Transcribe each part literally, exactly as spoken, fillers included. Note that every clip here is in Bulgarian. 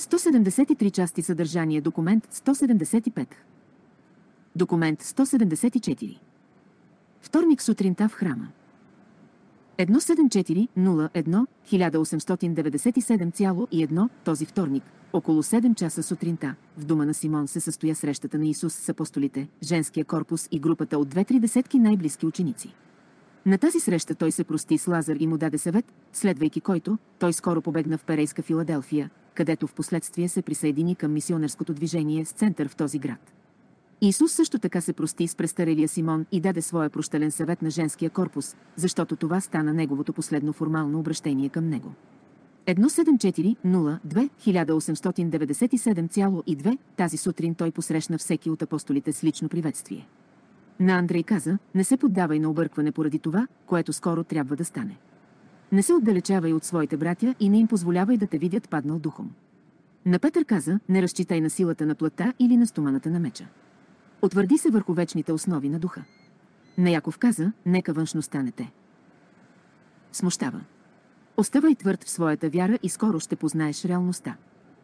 сто седемдесет и три части съдържание. Документ сто седемдесет и пет. Документ сто седемдесет и четири. Вторник сутринта в храма. едно седем четири нула едно хиляда осемстотин деветдесет и седем цяло и едно. Този вторник, около седем часа сутринта, в дома на Симон се състоя срещата на Исус с апостолите, женския корпус и групата от две-три десетки най-близки ученици. На тази среща той се прости с Лазар и му даде съвет, следвайки който, той скоро побегна в Перейска Филаделфия, където в последствие се присъедини към мисионерското движение с център в този град. Исус също така се прости с престарелия Симон и даде своя прощален съвет на женския корпус, защото това стана неговото последно формално обращение към него. едно седем четири нула две хиляда осемстотин деветдесет и седем цяло и две. Тази сутрин той посрещна всеки от апостолите с лично приветствие. На Андрей каза: не се поддавай на объркване поради това, което скоро трябва да стане. Не се отдалечавай от своите братя и не им позволявай да те видят паднал духом. На Петър каза: не разчитай на силата на плътта или на стоманата на меча. Утвърди се върху вечните основи на духа. На Яков каза: нека външността не те смущава. Оставай твърд в своята вяра и скоро ще познаеш реалността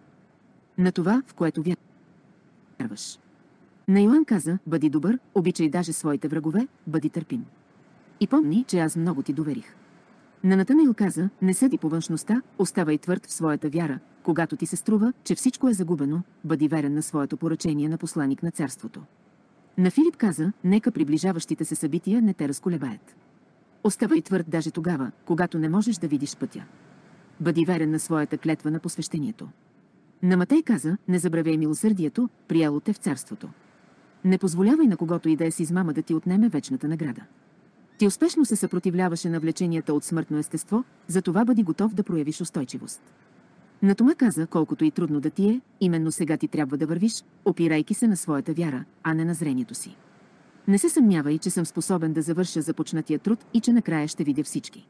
на това, в което вярваш. На Йоан каза: бъди добър, обичай даже своите врагове, бъди търпим. И помни, че аз много ти доверих. На Натанаил каза: не съди по външността, оставай твърд в своята вяра, когато ти се струва, че всичко е загубено, бъди верен на своето поръчение на посланик на царството. На Филип каза: нека приближаващите се събития не те разколебаят. Оставай твърд даже тогава, когато не можеш да видиш пътя. Бъди верен на своята клетва на посвещението. На Матей каза: не забравяй милосърдието, приело те в царството. Не позволявай на когото и да е с измама да ти отнеме вечната награда. Ти успешно се съпротивляваше на влеченията от смъртно естество, затова бъди готов да проявиш устойчивост. На Тома каза: колкото и трудно да ти е, именно сега ти трябва да вървиш, опирайки се на своята вяра, а не на зрението си. Не се съмнявай, че съм способен да завърша започнатия труд и че накрая ще видя всички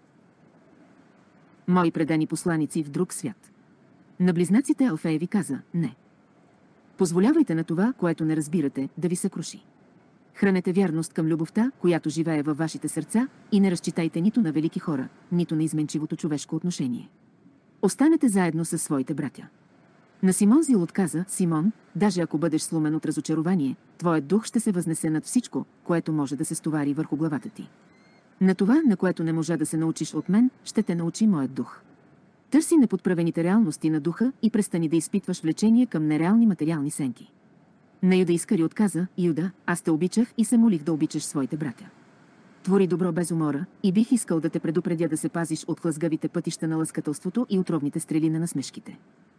мои предани посланици в друг свят. На близнаците Алфееви каза: не. Позволявайте на това, което не разбирате, да ви съкруши. Хранете вярност към любовта, която живее във вашите сърца, и не разчитайте нито на велики хора, нито на изменчивото човешко отношение. Останете заедно със своите братя. На Симон Зилот каза: Симон, даже ако бъдеш сломен от разочарование, твоят дух ще се възнесе над всичко, което може да се стовари върху главата ти. На това, на което не можа да се научиш от мен, ще те научи моят дух. Търси неподправените реалности на духа и престани да изпитваш влечение към нереални материални сенки. На Юда Искариот каза: Юда, аз те обичах и се молих да обичаш своите братя. Твори добро без умора и бих искал да те предупредя да се пазиш от хлъзгавите пътища на лъскателството и отровните стрели на насмешките.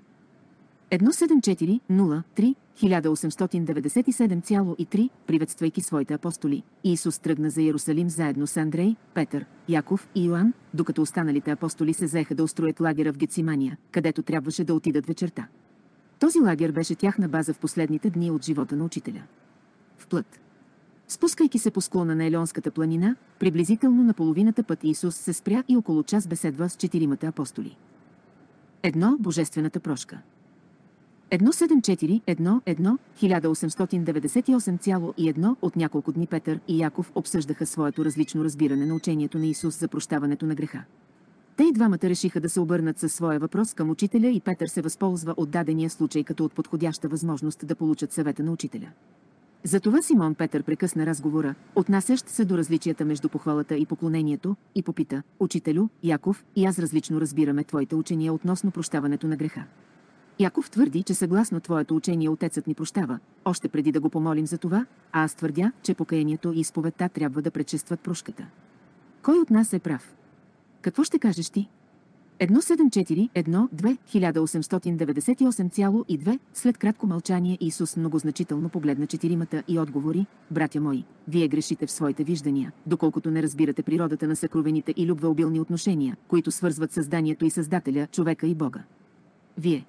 едно седем четири нула три хиляда осемстотин деветдесет и седем цяло и три. Приветствайки своите апостоли, Исус тръгна за Иерусалим заедно с Андрей, Петър, Яков и Йоан, докато останалите апостоли се заеха да устроят лагера в Гетсимания, където трябваше да отидат вечерта. Този лагер беше тяхна база в последните дни от живота на учителя. В плът. Спускайки се по склона на Елеонската планина, приблизително на половината път Исус се спря и около час беседва с четиримата апостоли. Едно. Божествената прошка. едно седем четири едно едно хиляда осемстотин деветдесет и осем цяло и едно. От няколко дни Петър и Яков обсъждаха своето различно разбиране на учението на Исус за прощаването на греха. Те и двамата решиха да се обърнат със своя въпрос към учителя и Петър се възползва от дадения случай като от подходяща възможност да получат съвета на учителя. Затова Симон Петър прекъсна разговора, отнасящ се до различията между похвалата и поклонението, и попита: Учителю, Яков и аз различно разбираме твоите учения относно прощаването на греха. Яков твърди, че съгласно твоето учение Отецът ни прощава, още преди да го помолим за това, а аз твърдя, че покаянието и изповедта трябва да предшестват прошката. Кой от нас е прав? Какво ще кажеш ти? едно седем четири едно две хиляда осемстотин деветдесет и осем цяло и две. След кратко мълчание Исус многозначително погледна четиримата и отговори: Братя мои, вие грешите в своите виждания, доколкото не разбирате природата на съкровените и любвеобилни отношения, които свързват създанието и Създателя, човека и Бога. Вие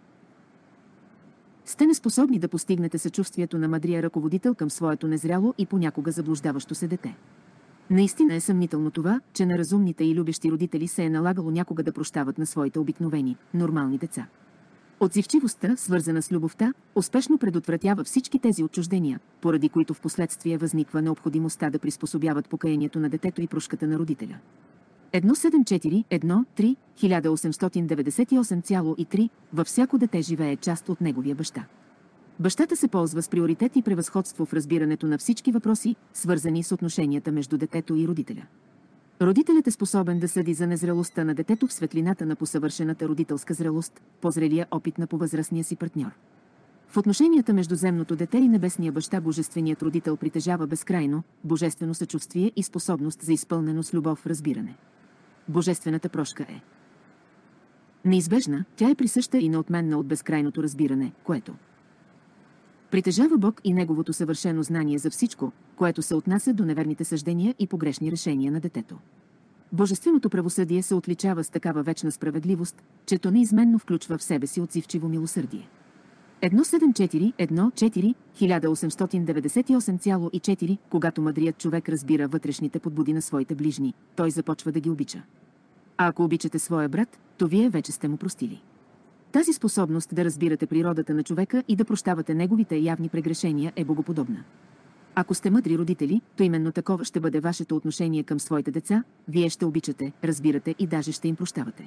сте неспособни да постигнете съчувствието на мъдрия ръководител към своето незряло и понякога заблуждаващо се дете. Наистина е съмнително това, че на разумните и любещи родители се е налагало някога да прощават на своите обикновени, нормални деца. Отзивчивостта, свързана с любовта, успешно предотвратява всички тези отчуждения, поради които в последствие възниква необходимостта да приспособяват покаянието на детето и прошката на родителя. едно седем четири едно три хиляда осемстотин деветдесет и осем цяло и три във всяко дете живее част от неговия баща. Бащата се ползва с приоритет и превъзходство в разбирането на всички въпроси, свързани с отношенията между детето и родителя. Родителят е способен да съди за незрелостта на детето в светлината на посъвършената родителска зрелост, по-зрелия опит на повъзрастния си партньор. В отношенията между земното дете и небесния баща божественият родител притежава безкрайно, божествено съчувствие и способност за изпълнено с любов разбиране. Божествената прошка е неизбежна, тя е присъща и неотменна от безкрайното разбиране, което притежава Бог и неговото съвършено знание за всичко, което се отнася до неверните съждения и погрешни решения на детето. Божественото правосъдие се отличава с такава вечна справедливост, че то неизменно включва в себе си отзивчиво милосърдие. едно седем четири едно четири хиляда осемстотин деветдесет и осем цяло и четири Когато мъдрият човек разбира вътрешните подбуди на своите ближни, той започва да ги обича. А ако обичате своя брат, то вие вече сте му простили. Тази способност да разбирате природата на човека и да прощавате неговите явни прегрешения е богоподобна. Ако сте мъдри родители, то именно такова ще бъде вашето отношение към своите деца, вие ще обичате, разбирате и даже ще им прощавате.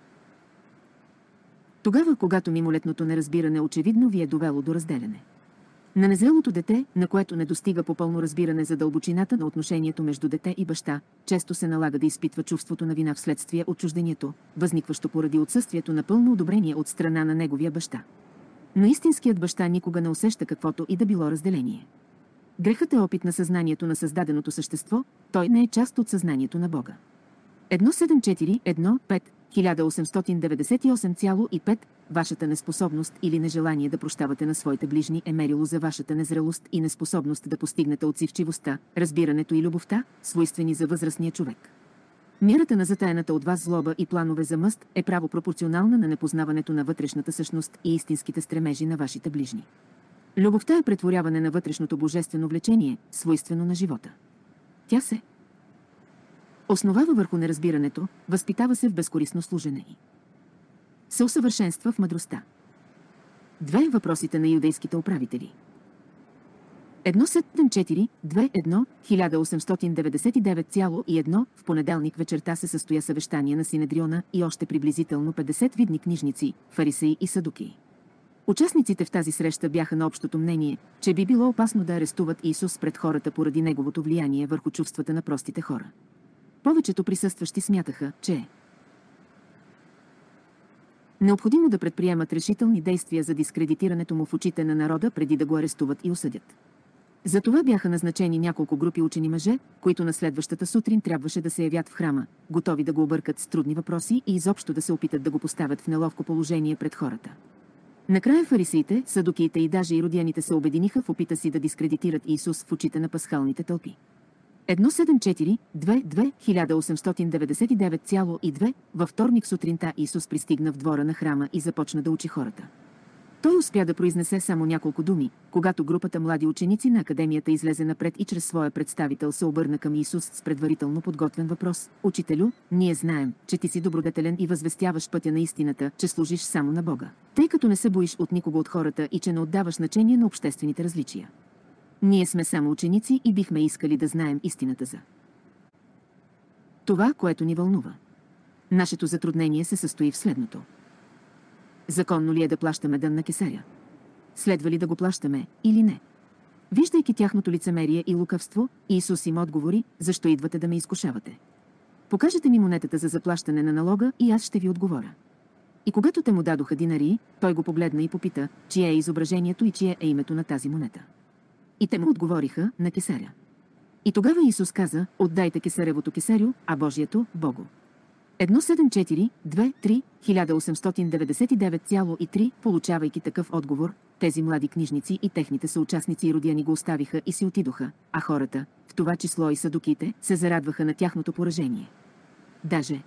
Тогава, когато мимолетното неразбиране очевидно ви е довело до разделяне. На незрелото дете, на което не достига по пълно разбиране за дълбочината на отношението между дете и баща, често се налага да изпитва чувството на вина вследствие отчуждението, възникващо поради отсъствието на пълно одобрение от страна на неговия баща. Но истинският баща никога не усеща каквото и да било разделение. Грехът е опит на съзнанието на създаденото същество, той не е част от съзнанието на Бога. едно седем четири едно пет хиляда осемстотин деветдесет и осем цяло и пет Вашата неспособност или нежелание да прощавате на своите ближни е мерило за вашата незрелост и неспособност да постигнете отзивчивостта, разбирането и любовта, свойствени за възрастния човек. Мярата на затаената от вас злоба и планове за мъст е право пропорционална на непознаването на вътрешната същност и истинските стремежи на вашите ближни. Любовта е претворяване на вътрешното божествено влечение, свойствено на живота. Тя се основава върху неразбирането, възпитава се в безкористно служене и се усъвършенства в мъдростта. Две въпросите на юдейските управители. едно седем четири две едно хиляда осемстотин деветдесет и девет цяло и едно В понеделник вечерта се състоя съвещание на Синедриона и още приблизително петдесет видни книжници, фарисеи и садукии. Участниците в тази среща бяха на общото мнение, че би било опасно да арестуват Исус пред хората поради неговото влияние върху чувствата на простите хора. Повечето присъстващи смятаха, че е необходимо да предприемат решителни действия за дискредитирането му в очите на народа преди да го арестуват и осъдят. Затова бяха назначени няколко групи учени мъже, които на следващата сутрин трябваше да се явят в храма, готови да го объркат с трудни въпроси и изобщо да се опитат да го поставят в неловко положение пред хората. Накрая фарисеите, садукиите и даже иродияните се обединиха в опита си да дискредитират Исус в очите на пасхалните тълпи. едно седем четири две две хиляда осемстотин деветдесет и девет цяло и две Във вторник сутринта Исус пристигна в двора на храма и започна да учи хората. Той успя да произнесе само няколко думи, когато групата млади ученици на академията излезе напред и чрез своя представител се обърна към Исус с предварително подготвен въпрос. Учителю, ние знаем, че ти си добродетелен и възвестяваш пътя на истината, че служиш само на Бога, тъй като не се боиш от никого от хората и че не отдаваш значение на обществените различия. Ние сме само ученици и бихме искали да знаем истината за това, което ни вълнува. Нашето затруднение се състои в следното. Законно ли е да плащаме дан на кесаря? Следва ли да го плащаме или не? Виждайки тяхното лицемерие и лукавство, Исус им отговори: защо идвате да ме изкушавате? Покажете ми монетата за заплащане на налога и аз ще ви отговоря. И когато те му дадоха динарии, той го погледна и попита, чие е изображението и чие е името на тази монета. И те му отговориха: на кесаря. И тогава Исус каза: отдайте кесаревото кесарю, а Божието – Богу. едно седем четири две три хиляда осемстотин деветдесет и девет цяло и три Получавайки такъв отговор, тези млади книжници и техните съучастници иродияни го оставиха и си отидоха, а хората, в това число и садукиите, се зарадваха на тяхното поражение. Даже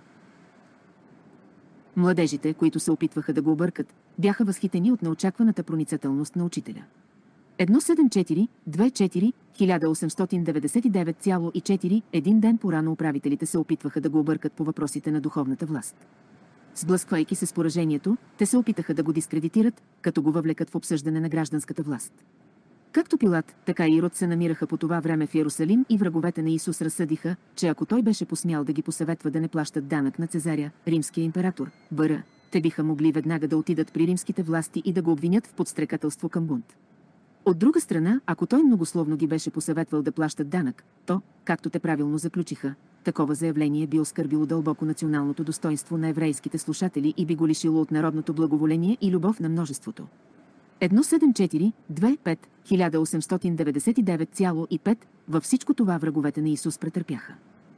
младежите, които се опитваха да го объркат, бяха възхитени от неочакваната проницателност на учителя. едно седем четири две четири хиляда осемстотин деветдесет и девет цяло и четири Един ден порано управителите се опитваха да го объркат по въпросите на духовната власт. Сблъсквайки се с поражението, те се опитаха да го дискредитират, като го въвлекат в обсъждане на гражданската власт. Както Пилат, така и Ирод се намираха по това време в Йерусалим и враговете на Исус разсъдиха, че ако той беше посмял да ги посъветва да не плащат данък на Цезаря, римския император, бъра, те биха могли веднага да отидат при римските власти и да го обвинят в подстрекателство към бунт. От друга страна, ако той многословно ги беше посъветвал да плащат данък, то, както те правилно заключиха, такова заявление би оскърбило дълбоко националното достоинство на еврейските слушатели и би го лишило от народното благоволение и любов на множеството. едно седем четири две пет хиляда осемстотин деветдесет и девет цяло и пет във всичко това враговете на Исус претърпяха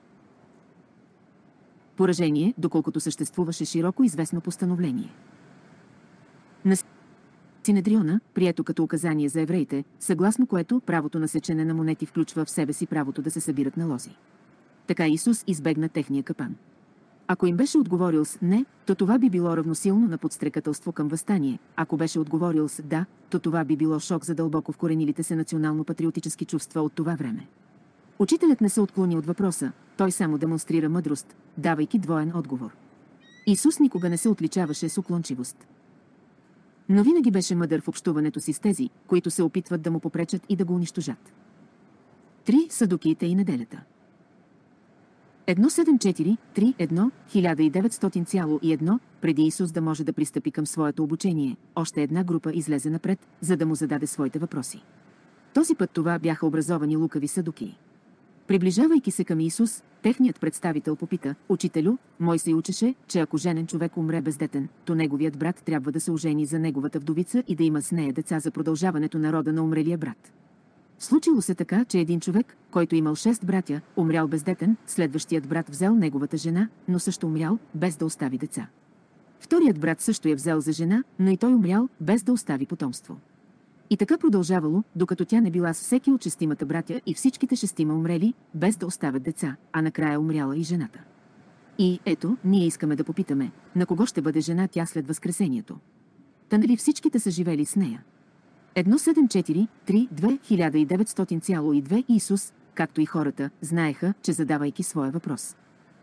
поражение, доколкото съществуваше широко известно постановление на Синедриона, прието като указание за евреите, съгласно което правото на сечене на монети включва в себе си правото да се събират налози. Така Исус избегна техния капан. Ако им беше отговорил с «не», то това би било равносилно на подстрекателство към въстание. Ако беше отговорил с «да», то това би било шок за дълбоко вкоренилите се национално-патриотически чувства от това време. Учителят не се отклони от въпроса, той само демонстрира мъдрост, давайки двоен отговор. Исус никога не се отличаваше с уклончивост. Но винаги беше мъдър в общуването си с тези, които се опитват да му попречат и да го унищожат. Три Садукиите и неделята. едно седем четири три едно хиляда деветстотин цяло и едно преди Исус да може да пристъпи към своето обучение, още една група излезе напред, за да му зададе своите въпроси. Този път това бяха образовани лукави садукии. Приближавайки се към Исус, техният представител попита: „Учителю, Мойсей учеше, че ако женен човек умре бездетен, то неговият брат трябва да се ожени за неговата вдовица и да има с нея деца за продължаването на рода на умрелия брат. Случило се така, че един човек, който имал шест братя, умрял бездетен, следващият брат взел неговата жена, но също умрял, без да остави деца. Вторият брат също я взел за жена, но и той умрял, без да остави потомство. И така продължавало, докато тя не била с всеки от шестимата братя и всичките шестима умрели, без да оставят деца, а накрая умряла и жената. И ето, ние искаме да попитаме, на кого ще бъде жена тя след възкресението? Та нали всичките са живели с нея? едно седем четири три две хиляда деветстотин цяло и две Исус, както и хората, знаеха, че задавайки своя въпрос.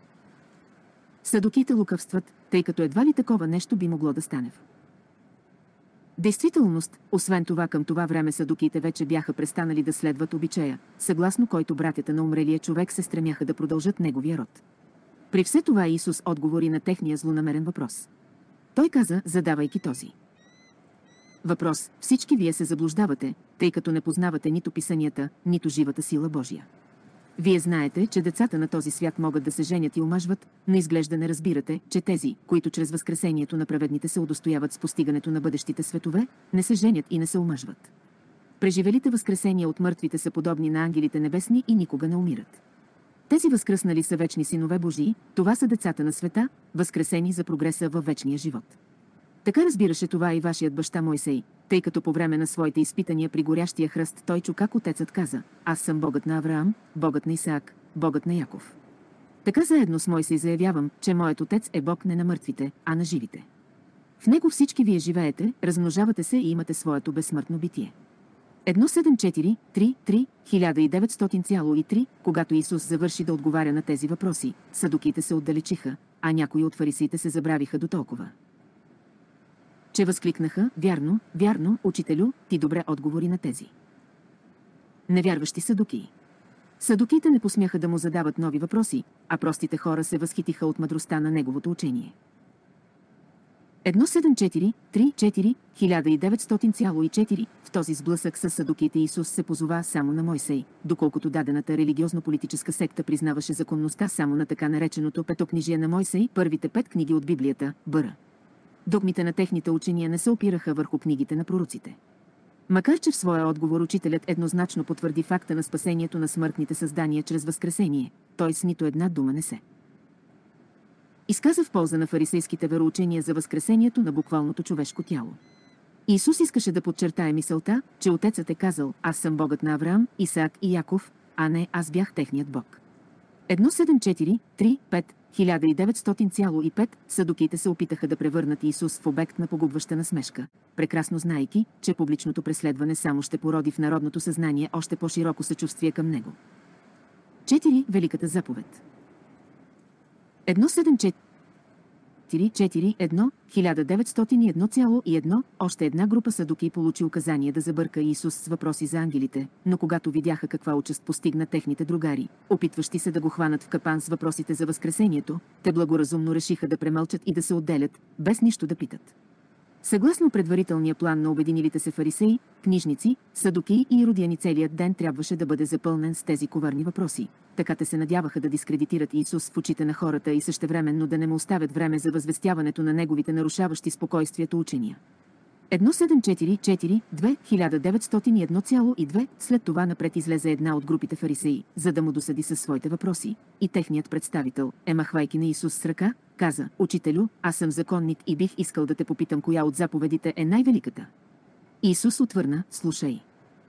Садуките лукавстват, тъй като едва ли такова нещо би могло да стане. В действителност, освен това към това време садуките вече бяха престанали да следват обичая, съгласно който братята на умрелия човек се стремяха да продължат неговия род. При все това Исус отговори на техния злонамерен въпрос. Той каза, задавайки този въпрос: „Всички вие се заблуждавате, тъй като не познавате нито писанията, нито живата сила Божия. Вие знаете, че децата на този свят могат да се женят и омажват, но изглежда не разбирате, че тези, които чрез възкресението на праведните се удостояват с постигането на бъдещите светове, не се женят и не се омажват. Преживелите възкресения от мъртвите са подобни на ангелите небесни и никога не умират. Тези възкръснали са вечни синове Божии, това са децата на света, възкресени за прогреса във вечния живот. Така разбираше това и вашият баща Мойсей, тъй като по време на своите изпитания при горящия хръст той чу как отецът каза: „Аз съм Богът на Авраам, Богът на Исаак, Богът на Яков“. Така заедно с Мойсей заявявам, че моят отец е Бог не на мъртвите, а на живите. В него всички вие живеете, размножавате се и имате своето безсмъртно битие. едно седем четири три три хиляда деветстотин цяло и три Когато Исус завърши да отговаря на тези въпроси, садуките се отдалечиха, а някои от фарисеите се забравиха до толкова, че възкликнаха: „Вярно, вярно, учителю, ти добре отговори на тези невярващи садукии“. Садукиите не посмяха да му задават нови въпроси, а простите хора се възхитиха от мъдростта на неговото учение. едно седем четири три четири хиляда деветстотин цяло и четири В този сблъсък с садукиите Исус се позова само на Мойсей, доколкото дадената религиозно-политическа секта признаваше законността само на така нареченото петокнижие на Мойсей, първите пет книги от Библията, бъра. Догмите на техните учения не се опираха върху книгите на пророците. Макар че в своя отговор учителят еднозначно потвърди факта на спасението на смъртните създания чрез възкресение, той с нито една дума не се изказа в полза на фарисейските вероучения за възкресението на буквалното човешко тяло. Исус искаше да подчертае мисълта, че Отецът е казал: „Аз съм Богът на Авраам, Исаак и Яков“, а не „Аз бях техният Бог“. едно седем четири три пет хиляда деветстотин цяло и пет Садукиите се опитаха да превърнат Исус в обект на погубваща насмешка, прекрасно знаейки, че публичното преследване само ще породи в народното съзнание още по-широко съчувствие към него. четири Великата заповед. едно седем четири четири едно хиляда деветстотин и едно цяло и едно още една група садуки получи указание да забърка Исус с въпроси за ангелите, но когато видяха каква участ постигна техните другари, опитващи се да го хванат в капан с въпросите за възкресението, те благоразумно решиха да премълчат и да се отделят, без нищо да питат. Съгласно предварителния план на обединилите се фарисеи, книжници, садуки и иродияни, целият ден трябваше да бъде запълнен с тези коварни въпроси. Така те се надяваха да дискредитират Исус в очите на хората и същевременно да не му оставят време за възвестяването на неговите нарушаващи спокойствието учения. едно седем четири четири две хиляда деветстотин и едно цяло и две след това напред излезе една от групите фарисеи, за да му досъди със своите въпроси, и техният представител, е махвайки на Исус с ръка, каза: „Учителю, аз съм законник и бих искал да те попитам коя от заповедите е най-великата.“ Исус отвърна: „Слушай.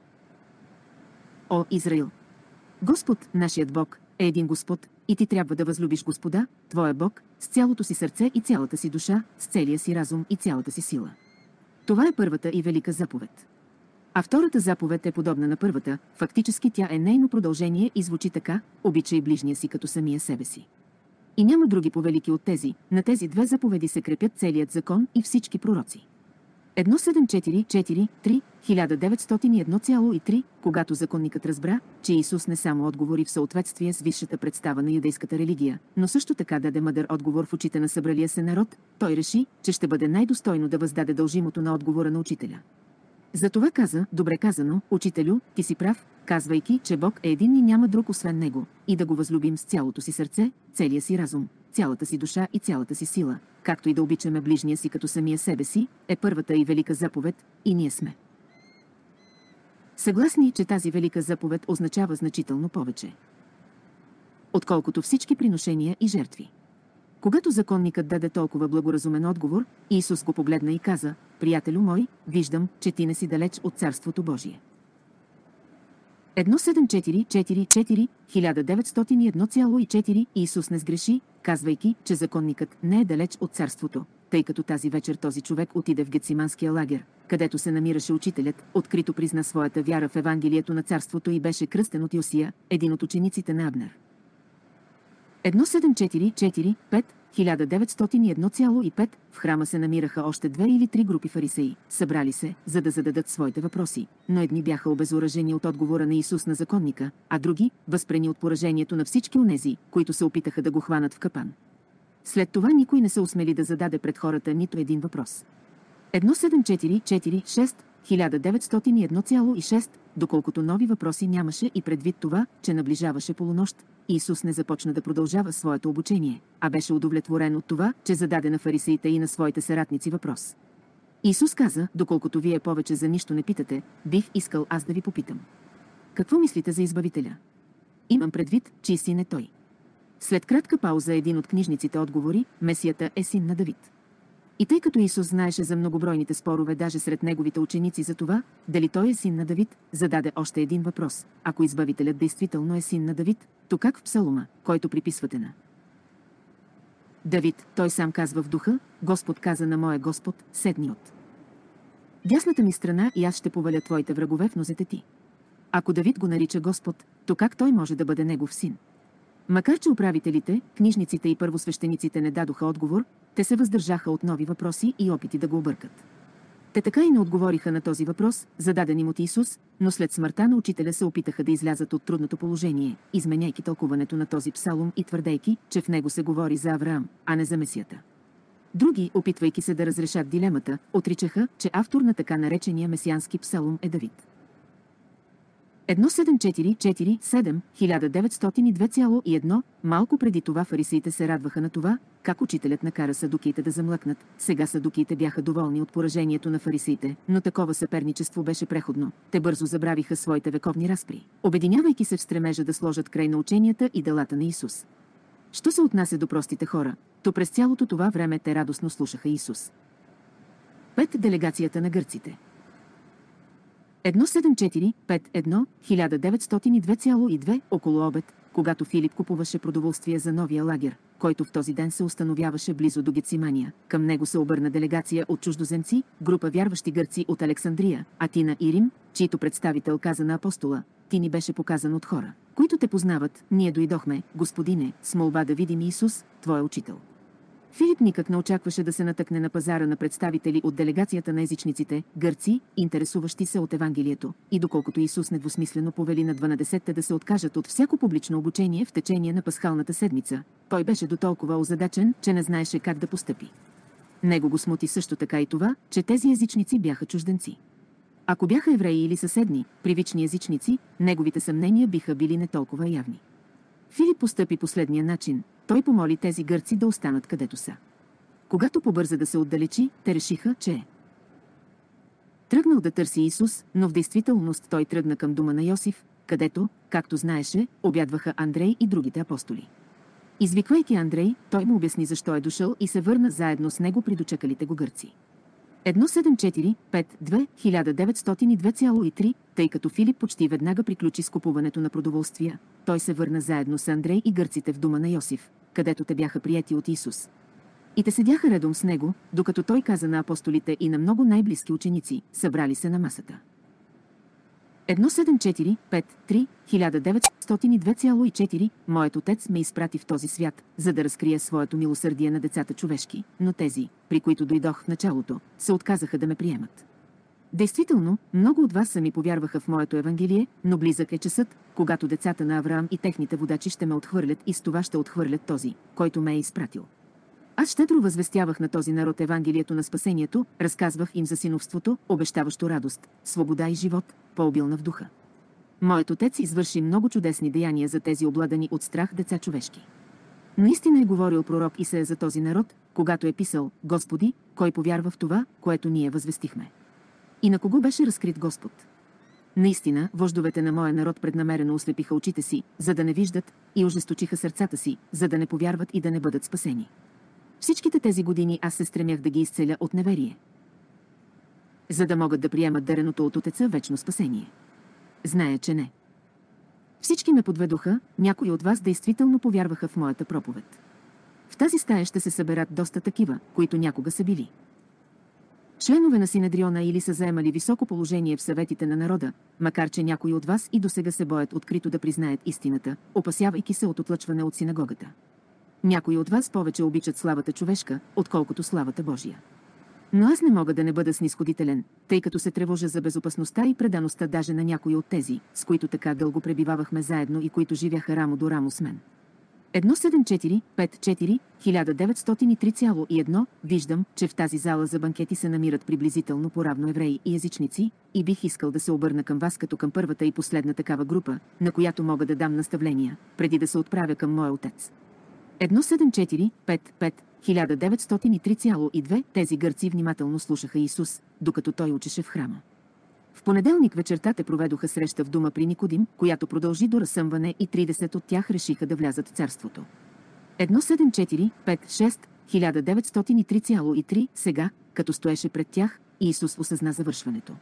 О, Израил! Господ, нашият Бог, е един Господ, и ти трябва да възлюбиш Господа, твоя Бог, с цялото си сърце и цялата си душа, с целия си разум и цялата си сила. Това е първата и велика заповед. А втората заповед е подобна на първата, фактически тя е нейно продължение и звучи така: обичай ближния си като самия себе си. И няма други повелики от тези, на тези две заповеди се крепят целият закон и всички пророци. едно седем четири четири три хиляда деветстотин и едно цяло и три Когато законникът разбра, че Исус не само отговори в съответствие с висшата представа на юдейската религия, но също така даде мъдър отговор в очите на събралия се народ, той реши, че ще бъде най-достойно да въздаде дължимото на отговора на учителя. Затова каза: „Добре казано, учителю, ти си прав, казвайки, че Бог е един и няма друг освен Него, и да го възлюбим с цялото си сърце, целия си разум, цялата си душа и цялата си сила, както и да обичаме ближния си като самия себе си, е първата и велика заповед, и ние сме съгласни, че тази велика заповед означава значително повече, отколкото всички приношения и жертви.“ Когато законникът даде толкова благоразумен отговор, Исус го погледна и каза: „Приятелю мой, виждам, че ти не си далеч от Царството Божие.“ едно седем четири четири четири хиляда деветстотин и едно цяло и четири Исус не сгреши, казвайки, че законникът не е далеч от Царството, тъй като тази вечер този човек отиде в Гетсиманския лагер, където се намираше учителят, открито призна своята вяра в Евангелието на Царството и беше кръстен от Йосия, един от учениците на Абнер. едно седем четири четири пет хиляда деветстотин и едно цяло и пет В храма се намираха още две или три групи фарисеи, събрали се, за да зададат своите въпроси, но едни бяха обезоръжени от отговора на Исус на законника, а други – възпрени от поражението на всички онези, които се опитаха да го хванат в капан. След това никой не се осмели да зададе пред хората нито един въпрос. едно седем четири четири шест хиляда деветстотин и едно цяло и шест Доколкото нови въпроси нямаше и предвид това, че наближаваше полунощ, Исус не започна да продължава своето обучение, а беше удовлетворен от това, че зададе на фарисеите и на своите съратници въпрос. Исус каза: „Доколкото вие повече за нищо не питате, бих искал аз да ви попитам. Какво мислите за Избавителя? Имам предвид, чий син е той.“ След кратка пауза един от книжниците отговори: „Месията е син на Давид.“ И тъй като Исус знаеше за многобройните спорове даже сред неговите ученици за това, дали той е син на Давид, зададе още един въпрос: „Ако Избавителят действително е син на Давид, то как в псалма, който приписвате на Давид, той сам казва в духа: Господ каза на моя Господ: седни от дясната ми страна и аз ще поваля твоите врагове в нозете ти.“ Ако Давид го нарича Господ, то как той може да бъде негов син? Макар че управителите, книжниците и първосвещениците не дадоха отговор, те се въздържаха от нови въпроси и опити да го объркат. Те така и не отговориха на този въпрос, зададен им от Исус, но след смъртта на учителя се опитаха да излязат от трудното положение, изменяйки тълкуването на този псалом и твърдейки, че в него се говори за Авраам, а не за Месията. Други, опитвайки се да разрешат дилемата, отричаха, че автор на така наречения месиански псалом е Давид. едно седем четири четири седем хиляда деветстотин и две цяло и едно Малко преди това фарисеите се радваха на това, как учителят накара садукиите да замлъкнат. Сега садукиите бяха доволни от поражението на фарисеите, но такова съперничество беше преходно. Те бързо забравиха своите вековни разпри, обединявайки се в стремежа да сложат край на ученията и делата на Исус. Що се отнася до простите хора, то през цялото това време те радостно слушаха Исус. пет Делегацията на гърците. едно седем четири пет едно хиляда деветстотин и две цяло и две Около обед, когато Филип купуваше продоволствие за новия лагер, който в този ден се установяваше близо до Гетсимания, към него се обърна делегация от чуждоземци, група вярващи гърци от Александрия, Атина и Рим, чийто представител каза на апостола: „Ти ни беше показан от хора, които те познават. Ние дойдохме, Господине, с молба да видим Исус, твоя учител.“ Филип никак не очакваше да се натъкне на пазара на представители от делегацията на езичниците, гърци, интересуващи се от Евангелието, и доколкото Исус недвусмислено повели на дванадесетте да се откажат от всяко публично обучение в течение на пасхалната седмица, той беше дотолкова озадачен, че не знаеше как да постъпи. Него го смути също така и това, че тези езичници бяха чужденци. Ако бяха евреи или съседни, привични езичници, неговите съмнения биха били не толкова явни. Филип постъпи последния начин. Той помоли тези гърци да останат където са. Когато побърза да се отдалечи, те решиха, че е тръгнал да търси Исус, но в действителност той тръгна към дома на Йосиф, където, както знаеше, обядваха Андрей и другите апостоли. Извиквайки Андрей, той му обясни защо е дошъл и се върна заедно с него при дочекалите го гърци. едно седем четири пет две хиляда деветстотин и две цяло и три, тъй като Филип почти веднага приключи с купуването на продоволствия, той се върна заедно с Андрей и гърците в дома на Йосиф, където те бяха приети от Исус. И те седяха редом с него, докато той каза на апостолите и на много най-близки ученици, събрали се на масата. едно седем четири пет три хиляда деветстотин и две цяло и четири Моят отец ме изпрати в този свят, за да разкрия своето милосърдие на децата човешки, но тези, при които дойдох в началото, се отказаха да ме приемат. Действително, много от вас сами повярваха в моето Евангелие, но близък е часът, когато децата на Авраам и техните водачи ще ме отхвърлят и с това ще отхвърлят този, който ме е изпратил. Аз щедро възвестявах на този народ Евангелието на спасението, разказвах им за синовството, обещаващо радост, свобода и живот, по-обилна в духа. Моят отец извърши много чудесни деяния за тези обладани от страх деца човешки. Но истина е говорил пророк Исаия за този народ, когато е писал: Господи, кой повярва в това, което ние възвестихме? И на кого беше разкрит Господ? Наистина, вождовете на моя народ преднамерено ослепиха очите си, за да не виждат, и ожесточиха сърцата си, за да не повярват и да не бъдат спасени. Всичките тези години аз се стремях да ги изцеля от неверие, за да могат да приемат дареното от Отеца вечно спасение. Зная, че не. Всички ме подведоха, някои от вас действително повярваха в моята проповед. В тази стая ще се съберат доста такива, които някога са били членове на Синедриона или са заемали високо положение в съветите на народа, макар че някои от вас и досега се боят открито да признаят истината, опасявайки се от отлъчване от синагогата. Някои от вас повече обичат славата човешка, отколкото славата Божия. Но аз не мога да не бъда снизходителен, тъй като се тревожа за безопасността и предаността даже на някои от тези, с които така дълго пребивавахме заедно и които живяха рамо до рамо с мен. едно седем четири пет четири хиляда деветстотин и три цяло и едно Виждам, че в тази зала за банкети се намират приблизително поравно евреи и езичници, и бих искал да се обърна към вас като към първата и последна такава група, на която мога да дам наставления, преди да се отправя към моя отец. едно седем четири пет пет хиляда деветстотин и три цяло и две Тези гърци внимателно слушаха Исус, докато той учеше в храма. В понеделник вечерта те проведоха среща в дома при Никодим, която продължи до разсъмване и тридесет от тях решиха да влязат в царството. едно седем четири пет шест хиляда деветстотин и три цяло и три Сега, като стоеше пред тях, Исус осъзна завършването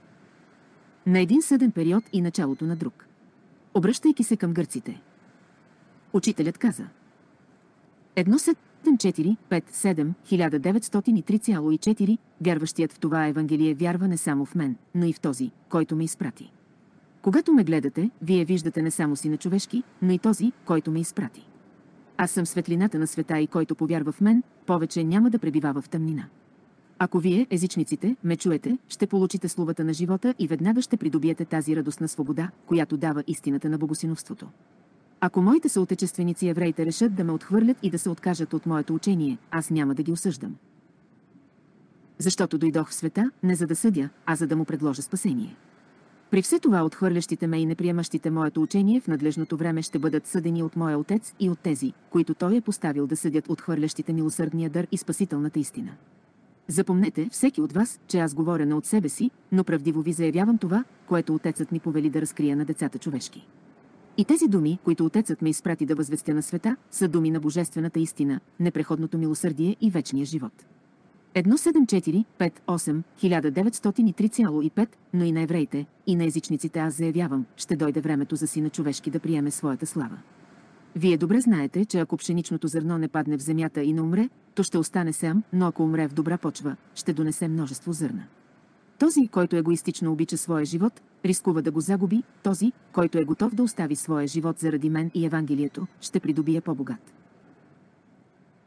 на един съден период и началото на друг. Обръщайки се към гърците, учителят каза: едно седем четири пет седем хиляда деветстотин и три цяло и четири Вярващият в това Евангелие вярва не само в мен, но и в този, който ме изпрати. Когато ме гледате, вие виждате не само Сина човешки, но и този, който ме изпрати. Аз съм светлината на света и който повярва в мен, повече няма да пребивава в тъмнина. Ако вие, езичниците, ме чуете, ще получите словата на живота и веднага ще придобиете тази радостна свобода, която дава истината на богосиновството. Ако моите съотечественици евреите решат да ме отхвърлят и да се откажат от моето учение, аз няма да ги осъждам. Защото дойдох в света, не за да съдя, а за да му предложа спасение. При все това отхвърлящите ме и неприемащите моето учение в надлежното време ще бъдат съдени от моя Отец и от тези, които Той е поставил да съдят отхвърлящите милосърдния дар и спасителната истина. Запомнете, всеки от вас, че аз говоря не от себе си, но правдиво ви заявявам това, което Отецът ми повели да разкрия на децата човешки. И тези думи, които Отецът ме изпрати да възвестя на света, са думи на божествената истина, непреходното милосърдие и вечния живот. едно седем четири пет осем хиляда деветстотин и три цяло и пет Но и на евреите, и на езичниците аз заявявам, ще дойде времето за Сина човешки да приеме своята слава. Вие добре знаете, че ако пшеничното зърно не падне в земята и не умре, то ще остане сам, но ако умре в добра почва, ще донесе множество зърна. Този, който егоистично обича своя живот, рискува да го загуби, този, който е готов да остави своя живот заради мен и Евангелието, ще придобие по-богат.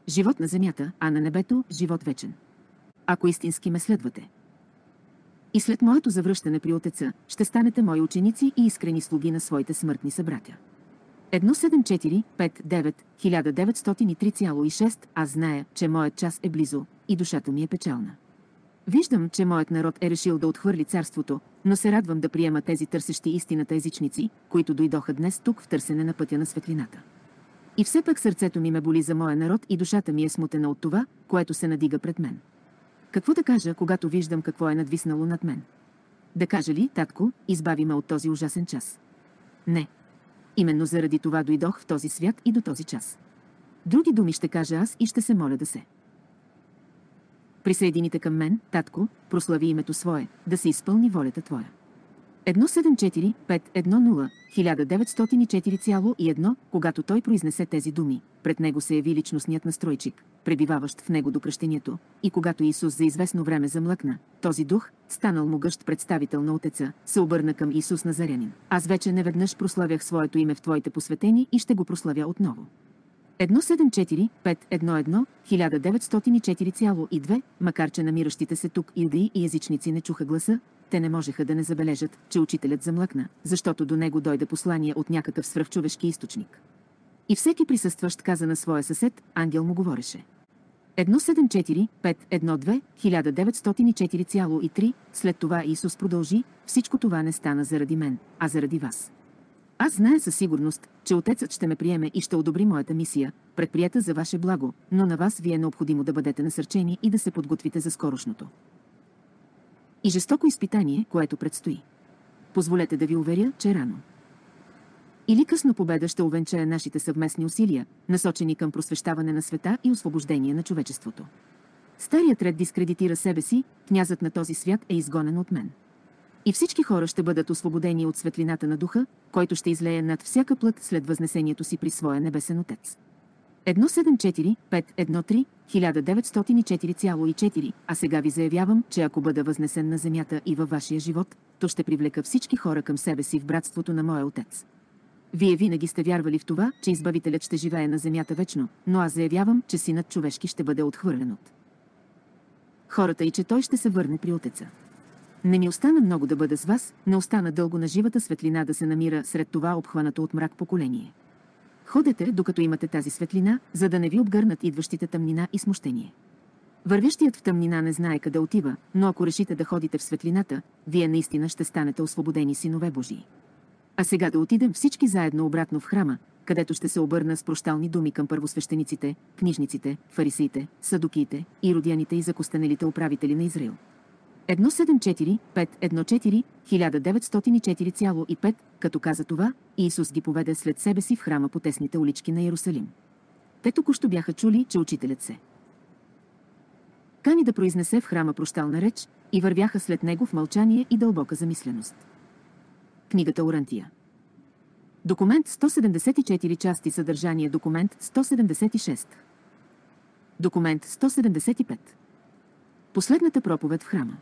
Живот на земята, а на небето – живот вечен. Ако истински ме следвате. И след моето завръщане при Отеца, ще станете мои ученици и искрени слуги на своите смъртни събратя. едно седем четири пет девет хиляда деветстотин и три цяло и шест Аз зная, че моят час е близо и душата ми е печална. Виждам, че моят народ е решил да отхвърли царството, но се радвам да приема тези търсещи истината езичници, които дойдоха днес тук в търсене на пътя на светлината. И все пак сърцето ми ме боли за моя народ и душата ми е смутена от това, което се надига пред мен. Какво да кажа, когато виждам какво е надвиснало над мен? Да кажа ли, татко, избави ме от този ужасен час? Не. Именно заради това дойдох в този свят и до този час. Други думи ще кажа аз и ще се моля да се присъедините към мен, татко, прослави името свое, да се изпълни волята твоя. едно седем четири пет едно нула хиляда деветстотин и четири цяло и едно Когато той произнесе тези думи, пред него се яви личностният настройчик, пребиваващ в него до кръщението, и когато Исус за известно време замлъкна, този дух, станал могъщ представител на Отеца, се обърна към Исус Назарянин. Аз вече неведнъж прославях своето име в твоите посветени и ще го прославя отново. едно седем четири пет едно едно хиляда деветстотин и четири цяло и две Макар че намиращите се тук юдеи и езичници не чуха гласа, те не можеха да не забележат, че учителят замлъкна, защото до него дойде послание от някакъв свръхчовешки източник. И всеки присъстващ каза на своя съсед, ангел му говореше. едно седем четири пет едно две хиляда деветстотин и четири цяло и три След това Исус продължи, всичко това не стана заради мен, а заради вас. Аз зная със сигурност, че Отецът ще ме приеме и ще одобри моята мисия, предприета за ваше благо, но на вас ви е необходимо да бъдете насърчени и да се подготвите за скорошното и жестоко изпитание, което предстои. Позволете да ви уверя, че рано или късно победа ще увенчае нашите съвместни усилия, насочени към просвещаване на света и освобождение на човечеството. Старият ред дискредитира себе си, князът на този свят е изгонен от мен. И всички хора ще бъдат освободени от светлината на духа, който ще излее над всяка плът след възнесението си при своя небесен Отец. едно седем четири пет едно три хиляда деветстотин и четири цяло и четири А сега ви заявявам, че ако бъда възнесен на земята и във вашия живот, то ще привлека всички хора към себе си в братството на моя Отец. Вие винаги сте вярвали в това, че Избавителят ще живее на земята вечно, но аз заявявам, че Синът човешки ще бъде отхвърлен от хората и че той ще се върне при Отеца. Не ми остана много да бъда с вас, не остана дълго на живата светлина да се намира сред това обхванато от мрак поколение. Ходете, докато имате тази светлина, за да не ви обгърнат идващите тъмнина и смущение. Вървящият в тъмнина не знае къде отива, но ако решите да ходите в светлината, вие наистина ще станете освободени синове Божии. А сега да отидем всички заедно обратно в храма, където ще се обърна с прощални думи към първосвещениците, книжниците, фарисеите, садукиите, иродяните и закостенелите управители на Израил. едно седем четири пет едно четири хиляда деветстотин и четири цяло и пет Като каза това, Исус ги поведе след себе си в храма по тесните улички на Иерусалим. Те току-що бяха чули, че учителят се кани да произнесе в храма прощална реч и вървяха след него в мълчание и дълбока замисленост. Книгата Орантия. Документ сто седемдесет и четири части съдържание Документ сто седемдесет и шест. Документ сто седемдесет и пет. Последната проповед в храма.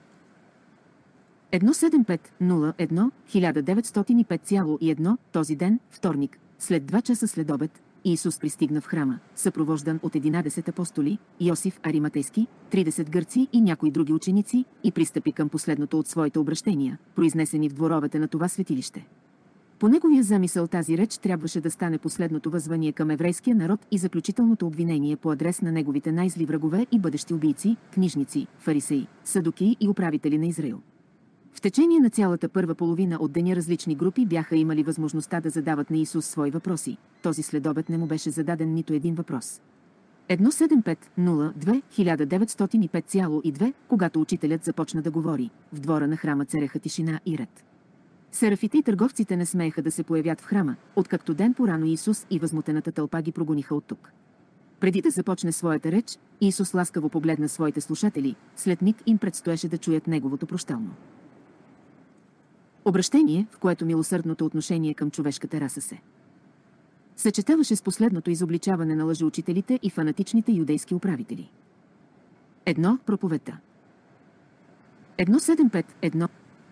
едно седем пет нула едно хиляда деветстотин и пет цяло и едно Този ден, вторник, след два часа след обед, Исус пристигна в храма, съпровождан от единадесет апостоли, Йосиф Ариматейски, тридесет гърци и някои други ученици, и пристъпи към последното от своите обращения, произнесени в дворовете на това светилище. По неговия замисъл тази реч трябваше да стане последното възвание към еврейския народ и заключителното обвинение по адрес на неговите най-зли врагове и бъдещи убийци, книжници, фарисеи, садуки и управители на Израил. В течение на цялата първа половина от деня различни групи бяха имали възможността да задават на Исус свои въпроси. Този следобед не му беше зададен нито един въпрос. едно седем пет нула две хиляда деветстотин и пет цяло и две Когато учителят започна да говори, в двора на храма цареха тишина и ред. Серафите и търговците не смееха да се появят в храма, откакто ден порано Исус и възмутената тълпа ги прогониха оттук. Преди да започне своята реч, Исус ласкаво погледна своите слушатели, след миг им предстоеше да чуят неговото прощално обращение, в което милосърдното отношение към човешката раса се съчетаваше с последното изобличаване на лъжеучителите и фанатичните юдейски управители. Едно проповедта. едно седем пет едно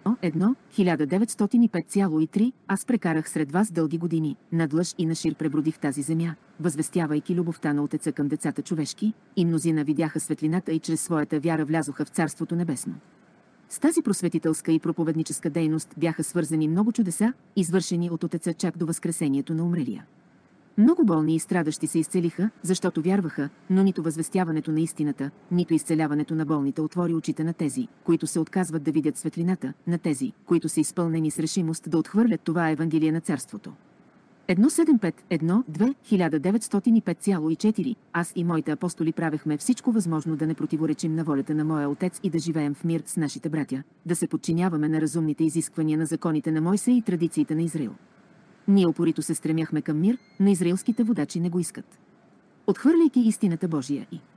едно, хиляда деветстотин и пет цяло и три, аз прекарах сред вас дълги години, надлъж и нашир пребродих тази земя, възвестявайки любовта на Отеца към децата човешки, и мнозина видяха светлината и чрез своята вяра влязоха в Царството небесно. С тази просветителска и проповедническа дейност бяха свързани много чудеса, извършени от Отеца чак до възкресението на умрелия. Много болни и страдащи се изцелиха, защото вярваха, но нито възвестяването на истината, нито изцеляването на болните отвори очите на тези, които се отказват да видят светлината, на тези, които са изпълнени с решимост да отхвърлят това Евангелие на Царството. едно седем пет едно две хиляда деветстотин и пет цяло и четири Аз и моите апостоли правехме всичко възможно да не противоречим на волята на моя Отец и да живеем в мир с нашите братя, да се подчиняваме на разумните изисквания на законите на Мойсей и традициите на Израил. Ние упорито се стремяхме към мир, но израилските водачи не го искат. Отхвърляйки истината Божия и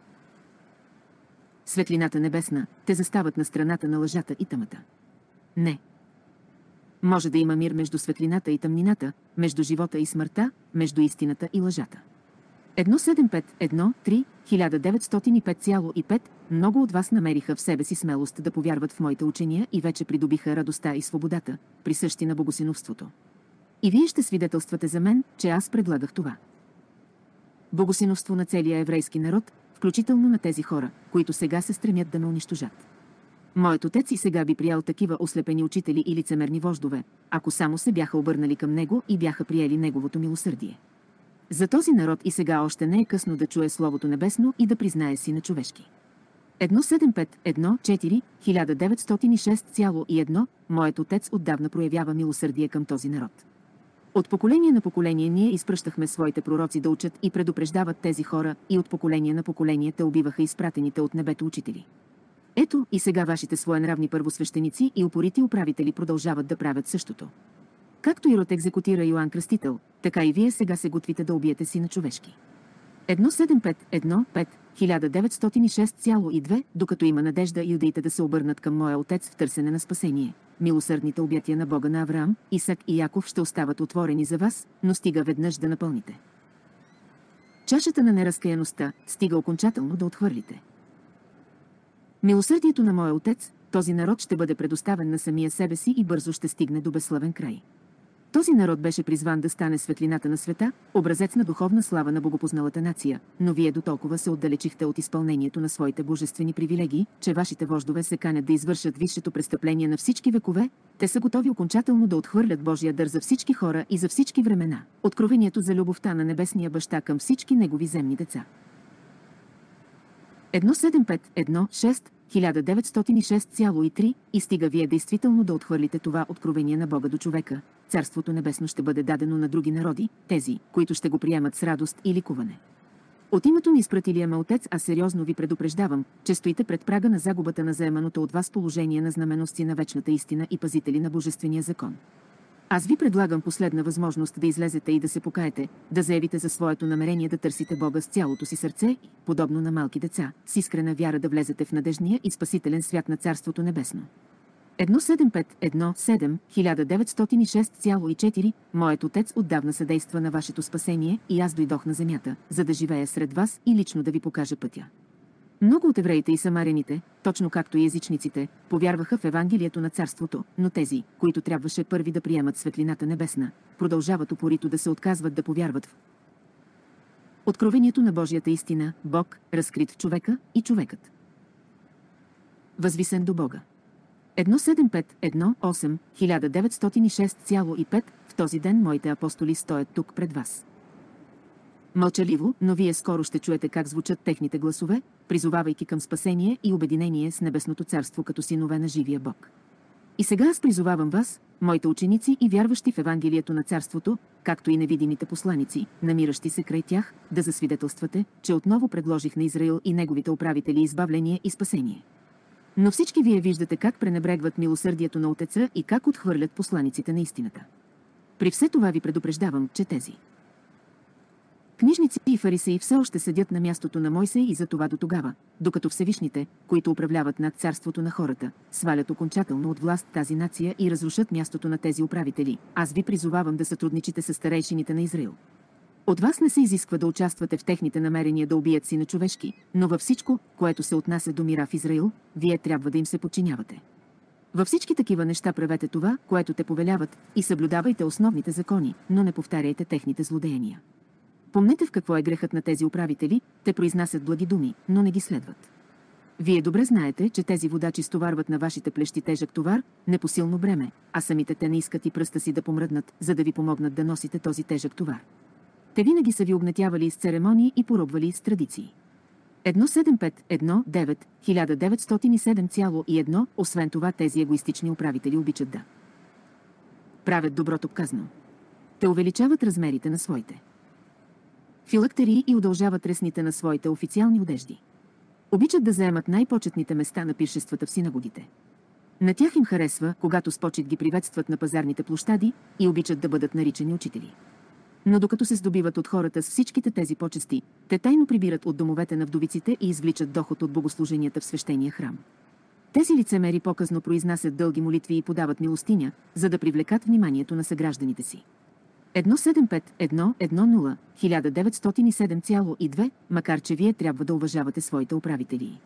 светлината небесна, те застават на страната на лъжата и тъмата. Не. Може да има мир между светлината и тъмнината, между живота и смъртта, между истината и лъжата. едно седем пет едно три хиляда деветстотин и пет цяло и пет Много от вас намериха в себе си смелост да повярват в моите учения и вече придобиха радостта и свободата, присъщи на богосиновството. И вие ще свидетелствате за мен, че аз предлагах това. Богосиновство на целия еврейски народ, включително на тези хора, които сега се стремят да ме унищожат. Моят Отец и сега би приял такива ослепени учители и лицемерни вождове, ако само се бяха обърнали към него и бяха приели неговото милосърдие. За този народ и сега още не е късно да чуе Словото небесно и да признае Сина човешки. едно седем пет едно четири хиляда деветстотин и шест цяло и едно Моят Отец отдавна проявява милосърдие към този народ. От поколение на поколение ние изпращахме своите пророци да учат и предупреждават тези хора, и от поколение на поколение те убиваха изпратените от небето учители. Ето и сега вашите своенравни първосвещеници и упорити управители продължават да правят същото. Както Ирод екзекутира Йоан Кръстител, така и вие сега се готвите да убиете Сина човешки. едно седем пет едно пет хиляда деветстотин и шест цяло и две Докато има надежда юдеите да се обърнат към моя Отец в търсене на спасение, милосърдните обятия на Бога на Авраам, Исак и Яков ще остават отворени за вас, но стига веднъж да напълните. Чашата на неразкаяността стига окончателно да отхвърлите. Милосърдието на моя Отец, този народ ще бъде предоставен на самия себе си и бързо ще стигне до безславен край. Този народ беше призван да стане светлината на света, образец на духовна слава на богопозналата нация, но вие дотолкова се отдалечихте от изпълнението на своите божествени привилегии, че вашите вождове се канят да извършат висшето престъпление на всички векове, те са готови окончателно да отхвърлят Божия дар за всички хора и за всички времена, откровението за любовта на небесния баща към всички негови земни деца. едно седем пет едно шест хиляда деветстотин и шест цяло и три И стига вие действително да отхвърлите това откровение на Бога до човека, Царството небесно ще бъде дадено на други народи, тези, които ще го приемат с радост и ликуване. От името на изпратилия ме Отец аз сериозно ви предупреждавам, че стоите пред прага на загубата на заеманото от вас положение на знаменосци на вечната истина и пазители на Божествения закон. Аз ви предлагам последна възможност да излезете и да се покаете, да заявите за своето намерение да търсите Бога с цялото си сърце и, подобно на малки деца, с искрена вяра да влезете в надежния и спасителен свят на Царството небесно. едно седем пет едно седем хиляда деветстотин и шест цяло и четири Моят Отец отдавна съдейства на вашето спасение и аз дойдох на земята, за да живея сред вас и лично да ви покажа пътя. Много от евреите и самаряните, точно както и езичниците, повярваха в Евангелието на Царството, но тези, които трябваше първи да приемат светлината небесна, продължават упорито да се отказват да повярват в откровението на Божията истина, Бог, разкрит в човека и човекът възвисен до Бога. едно седем пет едно осем хиляда деветстотин и шест цяло и пет В този ден моите апостоли стоят тук пред вас. Мълчаливо, но вие скоро ще чуете как звучат техните гласове, призовавайки към спасение и обединение с Небесното царство като синове на живия Бог. И сега аз призовавам вас, моите ученици и вярващи в Евангелието на Царството, както и невидимите посланици, намиращи се край тях, да засвидетелствате, че отново предложих на Израил и неговите управители избавление и спасение. Но всички вие виждате как пренебрегват милосърдието на Отеца и как отхвърлят посланиците на истината. При все това ви предупреждавам, че тези книжници и фарисеи все още седят на мястото на Мойсей и за това до тогава, докато Всевишните, които управляват над царството на хората, свалят окончателно от власт тази нация и разрушат мястото на тези управители. Аз ви призовавам да сътрудничите с старейшините на Израил. От вас не се изисква да участвате в техните намерения да убият Сина човешки, но във всичко, което се отнася до мира в Израил, вие трябва да им се подчинявате. Във всички такива неща правете това, което те повеляват, и съблюдавайте основните закони, но не повтаряйте техните злодеяния. Помнете в какво е грехът на тези управители, те произнасят благи думи, но не ги следват. Вие добре знаете, че тези водачи стоварват на вашите плещи тежък товар, непосилно бреме, а самите те не искат и пръста си да помръднат, за да ви помогнат да носите този тежък товар. Те винаги са ви огнетявали с церемонии и поробвали с традиции. едно седем пет едно девет хиляда деветстотин и седем цяло и едно, освен това тези егоистични управители обичат да правят доброто казано. Те увеличават размерите на своите филактерии и удължават ресните на своите официални одежди. Обичат да заемат най-почетните места на пиршествата в синагогите. На тях им харесва, когато с почет ги приветстват на пазарните площади и обичат да бъдат наричани учители. Но докато се здобиват от хората с всичките тези почести, те тайно прибират от домовете на вдовиците и извличат доход от богослуженията в свещения храм. Тези лицемери показно произнасят дълги молитви и подават милостиня, за да привлекат вниманието на съгражданите си. едно седем пет едно едно нула хиляда деветстотин и седем цяло и две, макар че вие трябва да уважавате своите управители.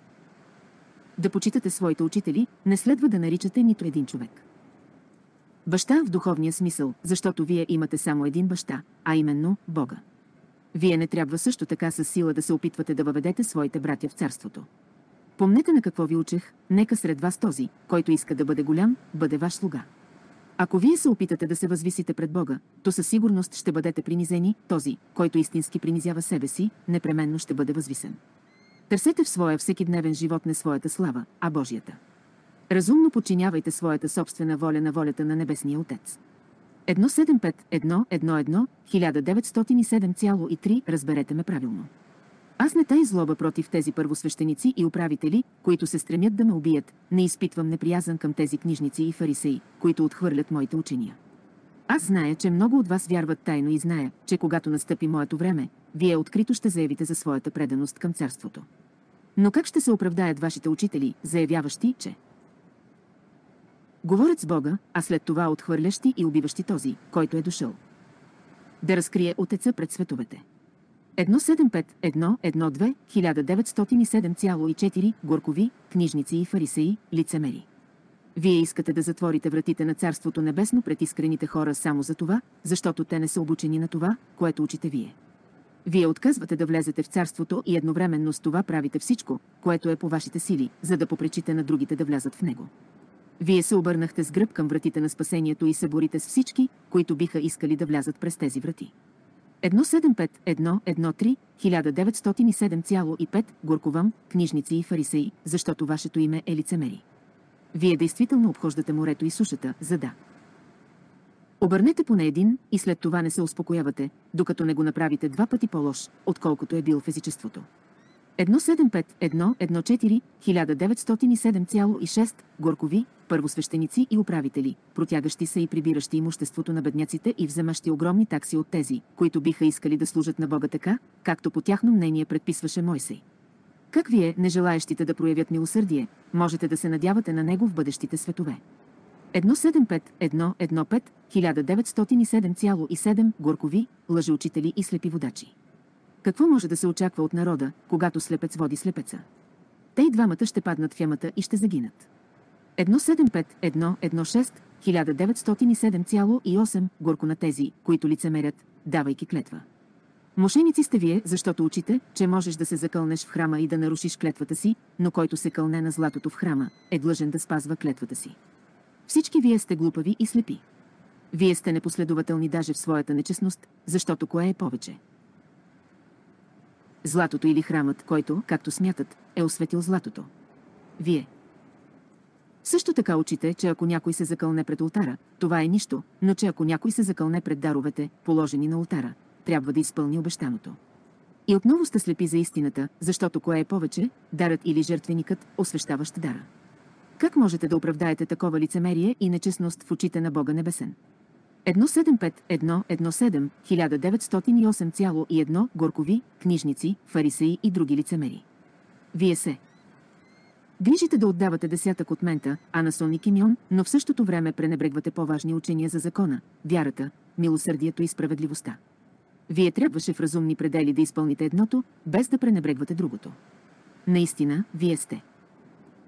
Да почитате своите учители, не следва да наричате нито един човек баща в духовния смисъл, защото вие имате само един баща, а именно Бога. Вие не трябва също така със сила да се опитвате да въведете своите братя в царството. Помнете на какво ви учех, нека сред вас този, който иска да бъде голям, бъде ваш слуга. Ако вие се опитате да се възвисите пред Бога, то със сигурност ще бъдете принизени, този, който истински принизява себе си, непременно ще бъде възвисен. Търсете в своя всекидневен живот не своята слава, а Божията. Разумно подчинявайте своята собствена воля на волята на Небесния Отец. едно седем пет едно едно едно хиляда деветстотин и седем цяло и три, разберете ме правилно. Аз не тая злоба против тези първосвещеници и управители, които се стремят да ме убият, не изпитвам неприязън към тези книжници и фарисеи, които отхвърлят моите учения. Аз зная, че много от вас вярват тайно и зная, че когато настъпи моето време, вие открито ще заявите за своята преданост към царството. Но как ще се оправдаят вашите учители, заявяващи, че говорят с Бога, а след това отхвърлящи и убиващи този, който е дошъл да разкрие Отеца пред световете? едно седем пет едно едно две хиляда деветстотин и седем цяло и четири, горкови, книжници и фарисеи, лицемери. Вие искате да затворите вратите на Царството Небесно пред искрените хора само за това, защото те не са обучени на това, което учите вие. Вие отказвате да влезете в Царството и едновременно с това правите всичко, което е по вашите сили, за да попречите на другите да влязат в него. Вие се обърнахте с гръб към вратите на спасението и се борите с всички, които биха искали да влязат през тези врати. едно седем пет едно едно три хиляда деветстотин и седем цяло и пет, горковам, книжници и фарисеи, защото вашето име е лицемери. Вие действително обхождате морето и сушата, за да обърнете поне един и след това не се успокоявате, докато не го направите два пъти по-лош, отколкото е бил в езичеството. едно седем пет едно едно четири хиляда деветстотин и седем цяло и шест, горкови, първосвещеници и управители, протягащи се и прибиращи имуществото на бедняците и вземащи огромни такси от тези, които биха искали да служат на Бога така, както по тяхно мнение предписваше Мойсей. Как вие, не желаещите да проявят милосърдие, можете да се надявате на него в бъдещите светове? едно седем пет едно едно пет хиляда деветстотин и седем цяло и седем, горкови, лъжеучители и слепи водачи. Какво може да се очаква от народа, когато слепец води слепеца? Те и двамата ще паднат в ямата и ще загинат. едно седем пет едно едно шест хиляда деветстотин и седем цяло и осем, горко на тези, които лицемерят, давайки клетва. Мошеници сте вие, защото учите, че можеш да се закълнеш в храма и да нарушиш клетвата си, но който се кълне на златото в храма, е длъжен да спазва клетвата си. Всички вие сте глупави и слепи. Вие сте непоследователни даже в своята нечестност, защото кое е повече? Златото или храмът, който, както смятат, е осветил златото? Вие. Също така учите, че ако някой се закълне пред ултара, това е нищо, но че ако някой се закълне пред даровете, положени на ултара, трябва да изпълни обещаното. И отново сте слепи за истината, защото кое е повече, дарът или жертвеникът, освещаващ дара? Как можете да оправдаете такова лицемерие и нечестност в очите на Бога Небесен? едно седем пет едно едно седем хиляда деветстотин и осем цяло и едно, горкови, книжници, фарисеи и други лицемери. Вие се грижите да отдавате десятък от мента, а на Сон и Кимьон, но в същото време пренебрегвате по-важни учения за закона, вярата, милосърдието и справедливостта. Вие трябваше в разумни предели да изпълните едното, без да пренебрегвате другото. Наистина, вие сте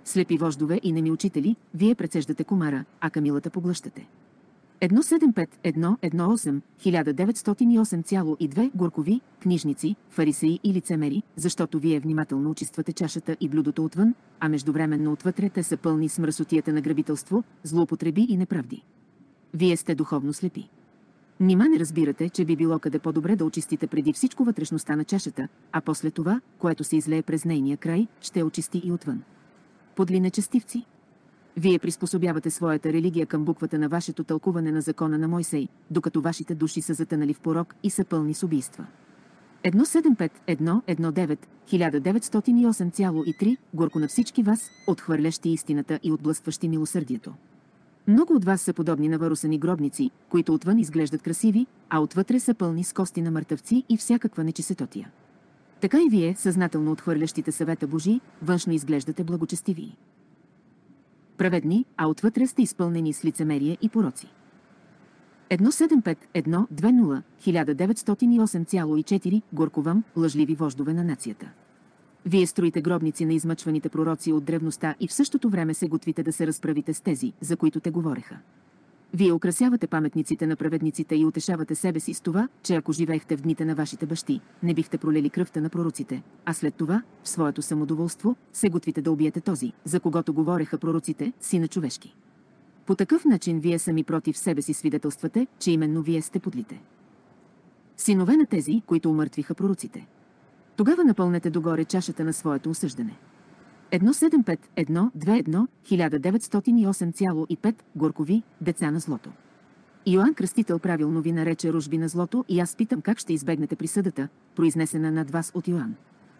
Слепи вождове и неми учители, вие прецеждате комара, а камилата поглъщате. едно седем пет едно едно осем хиляда деветстотин и осем цяло и две горкови, книжници, фарисеи и лицемери, защото вие внимателно очиствате чашата и блюдото отвън, а междувременно отвътре те са пълни с мръсотията на грабителство, злоупотреби и неправди. Вие сте духовно слепи. Нима не разбирате, че би било къде по-добре да очистите преди всичко вътрешността на чашата, а после това, което се излее през нейния край, ще очисти и отвън. Подли нечестивци? Вие приспособявате своята религия към буквата на вашето тълкуване на закона на Мойсей, докато вашите души са затънали в порок и са пълни с убийства. едно седем пет едно едно девет хиляда деветстотин и осем цяло и три горко на всички вас, отхвърлящи истината и отблъскващи милосърдието. Много от вас са подобни на варусани гробници, които отвън изглеждат красиви, а отвътре са пълни с кости на мъртъвци и всякаква нечистотия. Така и вие, съзнателно отхвърлящите съвета Божий, външно изглеждате благочестиви. Праведни, а отвътре сте изпълнени с лицемерие и пороци. едно седем пет едно две нула хиляда деветстотин и осем цяло и четири горко вам, лъжливи вождове на нацията. Вие строите гробници на измъчваните пророци от древността и в същото време се готвите да се разправите с тези, за които те говореха. Вие украсявате паметниците на праведниците и утешавате себе си с това, че ако живеехте в дните на вашите бащи, не бихте пролели кръвта на пророците, а след това, в своето самодоволство, се готвите да убиете този, за когото говореха пророците, сина човешки. По такъв начин вие сами против себе си свидетелствате, че именно вие сте подлите. Синове на тези, които умъртвиха пророците. Тогава напълнете догоре чашата на своето осъждане. едно седем пет едно две едно хиляда деветстотин и осем цяло и пет горкови, деца на злото. Йоан Кръстител правилно ви нарече ружби на злото и аз питам как ще избегнете присъдата, произнесена над вас от Йоан.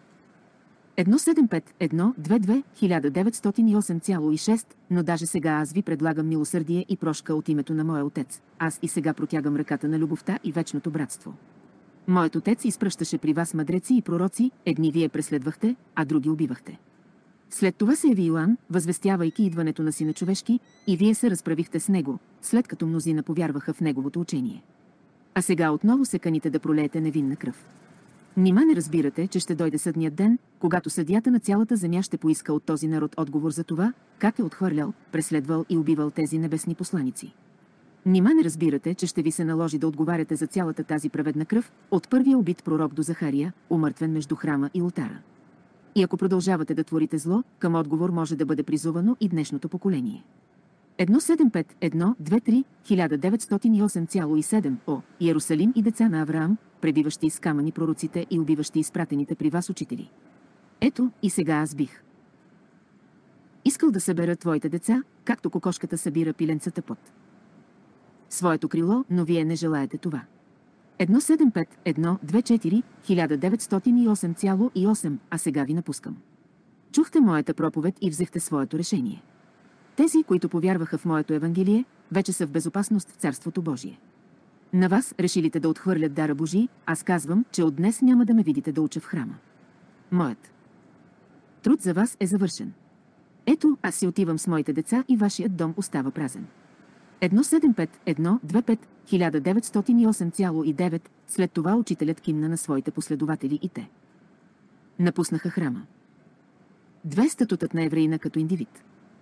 едно седем пет едно две две хиляда деветстотин и осем цяло и шест, но даже сега аз ви предлагам милосърдие и прошка от името на моя отец. Аз и сега протягам ръката на любовта и вечното братство. Моят отец изпращаше при вас мъдреци и пророци, едни вие преследвахте, а други убивахте. След това се яви Йоан, възвестявайки идването на Сина човешки, и вие се разправихте с него, след като мнозина повярваха в неговото учение. А сега отново се каните да пролеете невинна кръв. Нима не разбирате, че ще дойде съдният ден, когато съдията на цялата земя ще поиска от този народ отговор за това, как е отхвърлял, преследвал и убивал тези небесни посланици. Нима не разбирате, че ще ви се наложи да отговаряте за цялата тази праведна кръв, от първия убит пророк до Захария, умъртвен между храма и олтара. И ако продължавате да творите зло, към отговор може да бъде призовано и днешното поколение. едно седем пет едно две три хиляда деветстотин и осем цяло и седем О, Иерусалим и деца на Авраам, пребиващи с камъни пророците и убиващи изпратените при вас учители. Ето, и сега аз бих искал да събера твоите деца, както кокошката събира пиленцата под своето крило, но вие не желаете това. едно седем пет едно две четири хиляда деветстотин и осем цяло и осем, а сега ви напускам. Чухте моята проповед и взехте своето решение. Тези, които повярваха в моето Евангелие, вече са в безопасност в Царството Божие. На вас, решилите да отхвърлят дара Божий, аз казвам, че от днес няма да ме видите да уча в храма. Моят труд за вас е завършен. Ето, аз си отивам с моите деца и вашият дом остава празен. едно седем пет едно две пет хиляда деветстотин и осем цяло и девет, след това учителят кимна на своите последователи и те напуснаха храма. Две статутът на евреина като индивид.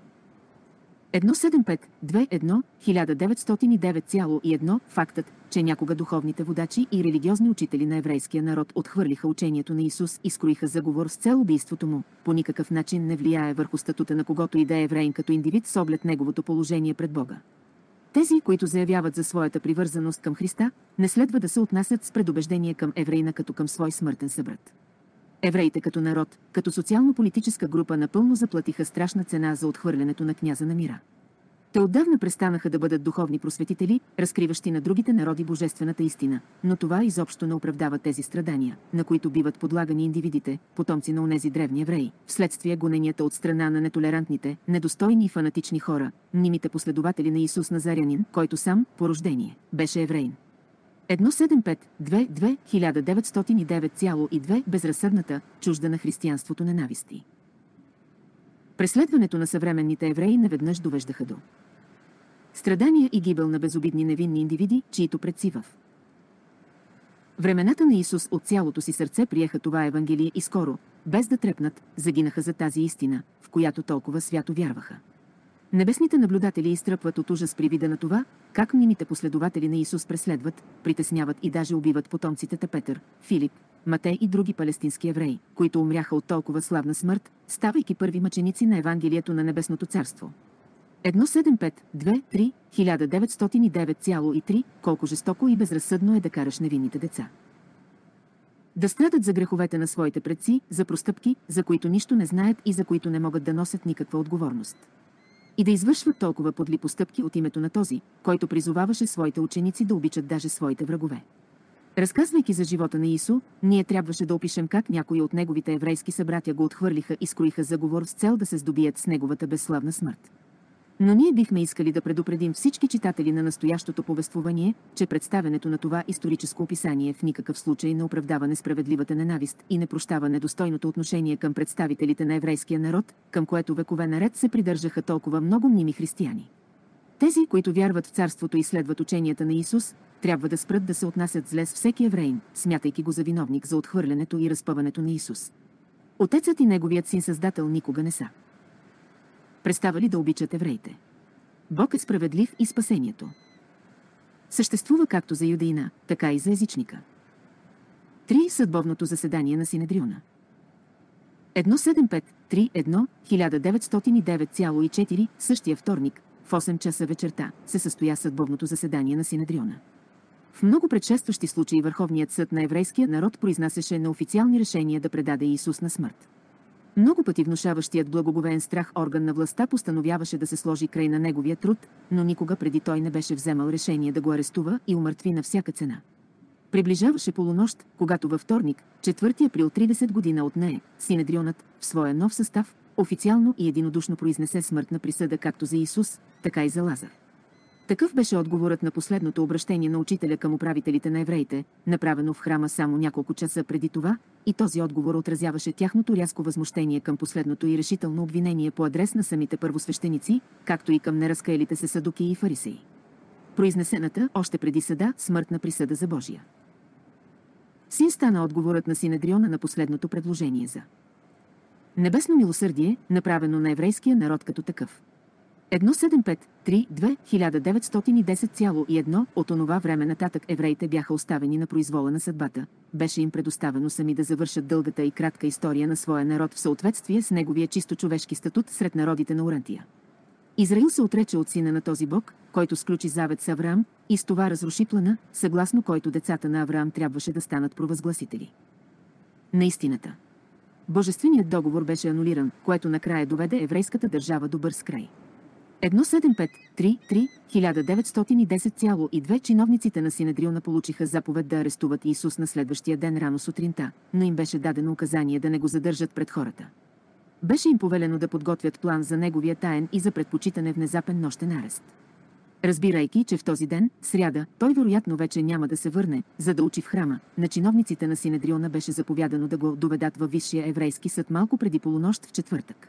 едно седем пет две едно хиляда деветстотин и девет цяло и едно фактът, че някога духовните водачи и религиозни учители на еврейския народ отхвърлиха учението на Исус и скроиха заговор с цел убийството му, по никакъв начин не влияе върху статута на когото и да е евреин като индивид с оглед неговото положение пред Бога. Тези, които заявяват за своята привързаност към Христа, не следва да се отнасят с предубеждение към евреина като към свой смъртен събрат. Евреите като народ, като социално-политическа група напълно заплатиха страшна цена за отхвърлянето на княза на мира. Те отдавна престанаха да бъдат духовни просветители, разкриващи на другите народи божествената истина, но това изобщо не оправдава тези страдания, на които биват подлагани индивидите, потомци на онези древни евреи, вследствие гоненията от страна на нетолерантните, недостойни и фанатични хора, мнимите последователи на Исус Назарянин, който сам, по рождение, беше евреин. едно седем пет две две хиляда деветстотин и девет цяло и две безразсъдната, чужда на християнството ненависти. Преследването на съвременните евреи наведнъж довеждаха до страдания и гибел на безобидни невинни индивиди, чието предци в времената на Исус от цялото си сърце приеха това Евангелие и скоро, без да трепнат, загинаха за тази истина, в която толкова свято вярваха. Небесните наблюдатели изтръпват от ужас при вида на това, как мнимите последователи на Исус преследват, притесняват и даже убиват потомците Петър, Филип, Матей и други палестински евреи, които умряха от толкова славна смърт, ставайки първи мъченици на Евангелието на Небесното царство. едно седем пет две три хиляда деветстотин и девет цяло и три Колко жестоко и безразсъдно е да караш невинните деца да страдат за греховете на своите предци, за простъпки, за които нищо не знаят и за които не могат да носят никаква отговорност. И да извършват толкова подли постъпки от името на този, който призоваваше своите ученици да обичат даже своите врагове. Разказвайки за живота на Ису, ние трябваше да опишем как някои от неговите еврейски събратя го отхвърлиха и скроиха заговор с цел да се здобият с неговата безславна смърт. Но ние бихме искали да предупредим всички читатели на настоящото повествование, че представянето на това историческо описание в никакъв случай не оправдава несправедливата ненавист и не прощава недостойното отношение към представителите на еврейския народ, към което векове наред се придържаха толкова много мними християни. Тези, които вярват в царството и следват ученията на Исус, трябва да спрат да се отнасят зле с всеки евреин, смятайки го за виновник за отхвърлянето и разпъването на Исус. Отецът и неговият син Създател никога не са преставали да обичат евреите. Бог е справедлив и спасението съществува както за юдеина, така и за езичника. три Съдбовното заседание на Синедриона. едно седем пет три едно хиляда деветстотин и девет цяло и четири Същия вторник, в осем часа вечерта, се състоя съдбовното заседание на Синедриона. В много предшестващи случаи Върховният съд на еврейския народ произнасяше неофициални решения да предаде Исус на смърт. Много пъти внушаващият благоговеен страх орган на властта постановяваше да се сложи край на неговия труд, но никога преди той не беше вземал решение да го арестува и умъртви на всяка цена. Приближаваше полунощ, когато във вторник, четвърти април тридесет година от нея, Синедрионът, в своя нов състав, официално и единодушно произнесе смъртна присъда както за Исус, така и за Лазар. Такъв беше отговорът на последното обращение на учителя към управителите на евреите, направено в храма само няколко часа преди това, и този отговор отразяваше тяхното рязко възмущение към последното и решително обвинение по адрес на самите първосвещеници, както и към неразкаелите се садуки и фарисеи. Произнесената, още преди съда, смъртна присъда за Божия син стана отговорът на Синедриона на последното предложение за небесно милосърдие, направено на еврейския народ като такъв. едно седем пет три две хиляда деветстотин и десет цяло и едно От онова време нататък евреите бяха оставени на произвола на съдбата, беше им предоставено сами да завършат дългата и кратка история на своя народ в съответствие с неговия чисто човешки статут сред народите на Урантия. Израил се отрече от сина на този Бог, който сключи завет с Авраам, и с това разруши плана, съгласно който децата на Авраам трябваше да станат провъзгласители на истината. Божественият договор беше анулиран, което накрая доведе еврейската държава до бърз край. едно седем пет три три хиляда деветстотин и десет цяло и две Чиновниците на Синедриона получиха заповед да арестуват Исус на следващия ден рано сутринта, но им беше дадено указание да не го задържат пред хората. Беше им повелено да подготвят план за неговия таен и за предпочитане внезапен нощен арест. Разбирайки, че в този ден, сряда, той вероятно вече няма да се върне, за да учи в храма, на чиновниците на Синедриона беше заповядано да го доведат във Висшия еврейски съд малко преди полунощ в четвъртък.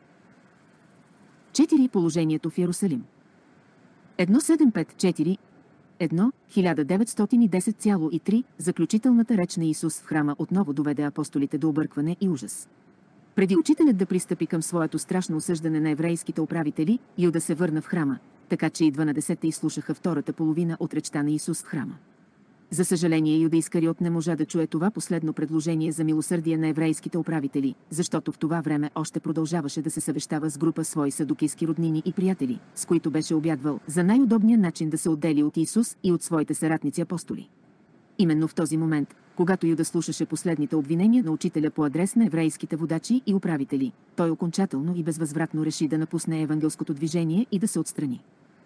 четири Положението в Йерусалим. едно седем пет четири едно хиляда деветстотин и десет цяло и три Заключителната реч на Исус в храма отново доведе апостолите до объркване и ужас. Преди учителят да пристъпи към своето страшно осъждане на еврейските управители, Юда се върна в храма, така че и дванадесетте изслушаха втората половина от речта на Исус в храма. За съжаление, Юда Искариот не можа да чуе това последно предложение за милосърдие на еврейските управители, защото в това време още продължаваше да се съвещава с група свои садукийски роднини и приятели, с които беше обядвал за най-удобния начин да се отдели от Исус и от своите съратници апостоли. Именно в този момент, когато Юда слушаше последните обвинения на учителя по адрес на еврейските водачи и управители, той окончателно и безвъзвратно реши да напусне евангелското движение и да се отстрани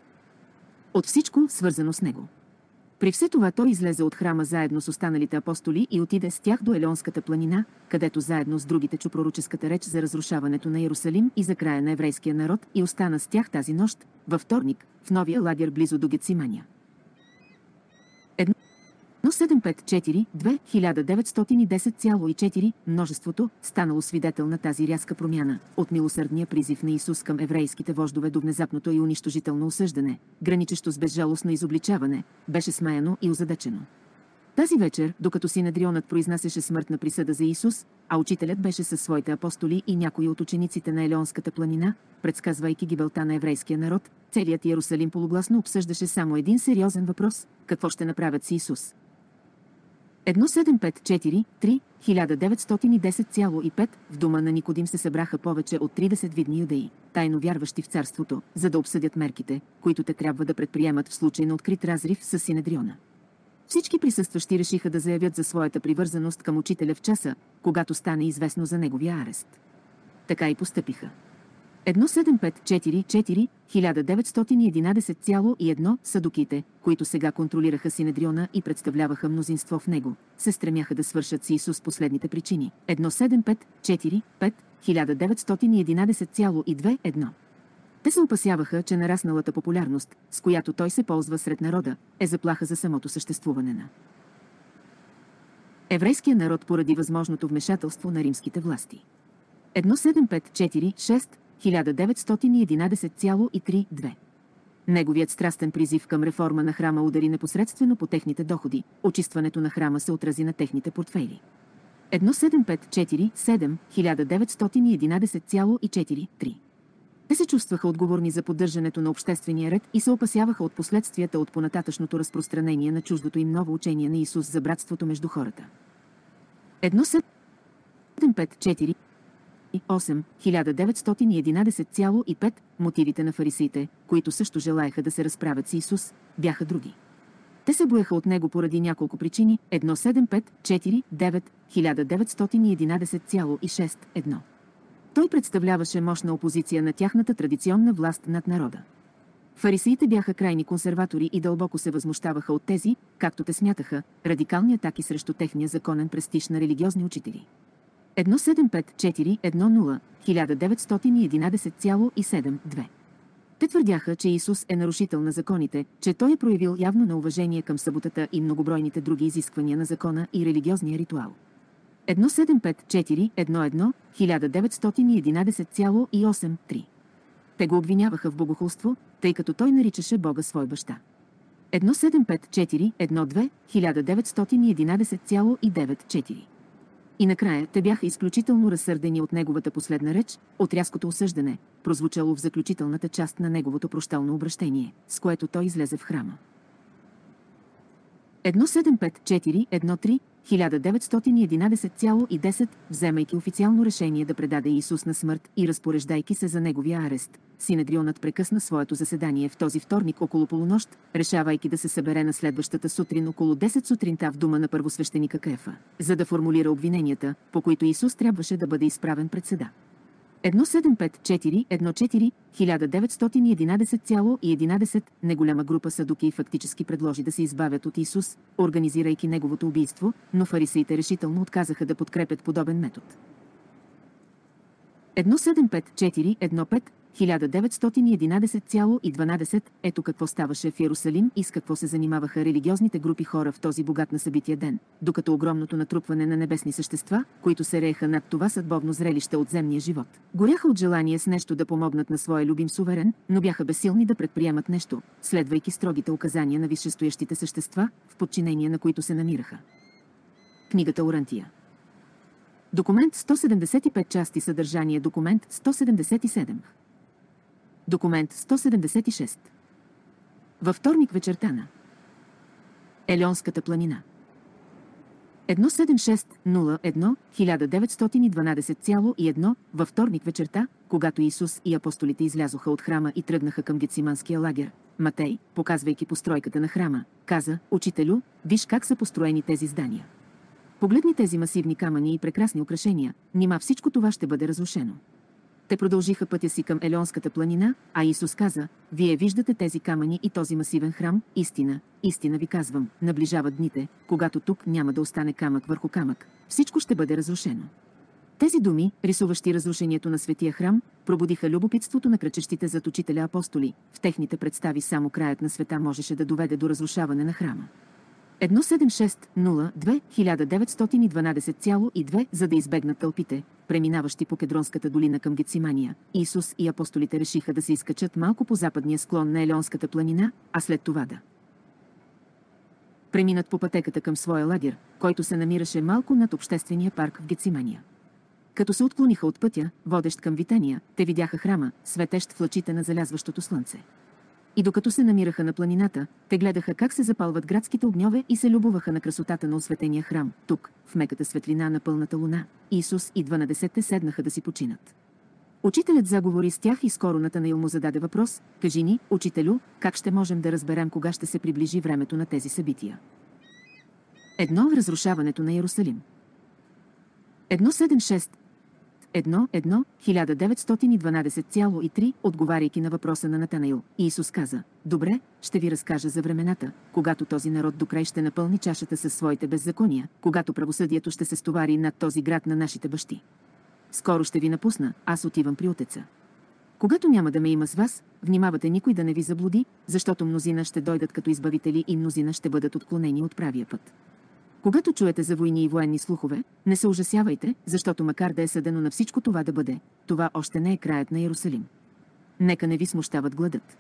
от всичко, свързано с него. При все това той излезе от храма заедно с останалите апостоли и отиде с тях до Елеонската планина, където заедно с другите чу пророческата реч за разрушаването на Йерусалим и за края на еврейския народ и остана с тях тази нощ, във вторник, в новия лагер близо до Гетсимания. едно седем пет четири две хиляда деветстотин и десет цяло и четири Множеството, станало свидетел на тази рязка промяна, от милосърдния призив на Исус към еврейските вождове до внезапното и унищожително осъждане, граничещо с безжалостно изобличаване, беше смаяно и озадачено. Тази вечер, докато Синедрионът произнасяше смъртна присъда за Исус, а учителят беше със своите апостоли и някои от учениците на Елеонската планина, предсказвайки гибелта на еврейския народ, целият Иерусалим полугласно обсъждаше само един сериозен въпрос – какво ще направят с Исус. едно седем пет четири три хиляда деветстотин и десет цяло и пет в дома на Никодим се събраха повече от тридесет видни юдеи, тайно вярващи в царството, за да обсъдят мерките, които те трябва да предприемат в случай на открит разрив с Синедриона. Всички присъстващи решиха да заявят за своята привързаност към учителя в часа, когато стане известно за неговия арест. Така и постъпиха. едно седем пет четири четири хиляда деветстотин и единадесет цяло и едно садуките, които сега контролираха Синедриона и представляваха мнозинство в него, се стремяха да свършат с Исус последните причини. едно седем пет четири пет хиляда деветстотин и единадесет цяло и две едно. Те се опасяваха, че нарасналата популярност, с която той се ползва сред народа, е заплаха за самото съществуване на еврейския народ поради възможното вмешателство на римските власти. едно седем пет четири шест хиляда деветстотин и единадесет цяло и три две. Неговият страстен призив към реформа на храма удари непосредствено по техните доходи, очистването на храма се отрази на техните портфейли. едно седем пет четири седем хиляда деветстотин и единадесет цяло и четири три. Те се чувстваха отговорни за поддържането на обществения ред и се опасяваха от последствията от понататъчното разпространение на чуждото им ново учение на Исус за братството между хората. едно седем пет четири осем хиляда деветстотин и единадесет цяло и пет мотивите на фарисеите, които също желаеха да се разправят с Исус, бяха други. Те се боеха от него поради няколко причини. едно седем пет четири девет хиляда деветстотин и единадесет цяло и шест едно. Той представляваше мощна опозиция на тяхната традиционна власт над народа. Фарисеите бяха крайни консерватори и дълбоко се възмущаваха от тези, както те смятаха, радикални атаки срещу техния законен престиж на религиозни учители. едно седем пет четири едно нула хиляда деветстотин и единадесет цяло и седем две. Те твърдяха, че Исус е нарушител на законите, че той е проявил явно неуважение към съботата и многобройните други изисквания на закона и религиозния ритуал. едно седем пет четири едно едно хиляда деветстотин и единадесет цяло и осем три. Те го обвиняваха в богохулство, тъй като той наричаше Бога свой баща. едно седем пет четири едно две хиляда деветстотин и единадесет цяло и девет четири. И накрая те бяха изключително разсърдени от неговата последна реч, от рязкото осъждане, прозвучало в заключителната част на неговото прощално обращение, с което той излезе в храма. едно седем пет четири едно три хиляда деветстотин и единадесет цяло и десет, вземайки официално решение да предаде Исус на смърт и разпореждайки се за неговия арест, Синедрионът прекъсна своето заседание в този вторник около полунощ, решавайки да се събере на следващата сутрин около десет сутринта в дома на първосвещеника Каефа, за да формулира обвиненията, по които Исус трябваше да бъде изправен пред съда. едно седем пет четири едно четири хиляда деветстотин и единадесет цяло и единадесет неголяма група садуки фактически предложи да се избавят от Исус, организирайки неговото убийство, но фарисеите решително отказаха да подкрепят подобен метод. едно седем пет четири едно пет хиляда деветстотин и единадесет цяло и дванадесет ето какво ставаше в Иерусалим и с какво се занимаваха религиозните групи хора в този богат на събития ден, докато огромното натрупване на небесни същества, които се рееха над това съдбовно зрелище от земния живот, горяха от желание с нещо да помогнат на своя любим суверен, но бяха безсилни да предприемат нещо, следвайки строгите указания на висшестоящите същества, в подчинение на които се намираха. Книгата Орантия. Документ сто седемдесет и пет части съдържание документ сто седемдесет и седем. Документ сто седемдесет и шест. Във вторник вечерта на Елеонската планина. едно седем шест нула едно хиляда деветстотин и дванадесет цяло и едно във вторник вечерта, когато Исус и апостолите излязоха от храма и тръгнаха към Гетсиманския лагер, Матей, показвайки постройката на храма, каза: „Учителю, виж как са построени тези здания. Погледни тези масивни камъни и прекрасни украшения, нима всичко това ще бъде разрушено.“ Те продължиха пътя си към Елеонската планина, а Исус каза: „Вие виждате тези камъни и този масивен храм, истина, истина ви казвам, наближават дните, когато тук няма да остане камък върху камък, всичко ще бъде разрушено.“ Тези думи, рисуващи разрушението на светия храм, пробудиха любопитството на крачещите зад учителя апостоли. В техните представи само краят на света можеше да доведе до разрушаване на храма. едно седем шест нула две хиляда деветстотин и дванадесет цяло и две за да избегнат тълпите, преминаващи по Кедронската долина към Гетсимания, Исус и апостолите решиха да се изкачат малко по западния склон на Елеонската планина, а след това да преминат по пътеката към своя лагер, който се намираше малко над обществения парк в Гецимания. Като се отклониха от пътя, водещ към Витания, те видяха храма, светещ в лъчите на залязващото слънце. И докато се намираха на планината, те гледаха как се запалват градските огньове и се любуваха на красотата на осветения храм. Тук, в меката светлина на пълната луна, Исус и дванадесетте седнаха да си починат. Учителят заговори с тях и скоро Натанаил му зададе въпрос: кажи ни, учителю, как ще можем да разберем кога ще се приближи времето на тези събития? Едно. Разрушаването на Йерусалим. едно седем шест едно едно хиляда деветстотин и дванадесет цяло и три, отговаряйки на въпроса на Натанаил, Исус каза: добре, ще ви разкажа за времената, когато този народ докрай ще напълни чашата със своите беззакония, когато правосъдието ще се стовари над този град на нашите бащи. Скоро ще ви напусна, аз отивам при Отеца. Когато няма да ме има с вас, внимавате никой да не ви заблуди, защото мнозина ще дойдат като избавители и мнозина ще бъдат отклонени от правия път. Когато чуете за войни и военни слухове, не се ужасявайте, защото макар да е съдено на всичко това да бъде, това още не е краят на Йерусалим. Нека не ви смущават гладът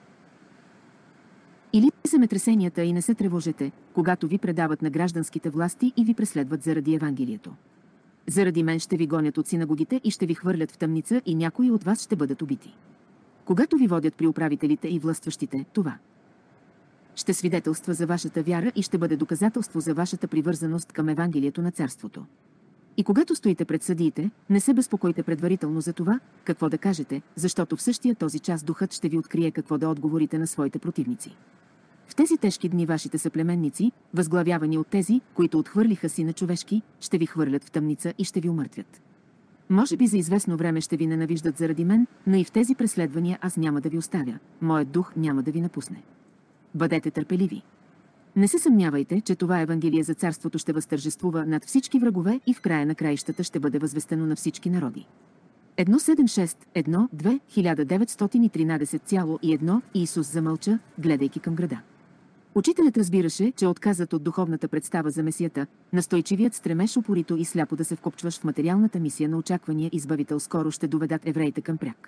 или земетресенията и не се тревожете, когато ви предават на гражданските власти и ви преследват заради Евангелието. Заради мен ще ви гонят от синагогите и ще ви хвърлят в тъмница и някои от вас ще бъдат убити. Когато ви водят при управителите и властващите, това ще свидетелства за вашата вяра и ще бъде доказателство за вашата привързаност към Евангелието на Царството. И когато стоите пред съдиите, не се безпокойте предварително за това, какво да кажете, защото в същия този час духът ще ви открие какво да отговорите на своите противници. В тези тежки дни вашите съплеменници, възглавявани от тези, които отхвърлиха Сина човешки, ще ви хвърлят в тъмница и ще ви умъртвят. Може би за известно време ще ви ненавиждат заради мен, но и в тези преследвания аз няма да ви оставя. Моят дух няма да ви напусне. Бъдете търпеливи. Не се съмнявайте, че това Евангелие за царството ще възтържествува над всички врагове и в края на краищата ще бъде възвестено на всички народи. едно седем шест едно две хиляда деветстотин и тринадесет цяло и едно Исус замълча, гледайки към града. Учителят разбираше, че отказът от духовната представа за Месията, настойчивият стремеж упорито и сляпо да се вкопчваш в материалната мисия на очаквания избавител скоро ще доведат евреите към пряк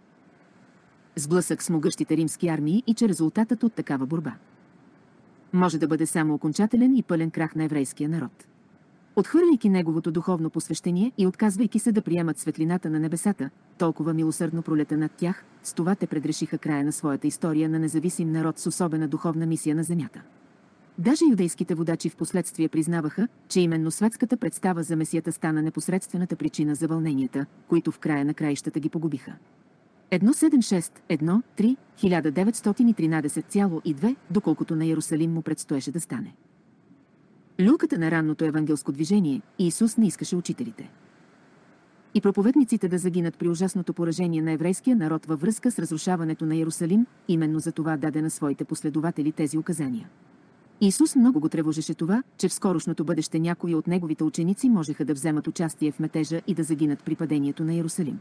сблъсък с могъщите римски армии и че резултатът от такава борба може да бъде само окончателен и пълен крах на еврейския народ. Отхвърляйки неговото духовно посвещение и отказвайки се да приемат светлината на небесата, толкова милосърдно пролета над тях, с това те предрешиха края на своята история на независим народ с особена духовна мисия на земята. Даже юдейските водачи в последствие признаваха, че именно светската представа за Месията стана непосредствената причина за вълненията, които в края на краищата ги погубиха. едно седем шест едно три хиляда деветстотин и тринадесет цяло и две, доколкото на Йерусалим му предстоеше да стане. Люлката на ранното евангелско движение, Исус не искаше учителите и проповедниците да загинат при ужасното поражение на еврейския народ във връзка с разрушаването на Йерусалим, именно за това даде на своите последователи тези указания. Исус много го тревожеше това, че в скорошното бъдеще някои от неговите ученици можеха да вземат участие в метежа и да загинат при падението на Йерусалим.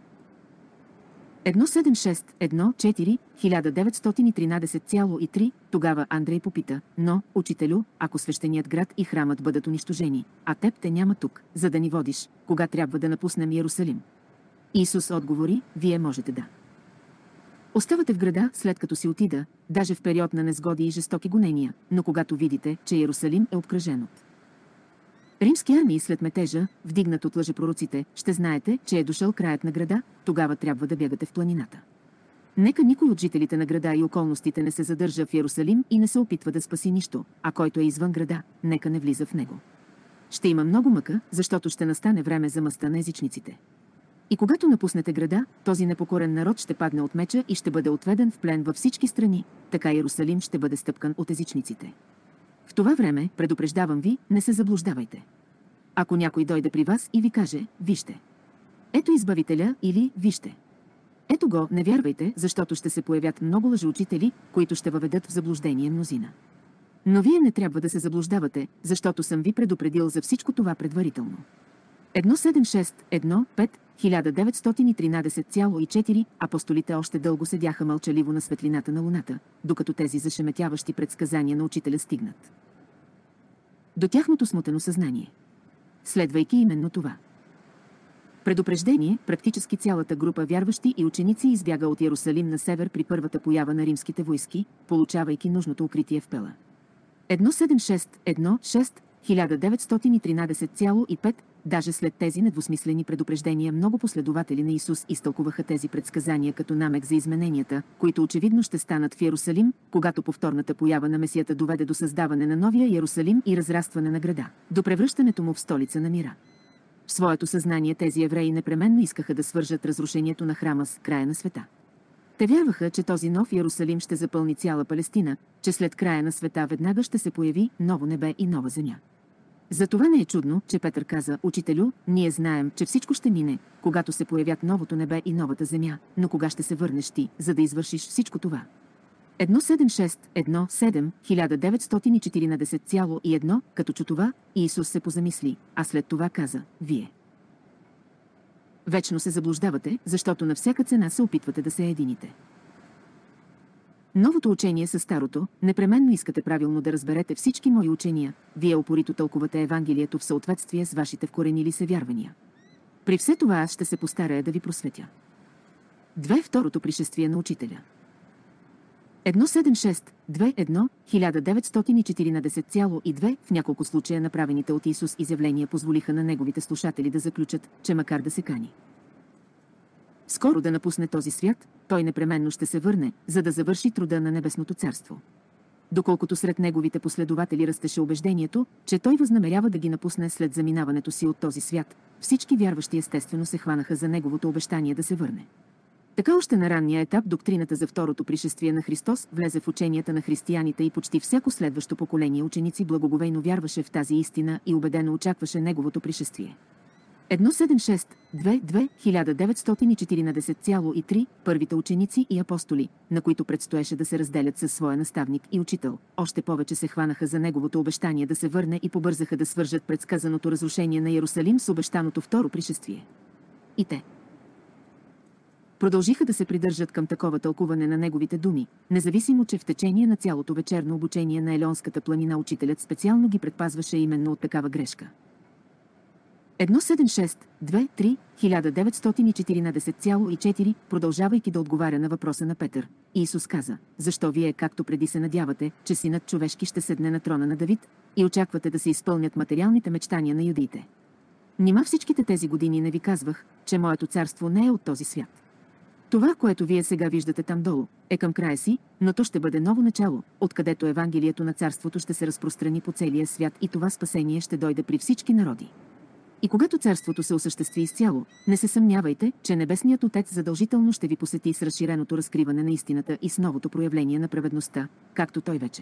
едно седем шест едно четири хиляда деветстотин и тринадесет цяло и три, тогава Андрей попита: но, учителю, ако свещеният град и храмът бъдат унищожени, а теб те няма тук, за да ни водиш, кога трябва да напуснем Йерусалим? Исус отговори: вие можете да оставате в града, след като си отида, даже в период на незгоди и жестоки гонения, но когато видите, че Йерусалим е обкръжен от римски армии след метежа, вдигнат от лъжепророците, ще знаете, че е дошъл краят на града, тогава трябва да бягате в планината. Нека никой от жителите на града и околностите не се задържа в Йерусалим и не се опитва да спаси нищо, а който е извън града, нека не влиза в него. Ще има много мъка, защото ще настане време за мъста на езичниците. И когато напуснете града, този непокорен народ ще падне от меча и ще бъде отведен в плен във всички страни, така Йерусалим ще бъде стъпкан от езичниците. В това време, предупреждавам ви, не се заблуждавайте. Ако някой дойде при вас и ви каже: вижте, ето избавителя, или вижте, ето го, не вярвайте, защото ще се появят много лъжеучители, които ще въведат в заблуждение мнозина. Но вие не трябва да се заблуждавате, защото съм ви предупредил за всичко това предварително. едно седем шест едно пет хиляда деветстотин и тринадесет цяло и четири, апостолите още дълго седяха мълчаливо на светлината на луната, докато тези зашеметяващи предсказания на учителя стигнат до тяхното смутено съзнание. Следвайки именно това предупреждение, практически цялата група вярващи и ученици избяга от Йерусалим на север при първата поява на римските войски, получавайки нужното укритие в Пела. едно седем шест едно шест хиляда деветстотин и тринадесет цяло и пет. Даже след тези недвусмислени предупреждения много последователи на Исус изтълкуваха тези предсказания като намек за измененията, които очевидно ще станат в Йерусалим, когато повторната поява на Месията доведе до създаване на новия Йерусалим и разрастване на града, до превръщането му в столица на мира. В своето съзнание тези евреи непременно искаха да свържат разрушението на храма с края на света. Те вярваха, че този нов Йерусалим ще запълни цяла Палестина, че след края на света веднага ще се появи ново небе и нова земя. Затова не е чудно, че Петър каза: „Учителю, ние знаем, че всичко ще мине, когато се появят новото небе и новата земя, но кога ще се върнеш ти, за да извършиш всичко това?“ едно седем шест едно седем хиляда деветстотин и четиринадесет цяло и едно. Като чу това, Исус се позамисли, а след това каза: „Вие вечно се заблуждавате, защото на всяка цена се опитвате да се едините. Новото учение със старото, непременно искате правилно да разберете всички мои учения, вие упорито тълкувате Евангелието в съответствие с вашите вкоренили се вярвания. При все това аз ще се постарая да ви просветя. две. Второто пришествие на Учителя. едно седем шест две едно хиляда деветстотин и четиринадесет цяло и две. В няколко случая направените от Исус изявления позволиха на неговите слушатели да заключат, че макар да се кани скоро да напусне този свят, той непременно ще се върне, за да завърши труда на Небесното царство. Доколкото сред неговите последователи растеше убеждението, че той възнамерява да ги напусне след заминаването си от този свят, всички вярващи естествено се хванаха за неговото обещание да се върне. Така още на ранния етап доктрината за второто пришествие на Христос влезе в ученията на християните и почти всяко следващо поколение ученици благоговейно вярваше в тази истина и убедено очакваше неговото пришествие. едно седем шест две две хиляда деветстотин и четиринадесет цяло и три. Първите ученици и апостоли, на които предстоеше да се разделят със своя наставник и учител, още повече се хванаха за неговото обещание да се върне и побързаха да свържат предсказаното разрушение на Йерусалим с обещаното второ пришествие. И те продължиха да се придържат към такова тълкуване на неговите думи, независимо, че в течение на цялото вечерно обучение на Елеонската планина учителят специално ги предпазваше именно от такава грешка. едно седем шест две три хиляда деветстотин и четиринадесет цяло и четири. Продължавайки да отговаря на въпроса на Петър, Исус каза: „Защо вие, както преди се надявате, че синът човешки ще седне на трона на Давид, и очаквате да се изпълнят материалните мечтания на юдеите? Нима всичките тези години не ви казвах, че моето царство не е от този свят? Това, което вие сега виждате там долу, е към края си, но то ще бъде ново начало, откъдето Евангелието на царството ще се разпространи по целия свят и това спасение ще дойде при всички народи. И когато царството се осъществи изцяло, не се съмнявайте, че Небесният Отец задължително ще ви посети с разширеното разкриване на истината и с новото проявление на праведността, както той вече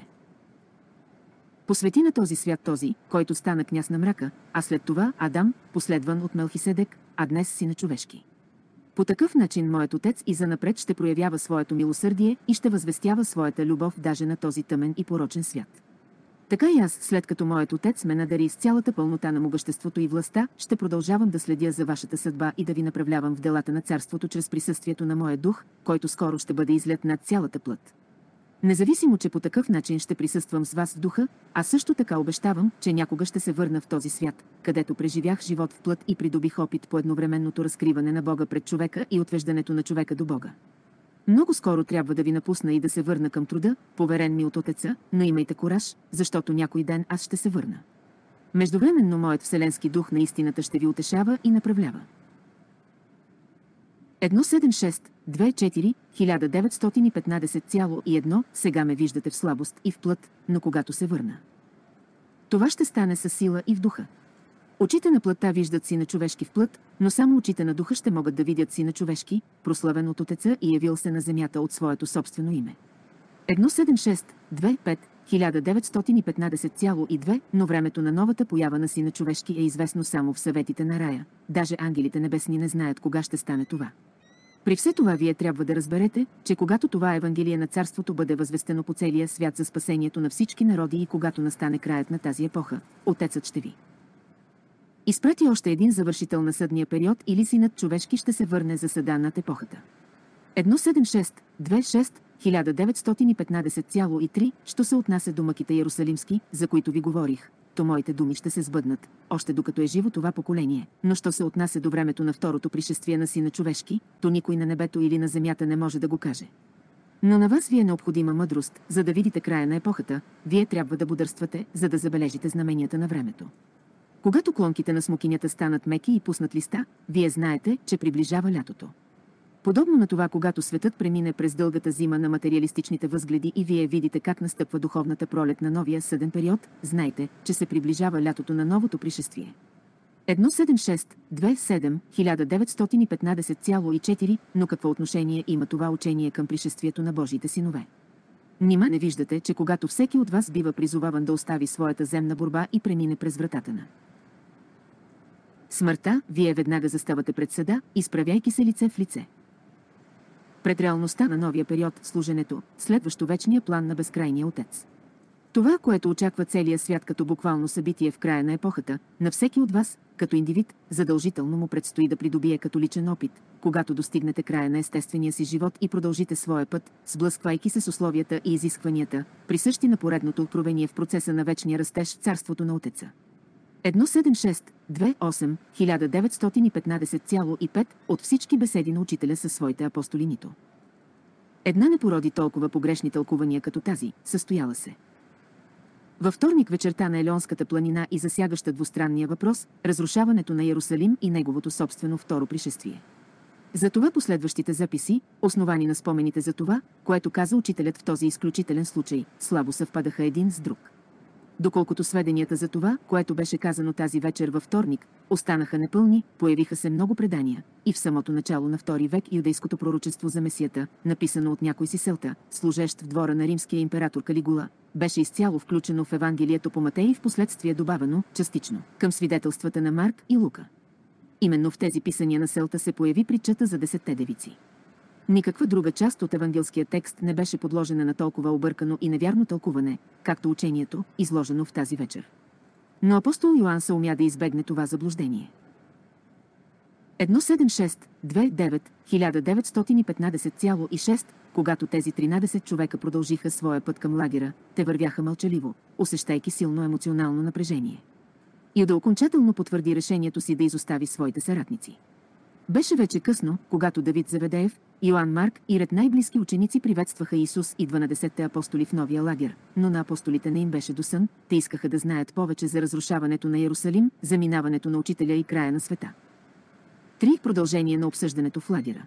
посвети на този свят този, който стана княз на мрака, а след това Адам, последван от Мелхиседек, а днес сина човешки. По такъв начин моят Отец и занапред ще проявява своето милосърдие и ще възвестява своята любов даже на този тъмен и порочен свят. Така и аз, след като моят Отец ме надари с цялата пълнота на могъществото и властта, ще продължавам да следя за вашата съдба и да ви направлявам в делата на царството чрез присъствието на моя дух, който скоро ще бъде излет над цялата плът. Независимо, че по такъв начин ще присъствам с вас в духа, а също така обещавам, че някога ще се върна в този свят, където преживях живот в плът и придобих опит по едновременното разкриване на Бога пред човека и отвеждането на човека до Бога. Много скоро трябва да ви напусна и да се върна към труда, поверен ми от Отеца, но имайте кураж, защото някой ден аз ще се върна. Междувременно моят вселенски дух на истината ще ви утешава и направлява. едно седем шест две четири хиляда деветстотин и петнадесет цяло и едно. Сега ме виждате в слабост и в плът, но когато се върна, това ще стане със сила и в духа. Очите на плътта виждат сина човешки в плът, но само очите на духа ще могат да видят сина човешки, прославен от Отеца и явил се на земята от своето собствено име. едно седем шест две пет хиляда деветстотин и петнадесет цяло и две. Но времето на новата поява на сина човешки е известно само в съветите на рая. Даже ангелите небесни не знаят кога ще стане това. При все това вие трябва да разберете, че когато това Евангелие на царството бъде възвестено по целия свят за спасението на всички народи и когато настане краят на тази епоха, Отецът ще ви изпрати още един завършител на съдния период или синът човешки ще се върне за съда над епохата. едно седем шест две шест хиляда деветстотин и петнадесет цяло и три. Що се отнася до мъките Йерусалимски, за които ви говорих, то моите думи ще се сбъднат, още докато е живо това поколение. Но що се отнася до времето на второто пришествие на сина човешки, то никой на небето или на земята не може да го каже. Но на вас ви е необходима мъдрост, за да видите края на епохата, вие трябва да бодрствате, за да забележите знаменията на времето. Когато клонките на смокинята станат меки и пуснат листа, вие знаете, че приближава лятото. Подобно на това, когато светът премине през дългата зима на материалистичните възгледи и вие видите как настъпва духовната пролет на новия съден период, знайте, че се приближава лятото на новото пришествие. едно седем шест две седем хиляда деветстотин и петнадесет цяло и четири, но какво отношение има това учение към пришествието на Божиите синове? Нима не виждате, че когато всеки от вас бива призоваван да остави своята земна борба и премине през вратата на смъртта, вие веднага заставате пред съда, изправяйки се лице в лице пред реалността на новия период, служенето, следващо вечния план на безкрайния Отец. Това, което очаква целия свят като буквално събитие в края на епохата, на всеки от вас, като индивид, задължително му предстои да придобие като личен опит, когато достигнете края на естествения си живот и продължите своя път, сблъсквайки се с условията и изискванията, присъщи на поредното откровение в процеса на вечния растеж в царството на Отеца. едно седем шест две осем хиляда деветстотин и петнадесет цяло и пет от всички беседи на учителя със своите апостоли нито една не породи толкова погрешни тълкувания като тази, състояла се във вторник вечерта на Елеонската планина и засягаща двустранния въпрос, разрушаването на Йерусалим и неговото собствено второ пришествие. Затова последващите записи, основани на спомените за това, което каза учителят в този изключителен случай, слабо съвпадаха един с друг. Доколкото сведенията за това, което беше казано тази вечер във вторник, останаха непълни, появиха се много предания, и в самото начало на втори век юдейското пророчество за Месията, написано от някой си селта, служещ в двора на римския император Калигула, беше изцяло включено в Евангелието по Матей и в последствие добавено, частично, към свидетелствата на Марк и Лука. Именно в тези писания на селта се появи притчата за десетте девици. Никаква друга част от евангелския текст не беше подложена на толкова объркано и невярно тълкуване, както учението, изложено в тази вечер. Но апостол Йоан се умя да избегне това заблуждение. едно седем шест две девет хиляда деветстотин и петнадесет цяло и шест, когато тези тринадесет човека продължиха своя път към лагера, те вървяха мълчаливо, усещайки силно емоционално напрежение. Юда окончателно потвърди решението си да изостави своите съратници. Беше вече късно, когато Давид Зеведеев, Йоан Марк и ред най-близки ученици приветстваха Исус и дванадесетте апостоли в новия лагер, но на апостолите не им беше до сън, те искаха да знаят повече за разрушаването на Йерусалим, заминаването на учителя и края на света. Три. Продължение на обсъждането в лагера.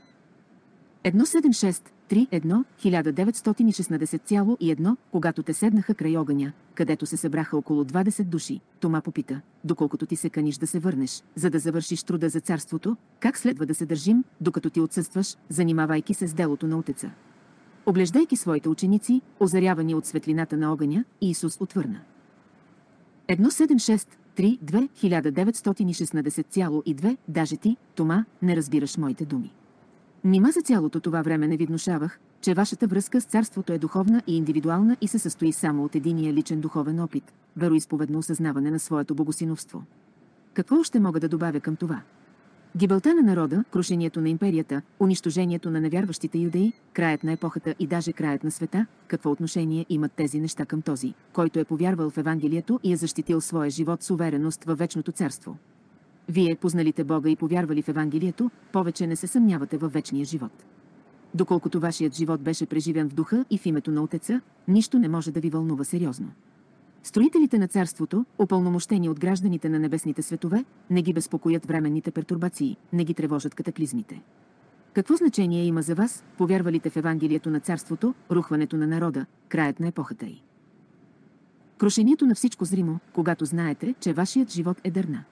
едно седем шест три едно хиляда деветстотин и шестнадесет цяло и едно, когато те седнаха край огъня, където се събраха около двадесет души, Тома попита, доколкото ти се каниш да се върнеш, за да завършиш труда за царството, как следва да се държим, докато ти отсъстваш, занимавайки се с делото на Отеца. Оглеждайки своите ученици, озарявани от светлината на огъня, Исус отвърна. едно седем шест три две хиляда деветстотин и шестнадесет цяло и две, даже ти, Тома, не разбираш моите думи. Нима за цялото това време не ви внушавах, че вашата връзка с царството е духовна и индивидуална и се състои само от единия личен духовен опит, вероизповедно осъзнаване на своето богосиновство. Какво още мога да добавя към това? Гибелта на народа, крушението на империята, унищожението на невярващите юдеи, краят на епохата и даже краят на света, какво отношение имат тези неща към този, който е повярвал в Евангелието и е защитил своя живот с увереност във вечното царство? Вие, позналите Бога и повярвали в Евангелието, повече не се съмнявате във вечния живот. Доколкото вашият живот беше преживян в духа и в името на Отеца, нищо не може да ви вълнува сериозно. Строителите на царството, упълномощени от гражданите на небесните светове, не ги безпокоят временните пертурбации, не ги тревожат катаклизмите. Какво значение има за вас, повярвалите в Евангелието на царството, рухването на народа, краят на епохата й? Крушението на всичко зримо, когато знаете, че вашият живот е дърна.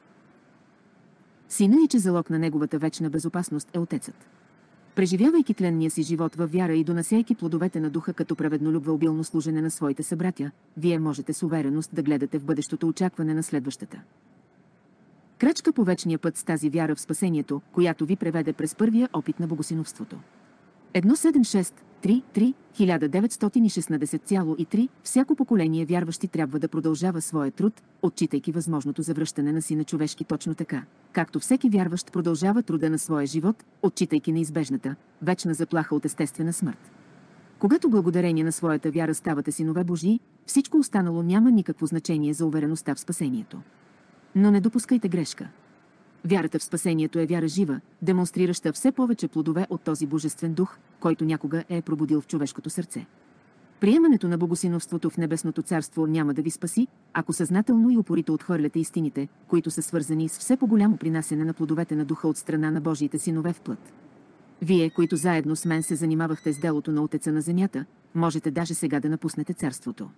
Сина и че залог на неговата вечна безопасност е Отецът. Преживявайки тленния си живот във вяра и донасяйки плодовете на духа като праведнолюбва обилно служене на своите събратя, вие можете с увереност да гледате в бъдещото очакване на следващата крачка по вечния път с тази вяра в спасението, която ви преведе през първия опит на богосиновството. едно седем шест три три хиляда деветстотин и шестнадесет цяло и три Всяко поколение вярващи трябва да продължава своя труд, отчитайки възможното завръщане на Сина човешки точно така, както всеки вярващ продължава труда на своя живот, отчитайки неизбежната, вечна заплаха от естествена смърт. Когато благодарение на своята вяра ставате синове Божии, всичко останало няма никакво значение за увереността в спасението. Но не допускайте грешка. Вярата в спасението е вяра жива, демонстрираща все повече плодове от този божествен дух, който някога е пробудил в човешкото сърце. Приемането на богосиновството в Небесното царство няма да ви спаси, ако съзнателно и упорито отхвърляте истините, които са свързани с все по-голямо принасене на плодовете на духа от страна на Божиите синове в плът. Вие, които заедно с мен се занимавахте с делото на Отеца на земята, можете даже сега да напуснете царството.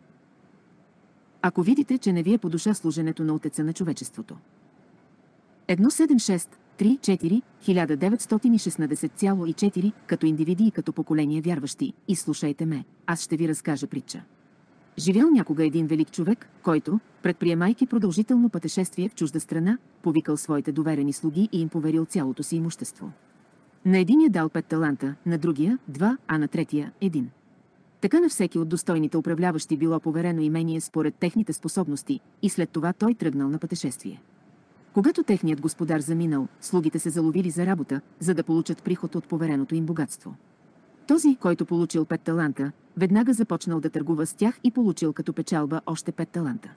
Ако видите, че не ви е по душа служенето на Отеца на човечеството. едно седем шест три четири хиляда деветстотин и шестнадесет цяло и четири като индивиди и като поколение вярващи, и слушайте ме, аз ще ви разкажа притча. Живял някога един велик човек, който, предприемайки продължително пътешествие в чужда страна, повикал своите доверени слуги и им поверил цялото си имущество. На единия дал пет таланта, на другия – два, а на третия – един. Така на всеки от достойните управляващи било поверено имение според техните способности, и след това той тръгнал на пътешествие. Когато техният господар заминал, слугите се заловили за работа, за да получат приход от повереното им богатство. Този, който получил пет таланта, веднага започнал да търгува с тях и получил като печалба още пет таланта.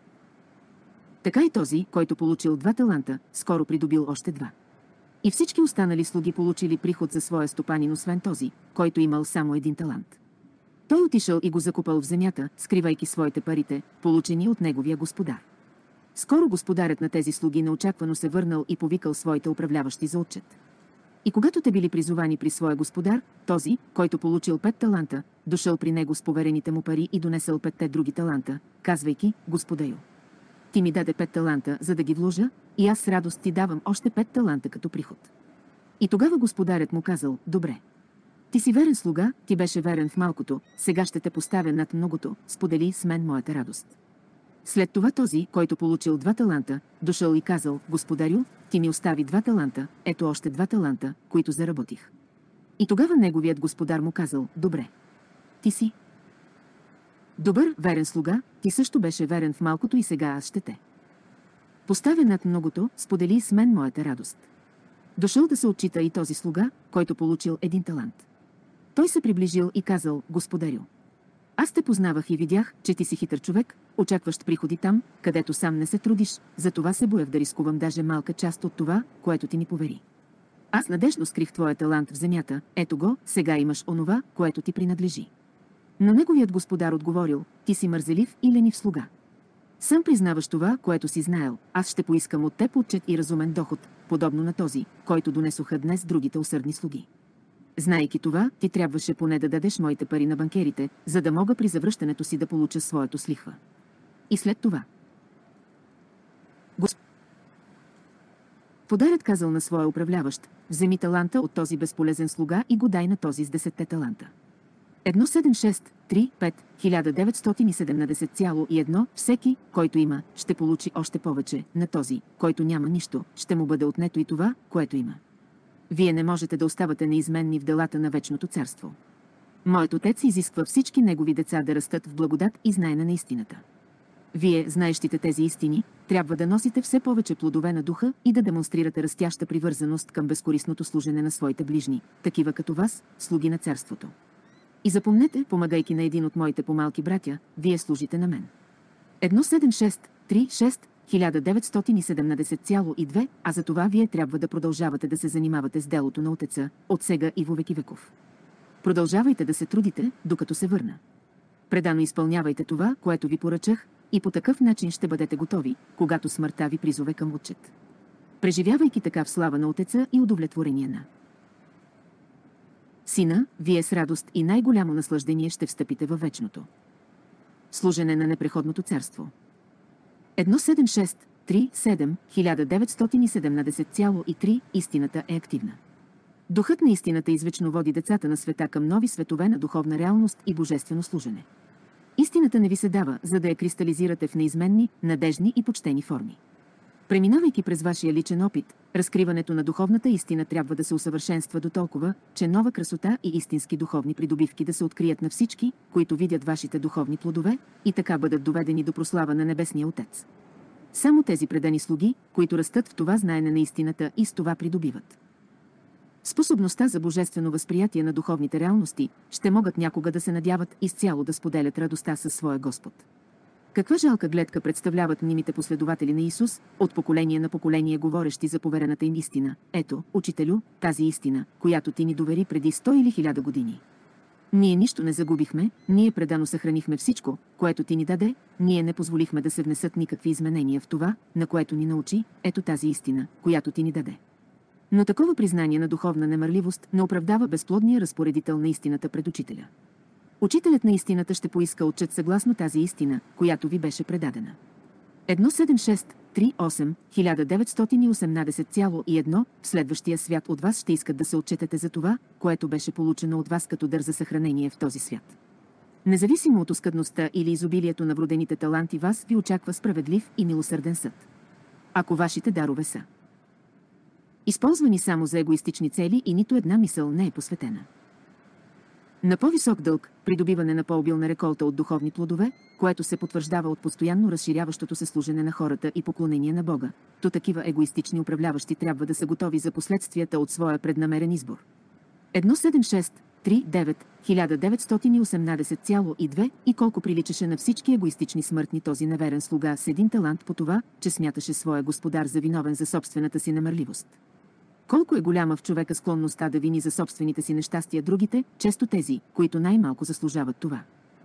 Така и този, който получил два таланта, скоро придобил още два. И всички останали слуги получили приход за своя стопанин, освен този, който имал само един талант. Той отишъл и го закупал в земята, скривайки своите парите, получени от неговия господар. Скоро господарят на тези слуги неочаквано се върнал и повикал своите управляващи за отчет. И когато те били призовани при своя господар, този, който получил пет таланта, дошъл при него с поверените му пари и донесъл петте други таланта, казвайки: Господаю, ти ми даде пет таланта, за да ги вложа, и аз с радост ти давам още пет таланта като приход. И тогава господарят му казал: добре. Ти си верен слуга, ти беше верен в малкото, сега ще те поставя над многото, сподели с мен моята радост. След това този, който получил два таланта, дошъл и казал: Господарю, ти ми остави два таланта, ето още два таланта, които заработих. И тогава неговият господар му казал: добре. Ти си добър, верен слуга, ти също беше верен в малкото и сега аз ще те поставя над многото, сподели с мен моята радост. Дошъл да се отчита и този слуга, който получил един талант. Той се приближил и казал: Господарю, аз те познавах и видях, че ти си хитър човек, очакващ приходи там, където сам не се трудиш, затова се боях да рискувам даже малка част от това, което ти ми повери. Аз надежно скрих твоя талант в земята, ето го, сега имаш онова, което ти принадлежи. Но неговият господар отговорил: ти си мързелив и ленив слуга. Сам признаваш това, което си знаел, аз ще поискам от теб отчет и разумен доход, подобно на този, който донесоха днес другите усърдни слуги. Знайки това, ти трябваше поне да дадеш моите пари на банкерите, за да мога при завръщането си да получа своето с лихва. И след това Господарят казал на своя управляващ: вземи таланта от този безполезен слуга и го дай на този с десетте таланта. едно седем шест три пет хиляда деветстотин и седемнадесет цяло и едно всеки, който има, ще получи още повече, на този, който няма нищо, ще му бъде отнето и това, което има. Вие не можете да оставате неизменни в делата на вечното царство. Моят отец изисква всички негови деца да растат в благодат и знаене на истината. Вие, знаещите тези истини, трябва да носите все повече плодове на духа и да демонстрирате растяща привързаност към безкористното служене на своите ближни, такива като вас, слуги на царството. И запомнете, помагайки на един от моите помалки братя, вие служите на мен. едно седем шест три шест хиляда деветстотин и седемнадесет цяло и две, а за това вие трябва да продължавате да се занимавате с делото на Отеца, от сега и во веки веков. Продължавайте да се трудите, докато се върна. Предано изпълнявайте това, което ви поръчах, и по такъв начин ще бъдете готови, когато смъртта ви призове към отчет. Преживявайки така в слава на Отеца и удовлетворение на Сина, вие с радост и най-голямо наслаждение ще встъпите във вечното служене на непреходното царство. едно седем шест три седем хиляда деветстотин и седемнадесет цяло и три Истината е активна. Духът на истината извечно води децата на света към нови светове на духовна реалност и божествено служене. Истината не ви се дава, за да я кристализирате в неизменни, надежни и почтени форми. Преминавайки през вашия личен опит, разкриването на духовната истина трябва да се усъвършенства до толкова, че нова красота и истински духовни придобивки да се открият на всички, които видят вашите духовни плодове, и така бъдат доведени до прослава на Небесния Отец. Само тези предани слуги, които растат в това знаене на истината и с това придобиват способността за божествено възприятие на духовните реалности, ще могат някога да се надяват изцяло да споделят радостта със своя Господ. Каква жалка гледка представляват мнимите последователи на Исус, от поколение на поколение говорещи за поверената им истина. Ето, учителю, тази истина, която ти ни довери преди сто или хиляда години. Ние нищо не загубихме, ние предано съхранихме всичко, което ти ни даде, ние не позволихме да се внесат никакви изменения в това, на което ни научи, ето тази истина, която ти ни даде. Но такова признание на духовна немърливост не оправдава безплодния разпоредител на истината пред учителя. Учителят на истината ще поиска отчет съгласно тази истина, която ви беше предадена. едно седем шест три осем хиляда деветстотин и осемнадесет цяло и едно в следващия свят от вас ще искат да се отчетете за това, което беше получено от вас като дар за съхранение в този свят. Независимо от оскъдността или изобилието на вродените таланти, вас ви очаква справедлив и милосърден съд. Ако вашите дарове са използвани само за егоистични цели и нито една мисъл не е посветена на по-висок дълг, придобиване на по-обилна реколта от духовни плодове, което се потвърждава от постоянно разширяващото се служене на хората и поклонение на Бога, то такива егоистични управляващи трябва да са готови за последствията от своя преднамерен избор. едно седем шест три девет хиляда деветстотин и осемнадесет цяло и две и колко приличаше на всички егоистични смъртни този неверен слуга с един талант по това, че смяташе своя господар за виновен за собствената си немърливост. Колко е голяма в човека склонността да вини за собствените си нещастия другите, често тези, които най-малко заслужават това.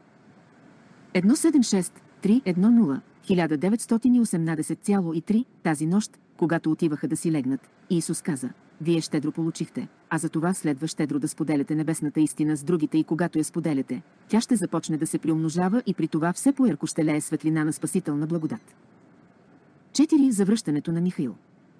едно седем шест три едно нула хиляда деветстотин и осемнадесет цяло и три тази нощ, когато отиваха да си легнат, Исус каза: вие щедро получихте, а за това следва щедро да споделяте небесната истина с другите и когато я споделяте, тя ще започне да се приумножава и при това все по-ярко ще лее светлина на спасителна благодат. четири Завръщането на Михаил.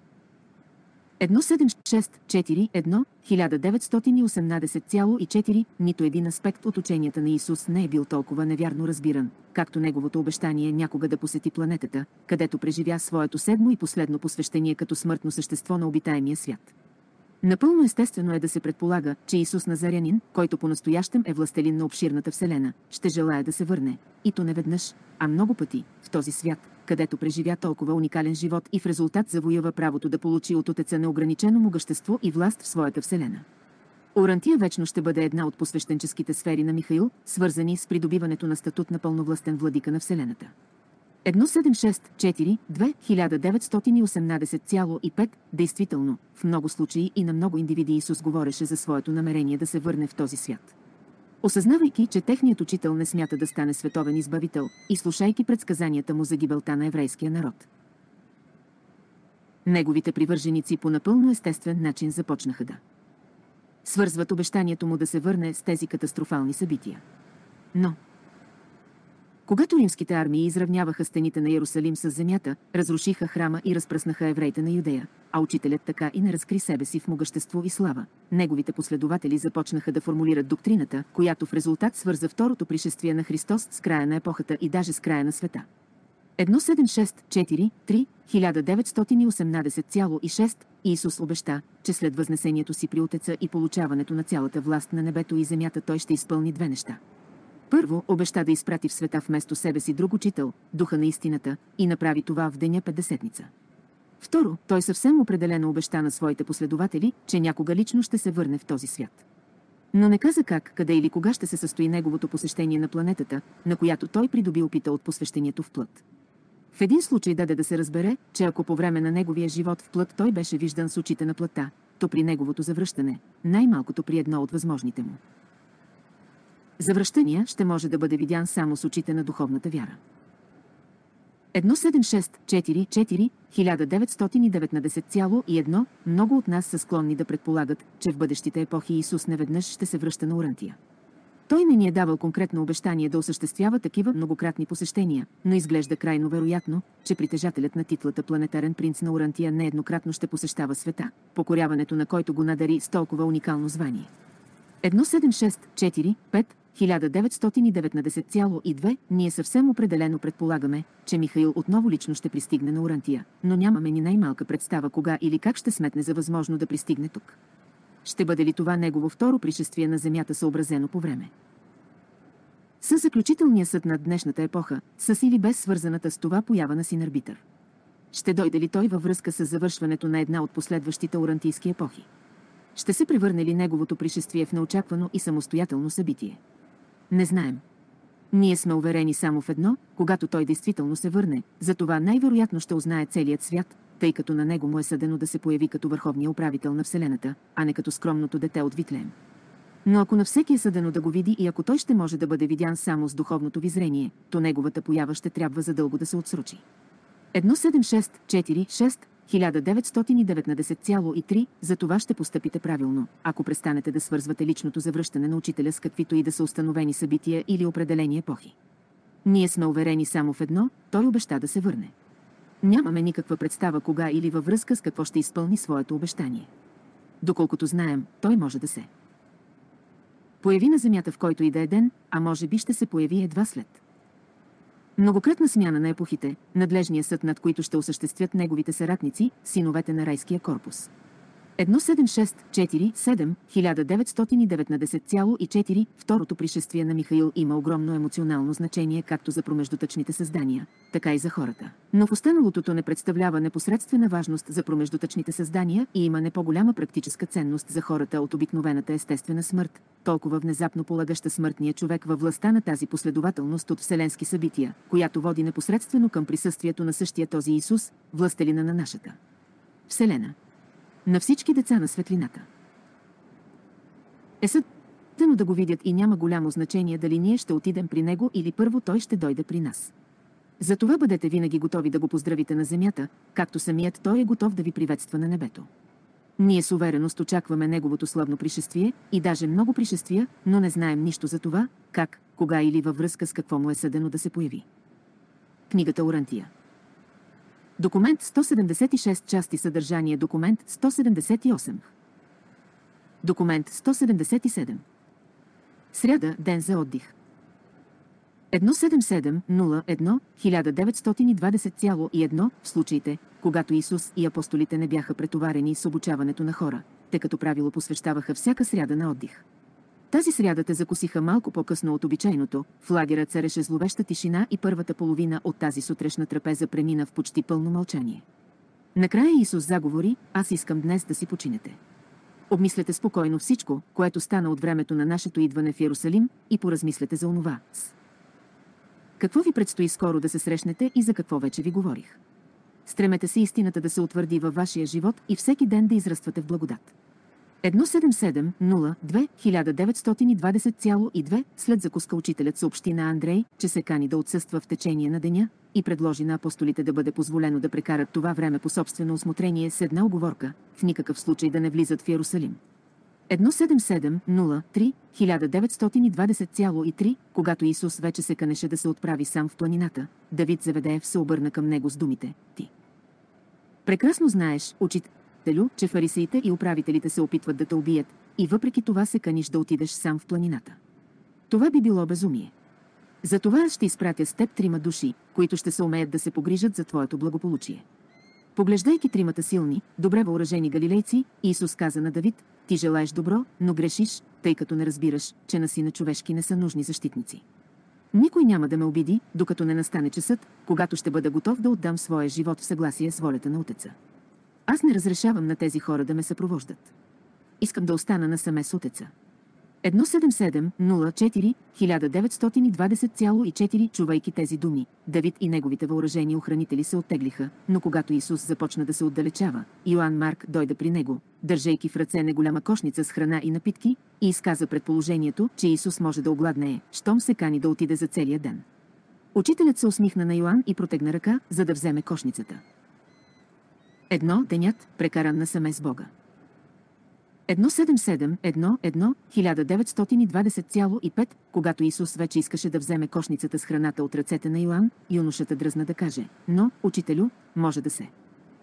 едно седем шест четири едно хиляда деветстотин и осемнадесет цяло и четири Нито един аспект от ученията на Исус не е бил толкова невярно разбиран, както неговото обещание някога да посети планетата, където преживя своето седмо и последно посвещение като смъртно същество на обитаемия свят. Напълно естествено е да се предполага, че Исус Назарянин, който по-настоящем е властелин на обширната вселена, ще желае да се върне, и то не веднъж, а много пъти, в този свят, където преживя толкова уникален живот и в резултат завоюва правото да получи от Отеца неограничено могъщество и власт в своята вселена. Орантия вечно ще бъде една от посвещенческите сфери на Михаил, свързани с придобиването на статут на пълновластен владика на вселената. едно седем шест четири две хиляда деветстотин и осемнадесет цяло и пет Действително, в много случаи и на много индивиди Исус говореше за своето намерение да се върне в този свят. Осъзнавайки, че техният учител не смята да стане световен избавител, и слушайки предсказанията му за гибелта на еврейския народ, неговите привърженици по напълно естествен начин започнаха да свързват обещанието му да се върне с тези катастрофални събития. Но когато римските армии изравняваха стените на Йерусалим с земята, разрушиха храма и разпръснаха евреите на Юдея, а учителят така и не разкри себе си в могъщество и слава, неговите последователи започнаха да формулират доктрината, която в резултат свърза второто пришествие на Христос с края на епохата и даже с края на света. едно седем шест четири три хиляда деветстотин и осемнадесет цяло и шест Исус обеща, че след възнесението си при Отеца и получаването на цялата власт на небето и земята той ще изпълни две неща. Първо, обеща да изпрати в света вместо себе си друг учител, духа на истината, и направи това в деня Петдесетница. Второ, той съвсем определено обеща на своите последователи, че някога лично ще се върне в този свят. Но не каза как, къде или кога ще се състои неговото посещение на планетата, на която той придоби опита от посвещението в плът. В един случай даде да се разбере, че ако по време на неговия живот в плът той беше виждан с очите на плътта, то при неговото завръщане, най-малкото при едно от възможните му завръщания ще може да бъде видян само с очите на духовната вяра. едно седем шест четири четири хиляда деветстотин и деветнадесет цяло и едно Много от нас са склонни да предполагат, че в бъдещите епохи Исус неведнъж ще се връща на Орантия. Той не ни е давал конкретно обещание да осъществява такива многократни посещения, но изглежда крайно вероятно, че притежателят на титлата планетарен принц на Орантия нееднократно ще посещава света, покоряването на който го надари с толкова уникално звание. едно седем шест четири пет хиляда деветстотин и деветнадесет цяло и две Ние съвсем определено предполагаме, че Михаил отново лично ще пристигне на Орантия, но нямаме ни най-малка представа кога или как ще сметне за възможно да пристигне тук. Ще бъде ли това негово второ пришествие на Земята съобразено по време със заключителния съд на днешната епоха, с или без свързаната с това поява на син-арбитър? Ще дойде ли той във връзка с завършването на една от последващите орантийски епохи? Ще се превърне ли неговото пришествие в неочаквано и самостоятелно събитие? Не знаем. Ние сме уверени само в едно, когато той действително се върне, затова най-вероятно ще узнае целият свят, тъй като на него му е съдено да се появи като върховния управител на Вселената, а не като скромното дете от Витлеем. Но ако на всеки е съдено да го види и ако той ще може да бъде видян само с духовното ви зрение, то неговата поява ще трябва задълго да се отсрочи. едно седем шест четири шест хиляда деветстотин и деветнадесет цяло и три, за това ще постъпите правилно, ако престанете да свързвате личното завръщане на учителя с каквито и да са установени събития или определени епохи. Ние сме уверени само в едно, той обеща да се върне. Нямаме никаква представа кога или във връзка с какво ще изпълни своето обещание. Доколкото знаем, той може да се появи на земята в който и да е ден, а може би ще се появи едва след многократна смяна на епохите, надлежния съд, над които ще осъществят неговите съратници, синовете на райския корпус. едно седем шест четири седем хиляда деветстотин и деветнадесет цяло и четири Второто пришествие на Михаил има огромно емоционално значение както за промеждутъчните създания, така и за хората. Но в останалото то не представлява непосредствена важност за промеждутъчните създания и има не по-голяма практическа ценност за хората от обикновената естествена смърт, толкова внезапно полагаща смъртния човек във властта на тази последователност от вселенски събития, която води непосредствено към присъствието на същия този Исус, властелина на нашата Вселена. На всички деца на светлината е съдено да го видят и няма голямо значение дали ние ще отидем при него или първо той ще дойде при нас. Затова бъдете винаги готови да го поздравите на земята, както самият той е готов да ви приветства на небето. Ние с увереност очакваме неговото славно пришествие и даже много пришествия, но не знаем нищо за това, как, кога или във връзка с какво му е съдено да се появи. Книгата Орантия. Документ сто седемдесет и шест части съдържание документ сто седемдесет и осем. Документ сто седемдесет и седем. Сряда, ден за отдих. едно седем седем нула едно хиляда деветстотин и двадесет цяло и едно в случаите, когато Исус и апостолите не бяха претоварени с обучаването на хора, те като правило посвещаваха всяка сряда на отдих. Тази сряда те закусиха малко по-късно от обичайното, в лагера цареше зловеща тишина и първата половина от тази сутрешна трапеза премина в почти пълно мълчание. Накрая Исус заговори: аз искам днес да си починете. Обмислете спокойно всичко, което стана от времето на нашето идване в Йерусалим, и поразмислете за онова. Какво ви предстои скоро да се срещнете и за какво вече ви говорих? Стремете се истината да се утвърди във вашия живот и всеки ден да израствате в благодат. едно седем седем нула две хиляда деветстотин и двадесет цяло и две След закуска учителят съобщи на Андрей, че се кани да отсъства в течение на деня и предложи на апостолите да бъде позволено да прекарат това време по собствено усмотрение с една уговорка – в никакъв случай да не влизат в Йерусалим. едно седем седем нула три хиляда деветстотин и двадесет цяло и три Когато Исус вече се канеше да се отправи сам в планината, Давид Зеведеев се обърна към него с думите: ти прекрасно знаеш, учителю, че фарисеите и управителите се опитват да те убият, и въпреки това се каниш да отидеш сам в планината. Това би било безумие. Затова аз ще изпратя с теб трима души, които ще се умеят да се погрижат за твоето благополучие. Поглеждайки тримата силни, добре въоръжени галилейци, Исус каза на Давид: ти желаеш добро, но грешиш, тъй като не разбираш, че на сина човешки не са нужни защитници. Никой няма да ме обиди, докато не настане часът, когато ще бъда готов да отдам своя живот в съгласие с волята на Отеца. Аз не разрешавам на тези хора да ме съпровождат. Искам да остана насаме с Отеца. едно седем седем нула четири хиляда деветстотин и двадесет цяло и четири Чувайки тези думи, Давид и неговите въоръжени охранители се оттеглиха, но когато Исус започна да се отдалечава, Йоан Марк дойде при него, държейки в ръце неголяма кошница с храна и напитки, и изказа предположението, че Исус може да огладнее, щом се кани да отиде за целия ден. Учителят се усмихна на Йоан и протегна ръка, за да вземе кошницата. Едно денят, прекаран насаме с Бога. едно седем седем едно едно хиляда деветстотин и двадесет цяло и пет Когато Исус вече искаше да вземе кошницата с храната от ръцете на Йоан, юношата дръзна да каже: но, учителю, може да се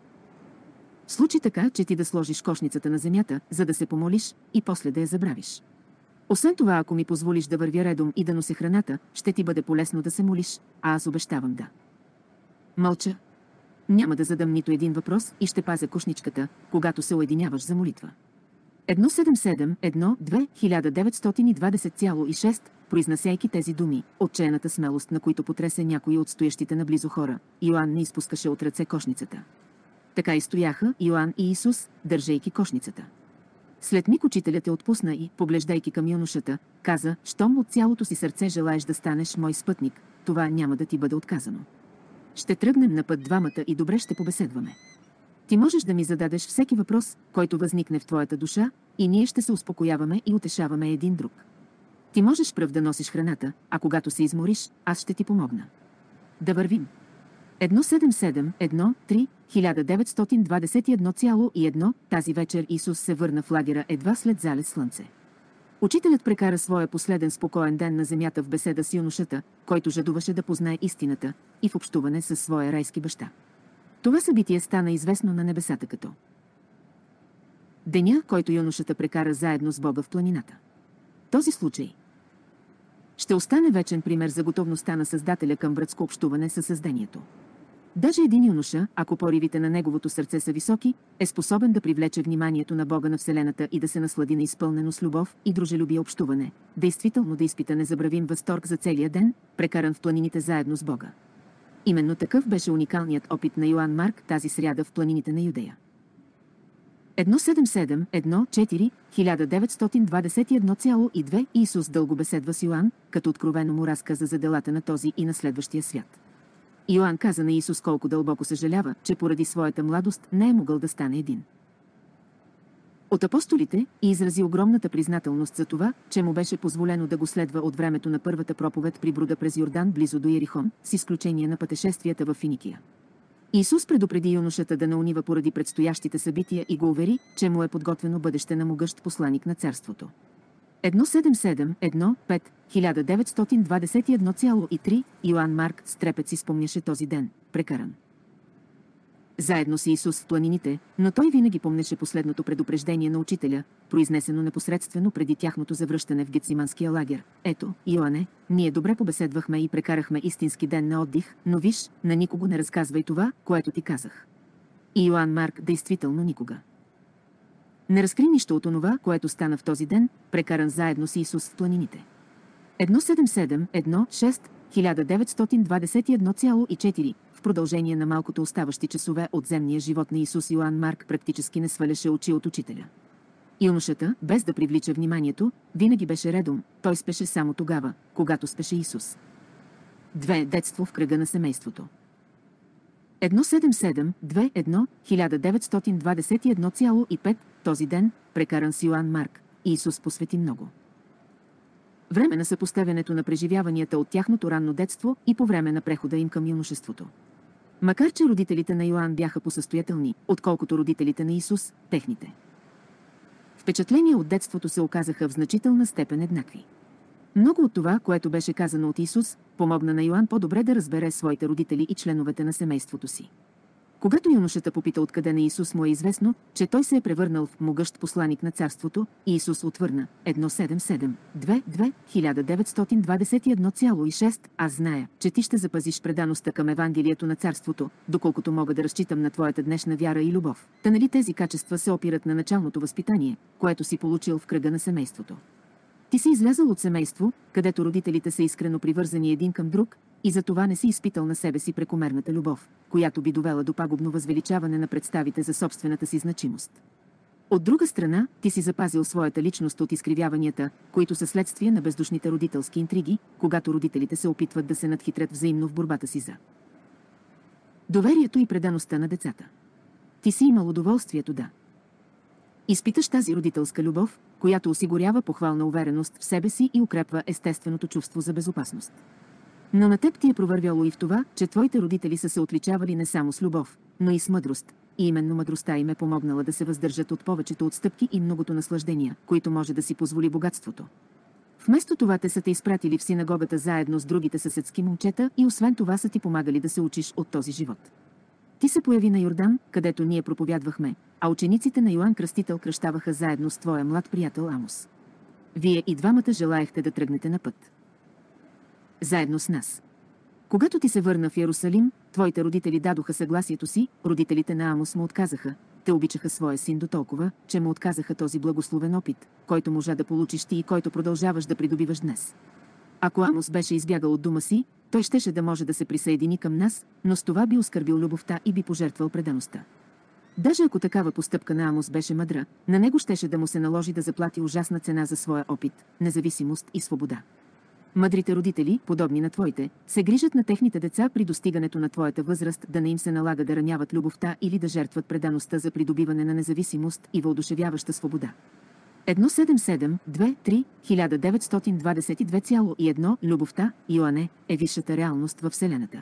случи така, че ти да сложиш кошницата на земята, за да се помолиш, и после да я забравиш. Освен това, ако ми позволиш да вървя редом и да нося храната, ще ти бъде полезно да се молиш, а аз обещавам да мълча. Няма да задам нито един въпрос и ще пазя кошничката, когато се уединяваш за молитва. едно седем седем едно две хиляда деветстотин и двадесет цяло и шест Произнасяйки тези думи, отчаяната смелост, на които потресе някои от стоящите наблизо хора, Йоан не изпускаше от ръце кошницата. Така и стояха Йоан и Исус, държейки кошницата. След миг учителят те отпусна и, поглеждайки към юношата, каза: щом от цялото си сърце желаеш да станеш мой спътник, това няма да ти бъде отказано. Ще тръгнем на път двамата и добре ще побеседваме. Ти можеш да ми зададеш всеки въпрос, който възникне в твоята душа, и ние ще се успокояваме и утешаваме един друг. Ти можеш пръв да носиш храната, а когато се измориш, аз ще ти помогна. Да вървим. едно седем седем едно три хиляда деветстотин двадесет и едно цяло и едно Тази вечер Исус се върна в лагера едва след залез слънце. Учителят прекара своя последен спокоен ден на земята в беседа с юношата, който жадуваше да познае истината, и в общуване със своя райски баща. Това събитие стана известно на небесата като деня, който юношата прекара заедно с Бога в планината. Този случай ще остане вечен пример за готовността на Създателя към братско общуване със създанието. Даже един юноша, ако поривите на неговото сърце са високи, е способен да привлече вниманието на Бога на Вселената и да се наслади на изпълнено с любов и дружелюбие общуване, действително да изпита незабравим възторг за целия ден, прекаран в планините заедно с Бога. Именно такъв беше уникалният опит на Йоан Марк тази сряда в планините на Юдея. едно седем седем едно четири хиляда деветстотин двадесет и едно цяло и две Исус дълго беседва с Йоан, като откровено му разказа за делата на този и на следващия свят. Йоан каза на Исус колко дълбоко съжалява, че поради своята младост не е могъл да стане един от апостолите и изрази огромната признателност за това, че му беше позволено да го следва от времето на първата проповед при бруда през Йордан близо до Ерихон, с изключение на пътешествията в Финикия. Исус предупреди юношата да не унива поради предстоящите събития и го увери, че му е подготвено бъдеще на могъщ посланик на царството. едно седем седем едно пет хиляда деветстотин двадесет и едно цяло и три Йоан Марк с трепет си спомняше този ден, прекаран заедно с Исус в планините, но той винаги помнеше последното предупреждение на учителя, произнесено непосредствено преди тяхното завръщане в Гетсиманския лагер. Ето, Йоане, ние добре побеседвахме и прекарахме истински ден на отдих, но виж, на никого не разказвай това, което ти казах. И Йоан Марк действително никога не разкри нищо от онова, което стана в този ден, прекаран заедно с Исус в планините. едно седем седем едно шест хиляда деветстотин двадесет и едно цяло и четири В продължение на малкото оставащи часове от земния живот на Исус Йоан Марк практически не сваляше очи от учителя. Юношата, без да привлича вниманието, винаги беше редом, той спеше само тогава, когато спеше Исус. две Детство в кръга на семейството. едно седем седем две едно хиляда деветстотин двадесет и едно цяло и пет Този ден, прекаран с Йоан Марк, Исус посвети много време на съпоставянето на преживяванията от тяхното ранно детство и по време на прехода им към юношеството. Макар че родителите на Йоан бяха посъстоятелни, отколкото родителите на Исус, техните впечатления от детството се оказаха в значителна степен еднакви. Много от това, което беше казано от Исус, помогна на Йоан по-добре да разбере своите родители и членовете на семейството си. Когато юношата попита откъде на Исус му е известно, че той се е превърнал в могъщ посланик на царството, Исус отвърна едно седем седем две две хиляда деветстотин двадесет и едно цяло и шест Аз зная, че ти ще запазиш предаността към Евангелието на царството, доколкото мога да разчитам на твоята днешна вяра и любов. Та нали тези качества се опират на началното възпитание, което си получил в кръга на семейството. Ти си излязъл от семейство, където родителите са искрено привързани един към друг, и за това не си изпитал на себе си прекомерната любов, която би довела до пагубно възвеличаване на представите за собствената си значимост. От друга страна, ти си запазил своята личност от изкривяванията, които са следствие на бездушните родителски интриги, когато родителите се опитват да се надхитрят взаимно в борбата си за доверието и предаността на децата. Ти си имал удоволствието да изпиташ тази родителска любов, която осигурява похвална увереност в себе си и укрепва естественото чувство за безопасност. Но на теб ти е провървяло и в това, че твоите родители са се отличавали не само с любов, но и с мъдрост, и именно мъдростта им е помогнала да се въздържат от повечето отстъпки и многото наслаждения, които може да си позволи богатството. Вместо това те са те изпратили в синагогата заедно с другите съседски момчета и освен това са ти помагали да се учиш от този живот. Ти се появи на Йордан, където ние проповядвахме, а учениците на Йоан Кръстител кръщаваха заедно с твоя млад приятел Амос. Вие и двамата желаехте да тръгнете на път заедно с нас. Когато ти се върна в Йерусалим, твоите родители дадоха съгласието си, родителите на Амос му отказаха. Те обичаха своя син дотолкова, че му отказаха този благословен опит, който можа да получиш ти и който продължаваш да придобиваш днес. Ако Амос беше избягал от дома си, той щеше да може да се присъедини към нас, но с това би оскърбил любовта и би пожертвал предаността. Даже ако такава постъпка на Амос беше мъдра, на него щеше да му се наложи да заплати ужасна цена за своя опит, независимост и свобода. Мъдрите родители, подобни на твоите, се грижат на техните деца при достигането на твоята възраст, да не им се налага да раняват любовта или да жертват предаността за придобиване на независимост и въодушевяваща свобода. едно седем седем две три хиляда деветстотин двадесет и две цяло и едно Любовта, Йоане, е висшата реалност във Вселената.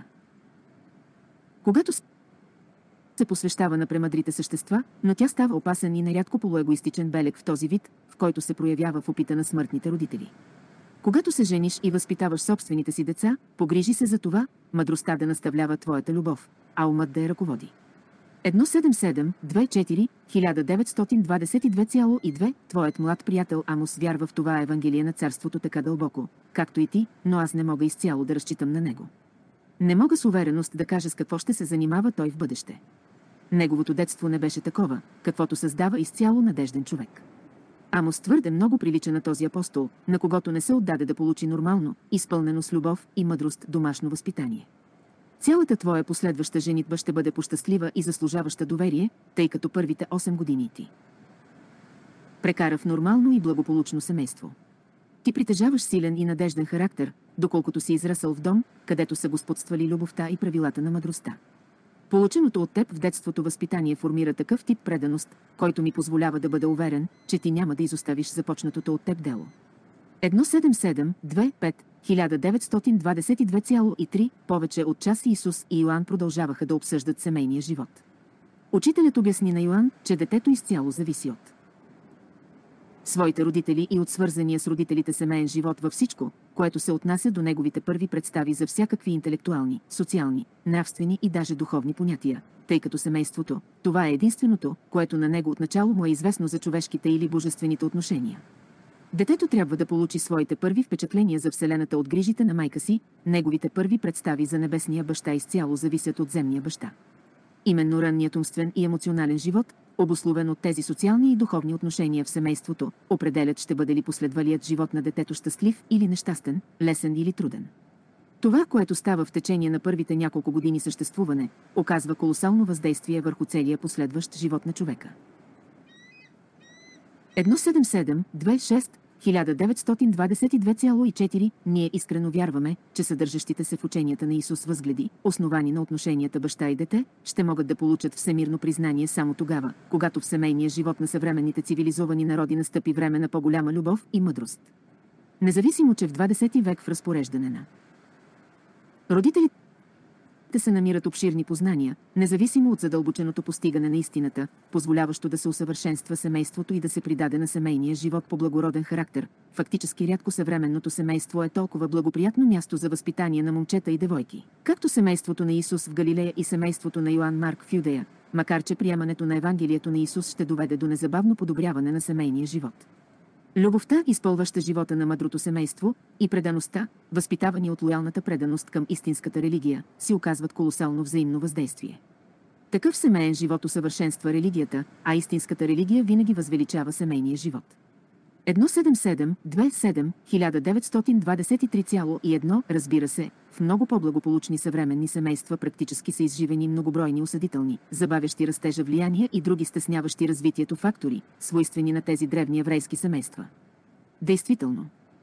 Когато се посвещава на премъдрите същества, но тя става опасен и нарядко полуегоистичен белег в този вид, в който се проявява в опита на смъртните родители. Когато се жениш и възпитаваш собствените си деца, погрижи се за това, мъдростта да наставлява твоята любов, а умът да я ръководи. едно седем седем две четири хиляда деветстотин двадесет и две цяло и две Твоят млад приятел Амос вярва в това Евангелие на царството така дълбоко, както и ти, но аз не мога изцяло да разчитам на него. Не мога с увереност да кажа с какво ще се занимава той в бъдеще. Неговото детство не беше такова, каквото създава изцяло надежден човек. Амос твърде много прилича на този апостол, на когото не се отдаде да получи нормално, изпълнено с любов и мъдрост домашно възпитание. Цялата твоя последваща женитба ще бъде пощастлива и заслужаваща доверие, тъй като първите осем години ти прекара в нормално и благополучно семейство. Ти притежаваш силен и надежден характер, доколкото си израсъл в дом, където са господствали любовта и правилата на мъдростта. Полученото от теб в детството възпитание формира такъв тип преданост, който ми позволява да бъда уверен, че ти няма да изоставиш започнатото от теб дело. едно седем седем две пет хиляда деветстотин двадесет и две цяло и три Повече от час Исус и Йоан продължаваха да обсъждат семейния живот. Учителят обясни на Йоан, че детето изцяло зависи от своите родители и от свързания с родителите семейен живот във всичко, което се отнася до неговите първи представи за всякакви интелектуални, социални, нравствени и даже духовни понятия, тъй като семейството, това е единственото, което на него отначало му е известно за човешките или божествените отношения. Детето трябва да получи своите първи впечатления за Вселената от грижите на майка си, неговите първи представи за небесния баща изцяло зависят от земния баща. Именно ранният умствен и емоционален живот, обусловен от тези социални и духовни отношения в семейството, определят ще бъде ли последвалият живот на детето щастлив или нещастен, лесен или труден. Това, което става в течение на първите няколко години съществуване, оказва колосално въздействие върху целия последващ живот на човека. едно седем седем две шест хиляда деветстотин двадесет и две цяло и четири Ние искрено вярваме, че съдържащите се в ученията на Исус възгледи, основани на отношенията баща и дете, ще могат да получат всемирно признание само тогава, когато в семейния живот на съвременните цивилизовани народи настъпи време на по-голяма любов и мъдрост. Независимо, че в двадесети век в разпореждане на родителите се намират обширни познания, независимо от задълбоченото постигане на истината, позволяващо да се усъвършенства семейството и да се придаде на семейния живот по благороден характер. Фактически рядко съвременното семейство е толкова благоприятно място за възпитание на момчета и девойки, както семейството на Исус в Галилея и семейството на Йоан Марк в Юдея, макар че приемането на Евангелието на Исус ще доведе до незабавно подобряване на семейния живот. Любовта, изпълваща живота на мъдрото семейство, и предаността, възпитавани от лоялната преданост към истинската религия, си оказват колосално взаимно въздействие. Такъв семейен живот усъвършенства религията, а истинската религия винаги възвеличава семейния живот. едно седем седем две седем хиляда деветстотин двадесет и три цяло и едно Разбира се, в много по-благополучни съвременни семейства практически са изживени многобройни осъдителни, забавящи растежа влияния и други стесняващи развитието фактори, свойствени на тези древни еврейски семейства. Действително,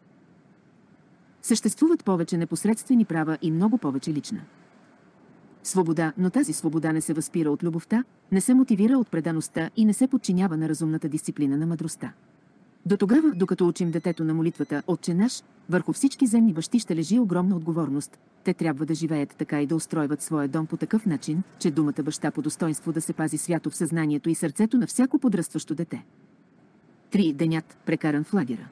съществуват повече непосредствени права и много повече лична свобода, но тази свобода не се възпира от любовта, не се мотивира от предаността и не се подчинява на разумната дисциплина на мъдростта. До тогава, докато учим детето на молитвата Отче наш, върху всички земни бащи ще лежи огромна отговорност. Те трябва да живеят така и да устройват своя дом по такъв начин, че думата баща по достоинство да се пази свято в съзнанието и сърцето на всяко подрастващо дете. три Денят, прекаран в лагера.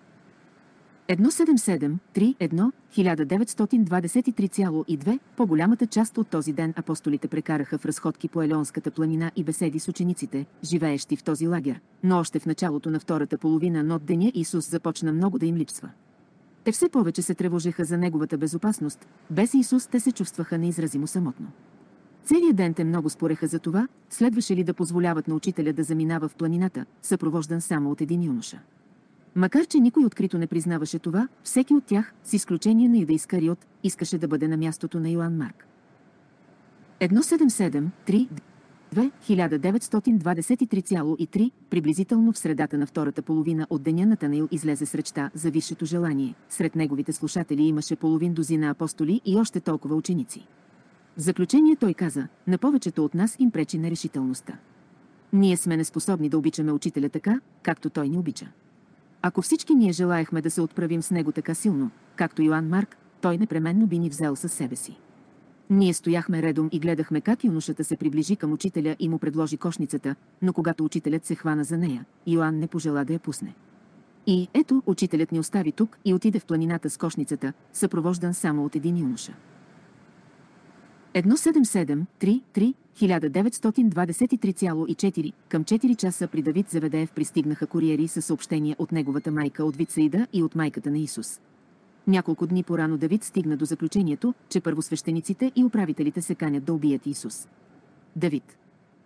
едно седем седем три едно хиляда деветстотин двадесет и три цяло и две По-голямата част от този ден апостолите прекараха в разходки по Елеонската планина и беседи с учениците, живеещи в този лагер, но още в началото на втората половина на деня Исус започна много да им липсва. Те все повече се тревожеха за неговата безопасност, без Исус те се чувстваха неизразимо самотно. Целият ден те много спореха за това, следваше ли да позволяват на учителя да заминава в планината, съпровождан само от един юноша. Макар че никой открито не признаваше това, всеки от тях, с изключение на Юда Искариот, искаше да бъде на мястото на Йоан Марк. едно седем седем три хиляда деветстотин двадесет и три цяло и три, приблизително в средата на втората половина от деня Натанаил излезе с речта за висшето желание. Сред неговите слушатели имаше половин дузина апостоли и още толкова ученици. В заключение той каза, на повечето от нас им пречи нерешителността. Ние сме неспособни да обичаме учителя така, както той ни обича. Ако всички ние желаехме да се отправим с него така силно, както Йоан Марк, той непременно би ни взел със себе си. Ние стояхме редом и гледахме как юношата се приближи към учителя и му предложи кошницата, но когато учителят се хвана за нея, Йоан не пожела да я пусне. И ето, учителят ни остави тук и отиде в планината с кошницата, съпровождан само от един юноша. едно седем седем три три хиляда деветстотин двадесет и три цяло и четири към четири часа при Давид Зеведеев пристигнаха куриери със съобщения от неговата майка от Витсаида и от майката на Исус. Няколко дни по-рано Давид стигна до заключението, че първосвещениците и управителите се канят да убият Исус. Давид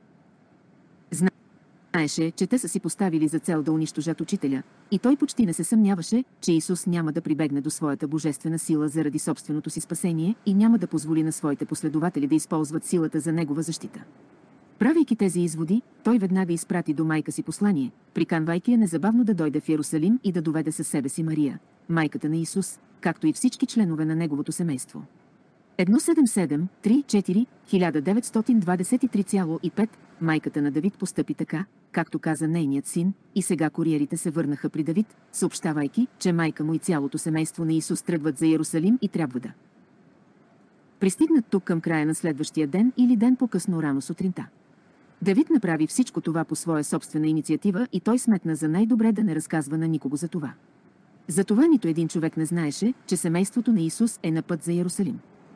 знаеше, че те са си поставили за цел да унищожат учителя, и той почти не се съмняваше, че Исус няма да прибегне до своята божествена сила заради собственото си спасение и няма да позволи на своите последователи да използват силата за негова защита. Правейки тези изводи, той веднага изпрати до майка си послание, приканвайки я незабавно да дойде в Йерусалим и да доведе със себе си Мария, майката на Исус, както и всички членове на неговото семейство. едно седем седем три четири хиляда деветстотин двадесет и три цяло и пет майката на Давид постъпи така, както каза нейният син, и сега куриерите се върнаха при Давид, съобщавайки, че майка му и цялото семейство на Исус тръгват за Йерусалим и трябва да пристигнат тук към края на следващия ден или ден по-късно рано сутринта. Давид направи всичко това по своя собствена инициатива и той сметна за най-добре да не разказва на никого за това. Затова нито един човек не знаеше, че семейството на Исус е на път за Йерусалим.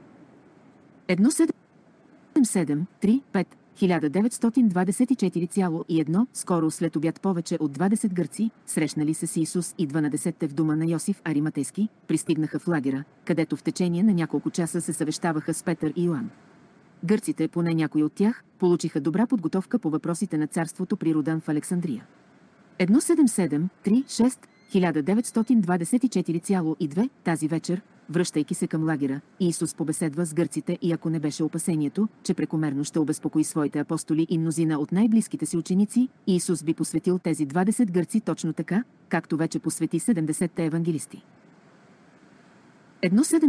едно седем седем три пет хиляда деветстотин двадесет и четири цяло и едно скоро след обяд повече от двадесет гърци, срещнали се с Исус и дванадесетте в дома на Йосиф Ариматейски, пристигнаха в лагера, където в течение на няколко часа се съвещаваха с Петър и Йоан. Гърците, поне някои от тях, получиха добра подготовка по въпросите на царството при Родан в Александрия. едно седем седем три шест хиляда деветстотин двадесет и четири цяло и две тази вечер, връщайки се към лагера, Исус побеседва с гърците и ако не беше опасението, че прекомерно ще обезпокои своите апостоли и мнозина от най-близките си ученици, Исус би посветил тези двадесет гърци точно така, както вече посвети седемдесетте евангелисти. едно седем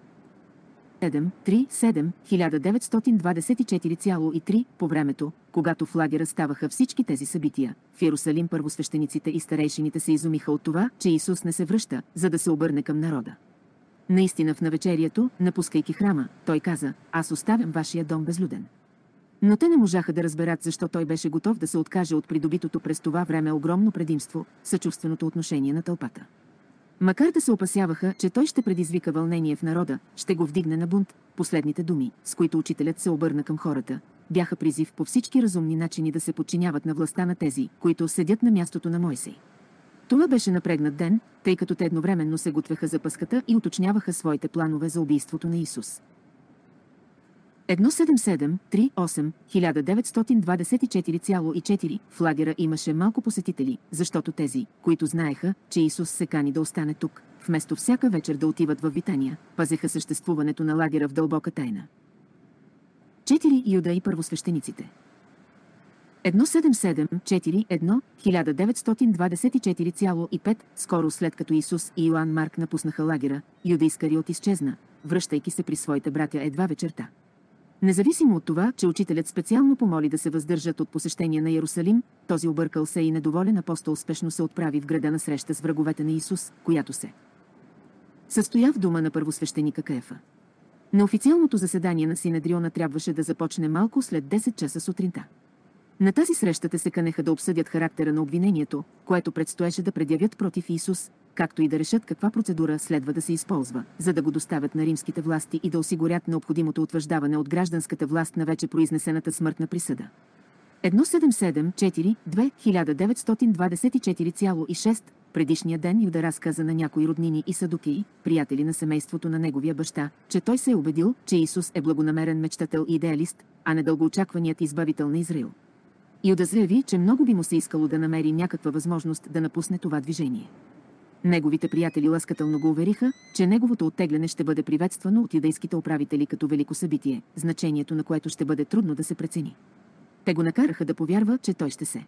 седем три седем хиляда деветстотин двадесет и четири цяло и три по времето, когато в лагера ставаха всички тези събития, в Йерусалим първосвещениците и старейшините се изумиха от това, че Исус не се връща, за да се обърне към народа. Наистина в навечерието, напускайки храма, той каза, аз оставям вашия дом безлюден. Но те не можаха да разберат защо той беше готов да се откаже от придобитото през това време огромно предимство, съчувственото отношение на тълпата. Макар да се опасяваха, че той ще предизвика вълнение в народа, ще го вдигне на бунт, последните думи, с които учителят се обърна към хората, бяха призив по всички разумни начини да се подчиняват на властта на тези, които седят на мястото на Мойсей. Това беше напрегнат ден, тъй като те едновременно се готвеха за Пъската и уточняваха своите планове за убийството на Исус. едно седем седем три осем хиляда деветстотин двадесет и четири цяло и четири в лагера имаше малко посетители, защото тези, които знаеха, че Исус се кани да остане тук, вместо всяка вечер да отиват във Витания, пазеха съществуването на лагера в дълбока тайна. четири Юда и първосвещениците. едно седем седем четири едно хиляда деветстотин двадесет и четири цяло и пет скоро след като Исус и Йоан Марк напуснаха лагера, Юда Искариот изчезна, връщайки се при своите братя едва вечерта. Независимо от това, че учителят специално помоли да се въздържат от посещение на Йерусалим, този объркал се и недоволен апостол спешно се отправи в града на среща с враговете на Исус, която се състоя в дома на първосвещеника Каефа. На официалното заседание на Синедриона трябваше да започне малко след десет часа сутринта. На тази среща те се канеха да обсъдят характера на обвинението, което предстоеше да предявят против Исус, както и да решат каква процедура следва да се използва, за да го доставят на римските власти и да осигурят необходимото утвърждаване от гражданската власт на вече произнесената смъртна присъда. едно седем седем четири две хиляда деветстотин двадесет и четири цяло и шест предишния ден Юда разказа на някои роднини и садукеи, приятели на семейството на неговия баща, че той се е убедил, че Исус е благонамерен мечтател и идеалист, а не дългоочакваният избавител на Израил. Юда заяви, че много би му се искало да намери някаква възможност да напусне това движение. Неговите приятели ласкателно го увериха, че неговото оттегляне ще бъде приветствано от юдейските управители като велико събитие, значението на което ще бъде трудно да се прецени. Те го накараха да повярва, че той ще се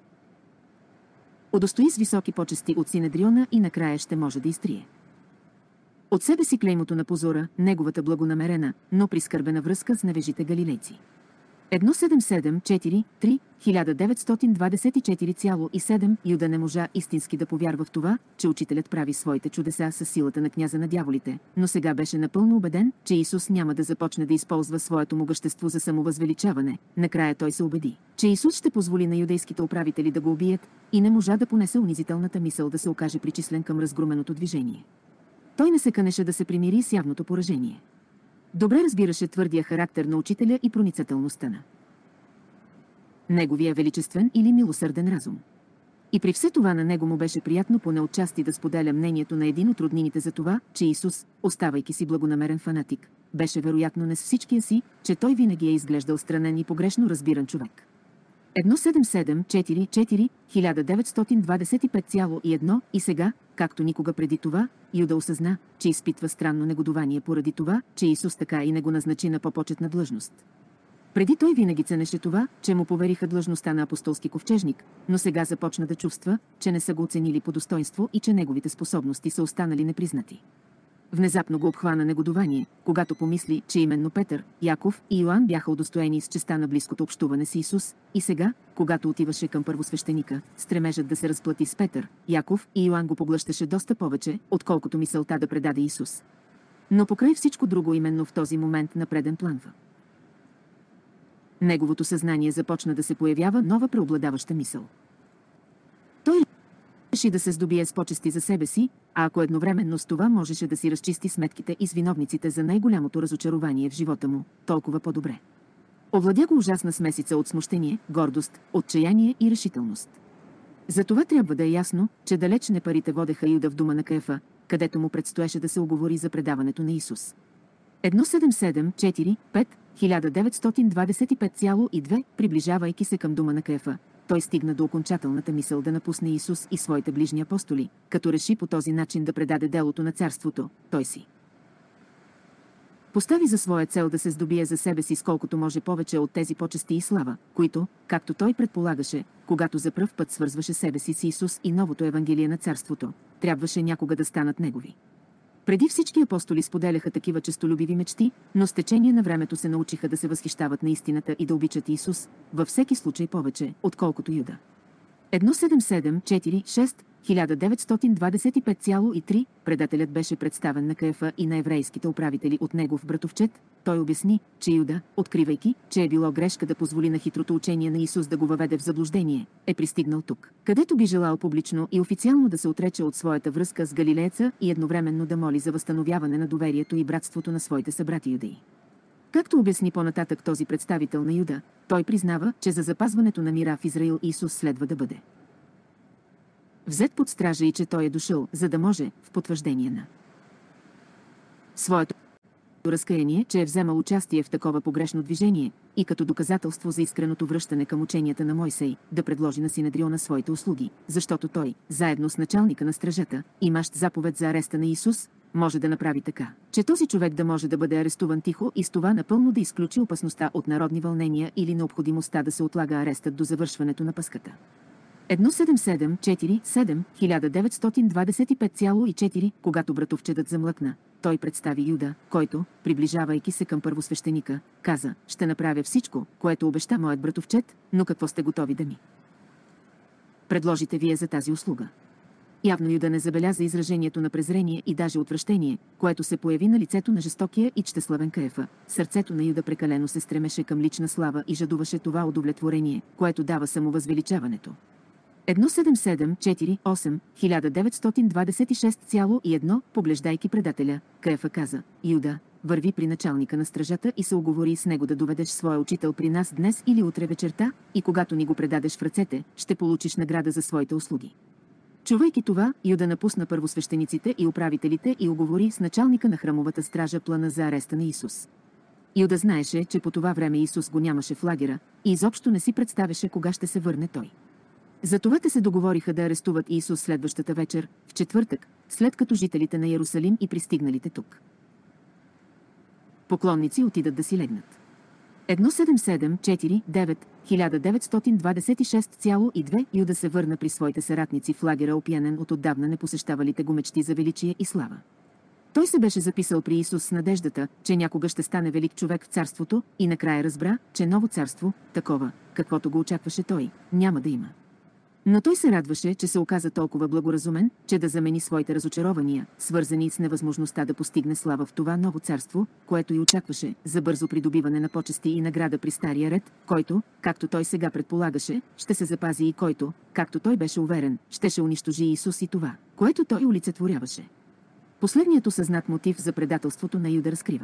удостои с високи почести от Синедриона и накрая ще може да изтрие от себе си клеймото на позора, неговата благонамерена, но прискърбена връзка с невежите галилейци. едно седем седем четири три хиляда деветстотин двадесет и четири цяло и седем Юда не можа истински да повярва в това, че учителят прави своите чудеса със силата на княза на дяволите, но сега беше напълно убеден, че Исус няма да започне да използва своето могъщество за самовъзвеличаване. Накрая той се убеди, че Исус ще позволи на юдейските управители да го убият и не можа да понесе унизителната мисъл да се окаже причислен към разгроменото движение. Той не се кънеше да се примири с явното поражение. Добре разбираше твърдия характер на учителя и проницателността на неговия величествен или милосърден разум. И при все това на него му беше приятно поне отчасти да споделя мнението на един от роднините за това, че Исус, оставайки си благонамерен фанатик, беше вероятно не с всичкия си, че той винаги е изглеждал странен и погрешно разбиран човек. едно седем седем четири четири хиляда деветстотин двадесет и пет цяло и едно и сега, както никога преди това, Юда осъзна, че изпитва странно негодование поради това, че Исус така и не го назначи на по-почетна длъжност. Преди той винаги ценеше това, че му повериха длъжността на апостолски ковчежник, но сега започна да чувства, че не са го оценили по достоинство и че неговите способности са останали непризнати. Внезапно го обхвана негодование, когато помисли, че именно Петър, Яков и Йоан бяха удостоени с честа на близкото общуване с Исус, и сега, когато отиваше към първосвещеника, стремежът да се разплати с Петър, Яков и Йоан го поглъщаше доста повече, отколкото мисълта да предаде Исус. Но покрай всичко друго именно в този момент на преден план в неговото съзнание започна да се появява нова преобладаваща мисъл. Той реши да се здобие с почести за себе си, а ако едновременно с това можеше да си разчисти сметките и с виновниците за най-голямото разочарование в живота му, толкова по-добре. Овладя го ужасна смесица от смущение, гордост, отчаяние и решителност. Затова трябва да е ясно, че далеч не парите водеха Юда в дома на Каефа, където му предстоеше да се уговори за предаването на Исус. едно седем седем четири пет хиляда деветстотин двадесет и пет цяло и две Приближавайки се към дома на Каефа, той стигна до окончателната мисъл да напусне Исус и своите ближни апостоли, като реши по този начин да предаде делото на царството. Той си постави за своя цел да се здобие за себе си с колкото може повече от тези почести и слава, които, както той предполагаше, когато за пръв път свързваше себе си с Исус и новото Евангелие на царството, трябваше някога да станат негови. Преди всички апостоли споделяха такива честолюбиви мечти, но с течение на времето се научиха да се възхищават на истината и да обичат Исус, във всеки случай повече, отколкото Юда. едно седем седем четири шест хиляда деветстотин двадесет и пет цяло и три Предателят беше представен на Каефа и на еврейските управители от негов братовчет. Той обясни, че Юда, откривайки, че е било грешка да позволи на хитрото учение на Исус да го въведе в заблуждение, е пристигнал тук, където би желал публично и официално да се отрече от своята връзка с галилееца и едновременно да моли за възстановяване на доверието и братството на своите събрати юдеи. Както обясни по-нататък този представител на Юда, той признава, че за запазването на мира в Израил Исус следва да бъде взет под стража и че той е дошъл, за да може, в потвърждение на своето разкаяние, че е вземал участие в такова погрешно движение и като доказателство за искреното връщане към ученията на Мойсей, да предложи на Синедриона своите услуги, защото той, заедно с началника на стражата, имащ заповед за ареста на Исус, може да направи така, че този човек да може да бъде арестуван тихо и с това напълно да изключи опасността от народни вълнения или необходимостта да се отлага арестът до завършването на Паската. едно седем седем четири седем хиляда деветстотин двадесет и пет цяло и четири Когато братовчедът замлъкна, той представи Юда, който, приближавайки се към първосвещеника, каза: «Ще направя всичко, което обеща моят братовчед, но какво сте готови да ми предложите вие за тази услуга?» Явно Юда не забеляза изражението на презрение и даже отвращение, което се появи на лицето на жестокия и чтеславен Каефа. Сърцето на Юда прекалено се стремеше към лична слава и жадуваше това удовлетворение, което дава самовъзвеличаването. едно седем седем четири осем хиляда деветстотин двадесет и шест цяло и едно Поглеждайки предателя, Каефа каза: «Юда, върви при началника на стражата и се уговори с него да доведеш своя учител при нас днес или утре вечерта, и когато ни го предадеш в ръцете, ще получиш награда за своите услуги». Чувайки това, Юда напусна първосвещениците и управителите и уговори с началника на храмовата стража плана за ареста на Исус. Юда знаеше, че по това време Исус го нямаше в лагера и изобщо не си представяше кога ще се върне той. Затова те се договориха да арестуват Исус следващата вечер, в четвъртък, след като жителите на Иерусалим и пристигналите тук поклонници отидат да си легнат. едно седем седем четири девет хиляда деветстотин двадесет и шест цяло и две Юда се върна при своите съратници в лагера опиянен от отдавна не посещавалите го мечти за величие и слава. Той се беше записал при Исус с надеждата, че някога ще стане велик човек в царството и накрая разбра, че ново царство, такова, каквото го очакваше той, няма да има. Но той се радваше, че се оказа толкова благоразумен, че да замени своите разочарования, свързани с невъзможността да постигне слава в това ново царство, което и очакваше, за бързо придобиване на почести и награда при стария ред, който, както той сега предполагаше, ще се запази и който, както той беше уверен, щеше унищожи Исус и това, което той олицетворяваше. Последният осъзнат мотив за предателството на Юда разкрива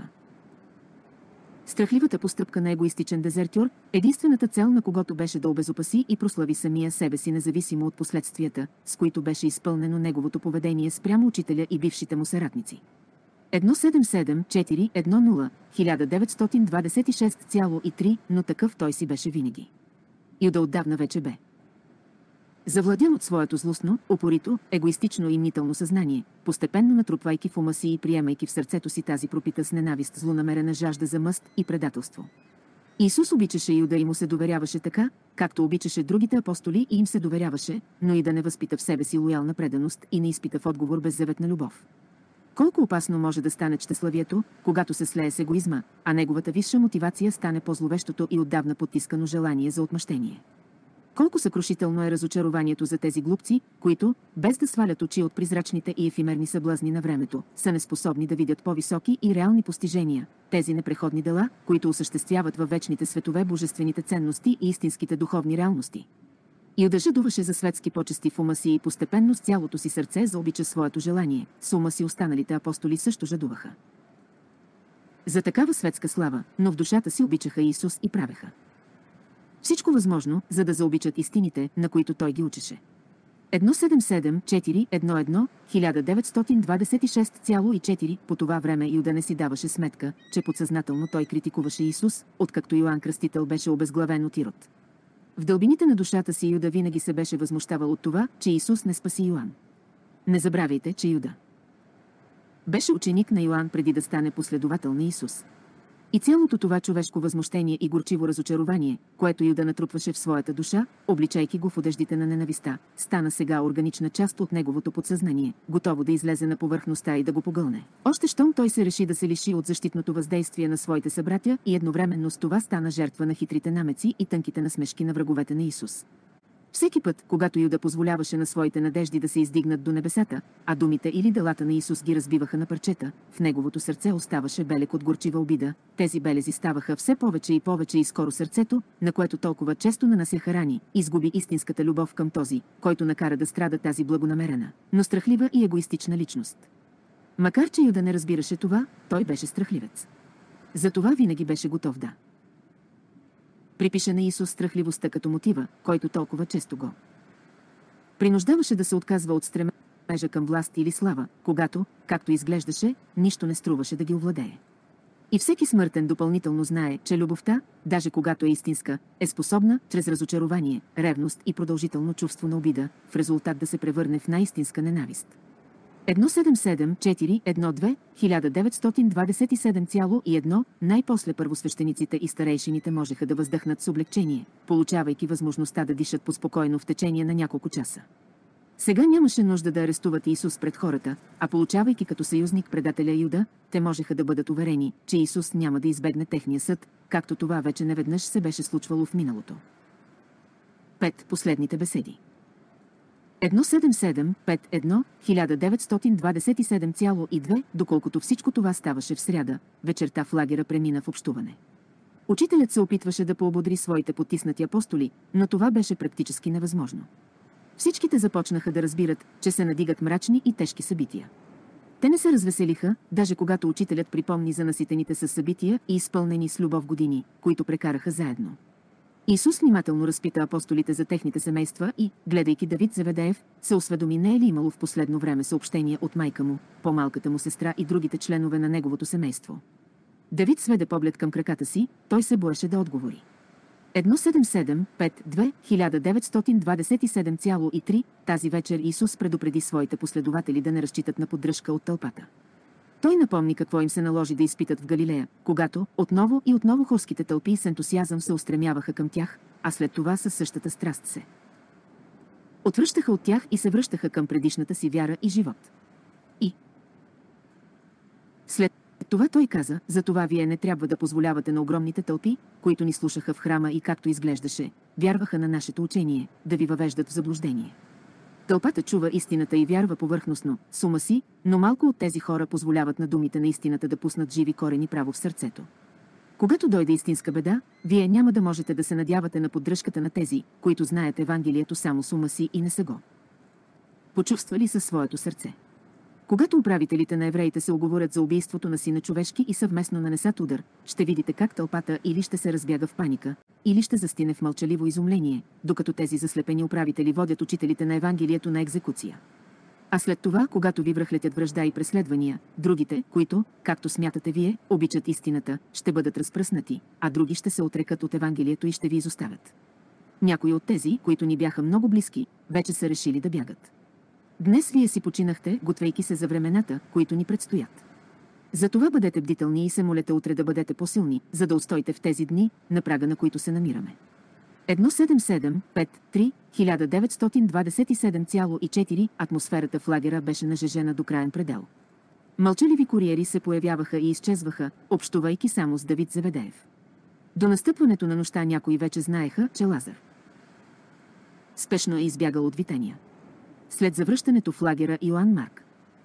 страхливата постъпка на егоистичен дезертьор, единствената цел на когото беше да обезопаси и прослави самия себе си независимо от последствията, с които беше изпълнено неговото поведение спрямо учителя и бившите му съратници. едно седем седем четири едно нула хиляда деветстотин двадесет и шест цяло и три, но такъв той си беше винаги. Юда отдавна вече бе завладян от своето злостно, упорито, егоистично и мнително съзнание, постепенно натрупвайки в ума си и приемайки в сърцето си тази пропита с ненавист злонамерена жажда за мъст и предателство. Исус обичаше Юда и му се доверяваше така, както обичаше другите апостоли и им се доверяваше, но и да не възпита в себе си лоялна преданост и не изпита в отговор беззаветна любов. Колко опасно може да стане щеславието, когато се слее с егоизма, а неговата висша мотивация стане по-зловещото и отдавна потискано желание за отмъщение. Колко съкрушително е разочарованието за тези глупци, които, без да свалят очи от призрачните и ефимерни съблазни на времето, са неспособни да видят по-високи и реални постижения, тези непреходни дела, които осъществяват във вечните светове божествените ценности и истинските духовни реалности. Юда жадуваше за светски почести в ума си и постепенно с цялото си сърце заобича своето желание, с ума си останалите апостоли също жадуваха за такава светска слава, но в душата си обичаха Исус и правеха всичко възможно, за да заобичат истините, на които той ги учеше. едно седем седем четири едно едно хиляда деветстотин двадесет и шест цяло и четири По това време Юда не си даваше сметка, че подсъзнателно той критикуваше Исус, откакто Йоан Кръстител беше обезглавен от Ирод. В дълбините на душата си Юда винаги се беше възмущавал от това, че Исус не спаси Йоан. Не забравяйте, че Юда беше ученик на Йоан преди да стане последовател на Исус. И цялото това човешко възмущение и горчиво разочарование, което Юда натрупваше в своята душа, обличайки го в одеждите на ненависта, стана сега органична част от неговото подсъзнание, готово да излезе на повърхността и да го погълне. Още щом той се реши да се лиши от защитното въздействие на своите събратя и едновременно с това стана жертва на хитрите намеци и тънките насмешки на враговете на Исус. Всеки път, когато Юда позволяваше на своите надежди да се издигнат до небесата, а думите или делата на Исус ги разбиваха на парчета, в неговото сърце оставаше белег от горчива обида. Тези белези ставаха все повече и повече и скоро сърцето, на което толкова често нанасяха рани, изгуби истинската любов към този, който накара да страда тази благонамерена, но страхлива и егоистична личност. Макар че Юда не разбираше това, той беше страхливец. Затова винаги беше готов да припише на Исус страхливостта като мотива, който толкова често го принуждаваше да се отказва от стремежа към власт или слава, когато, както изглеждаше, нищо не струваше да ги овладее. И всеки смъртен допълнително знае, че любовта, даже когато е истинска, е способна, чрез разочарование, ревност и продължително чувство на обида, в резултат да се превърне в най-истинска ненавист. едно седем седем четири едно две хиляда деветстотин двадесет и седем цяло и едно Най-после първосвещениците и старейшините можеха да въздъхнат с облегчение, получавайки възможността да дишат поспокойно в течение на няколко часа. Сега нямаше нужда да арестуват Исус пред хората, а получавайки като съюзник предателя Юда, те можеха да бъдат уверени, че Исус няма да избегне техния съд, както това вече неведнъж се беше случвало в миналото. пет Последните беседи. едно седем седем пет едно хиляда деветстотин двадесет и седем цяло и две Доколкото всичко това ставаше в сряда, вечерта в лагера премина в общуване. Учителят се опитваше да поободри своите потиснати апостоли, но това беше практически невъзможно. Всичките започнаха да разбират, че се надигат мрачни и тежки събития. Те не се развеселиха, даже когато учителят припомни за наситените със събития и изпълнени с любов години, които прекараха заедно. Исус внимателно разпита апостолите за техните семейства и, гледайки Давид Зеведеев, се осведоми не е ли имало в последно време съобщения от майка му, по-малката му сестра и другите членове на неговото семейство. Давид сведе поглед към краката си, той се боеше да отговори. едно седем седем пет две хиляда деветстотин двадесет и седем цяло и три Тази вечер Исус предупреди своите последователи да не разчитат на поддръжка от тълпата. Той напомни какво им се наложи да изпитат в Галилея, когато отново и отново хорските тълпи с ентусиазъм се устремяваха към тях, а след това със същата страст се отвръщаха от тях и се връщаха към предишната си вяра и живот. И след това той каза: затова вие не трябва да позволявате на огромните тълпи, които ни слушаха в храма и както изглеждаше, вярваха на нашето учение, да ви въвеждат в заблуждение. Тълпата чува истината и вярва повърхностно, с ума си, но малко от тези хора позволяват на думите на истината да пуснат живи корени право в сърцето. Когато дойде истинска беда, вие няма да можете да се надявате на поддръжката на тези, които знаят Евангелието само с ума си и не са го почувствали със своето сърце. Когато управителите на евреите се оговорят за убийството на сина човешки и съвместно нанесат удар, ще видите как тълпата или ще се разбяга в паника, или ще застине в мълчаливо изумление, докато тези заслепени управители водят учителите на Евангелието на екзекуция. А след това, когато ви връхлетят вражда и преследвания, другите, които, както смятате вие, обичат истината, ще бъдат разпръснати, а други ще се отрекат от Евангелието и ще ви изоставят. Някои от тези, които ни бяха много близки, вече са решили да бягат. Днес вие си починахте, готвейки се за времената, които ни предстоят. Затова бъдете бдителни и се молете утре да бъдете по-силни, за да устоите в тези дни, на прага на които се намираме. едно седем седем пет три хиляда деветстотин двадесет и седем цяло и четири Атмосферата в лагера беше нажежена до краен предел. Мълчаливи куриери се появяваха и изчезваха, общувайки само с Давид Заведеев. До настъпването на нощта някои вече знаеха, че Лазар спешно е избягал от Витания. След завръщането в лагера Йоан Марк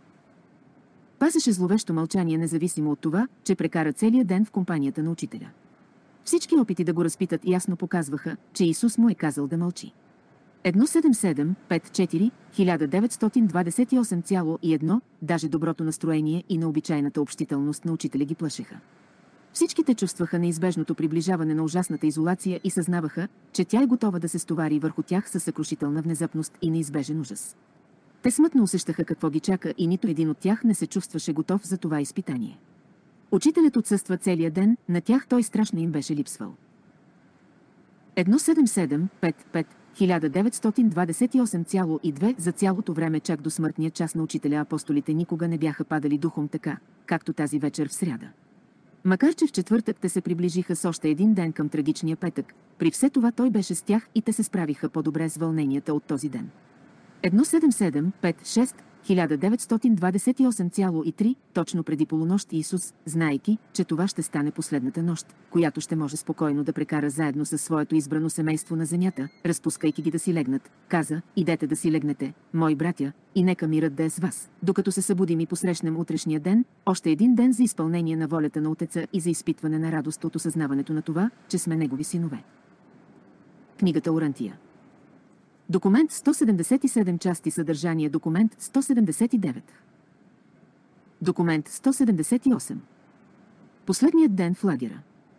пазеше зловещо мълчание, независимо от това, че прекара целия ден в компанията на учителя. Всички опити да го разпитат ясно показваха, че Исус му е казал да мълчи. едно седем седем пет четири хиляда деветстотин двадесет и осем цяло и едно Даже доброто настроение и необичайната общителност на учителя ги плашеха. Всички те чувстваха неизбежното приближаване на ужасната изолация и съзнаваха, че тя е готова да се стовари върху тях със съкрушителна внезапност и неизбежен ужас. Те смътно усещаха какво ги чака и нито един от тях не се чувстваше готов за това изпитание. Учителят отсъства целия ден, на тях той страшно им беше липсвал. едно седем седем пет пет хиляда деветстотин двадесет и осем цяло и две За цялото време чак до смъртния час на учителя апостолите никога не бяха падали духом така, както тази вечер в сряда. Макар че в четвъртък те се приближиха с още един ден към трагичния петък, при все това той беше с тях и те се справиха по-добре с вълненията от този ден. едно седем седем пет шест хиляда деветстотин двадесет и осем цяло и три Точно преди полунощ Исус, знаейки, че това ще стане последната нощ, която ще може спокойно да прекара заедно със своето избрано семейство на земята, разпускайки ги да си легнат, каза: идете да си легнете, мои братя, и нека мирът да е с вас, докато се събудим и посрещнем утрешния ден, още един ден за изпълнение на волята на Отеца и за изпитване на радост от осъзнаването на това, че сме Негови синове. Книгата Орантия. Документ сто седемдесет и седем части съдържание Документ сто седемдесет и девет. Документ сто седемдесет и осем. Последният ден в лагера.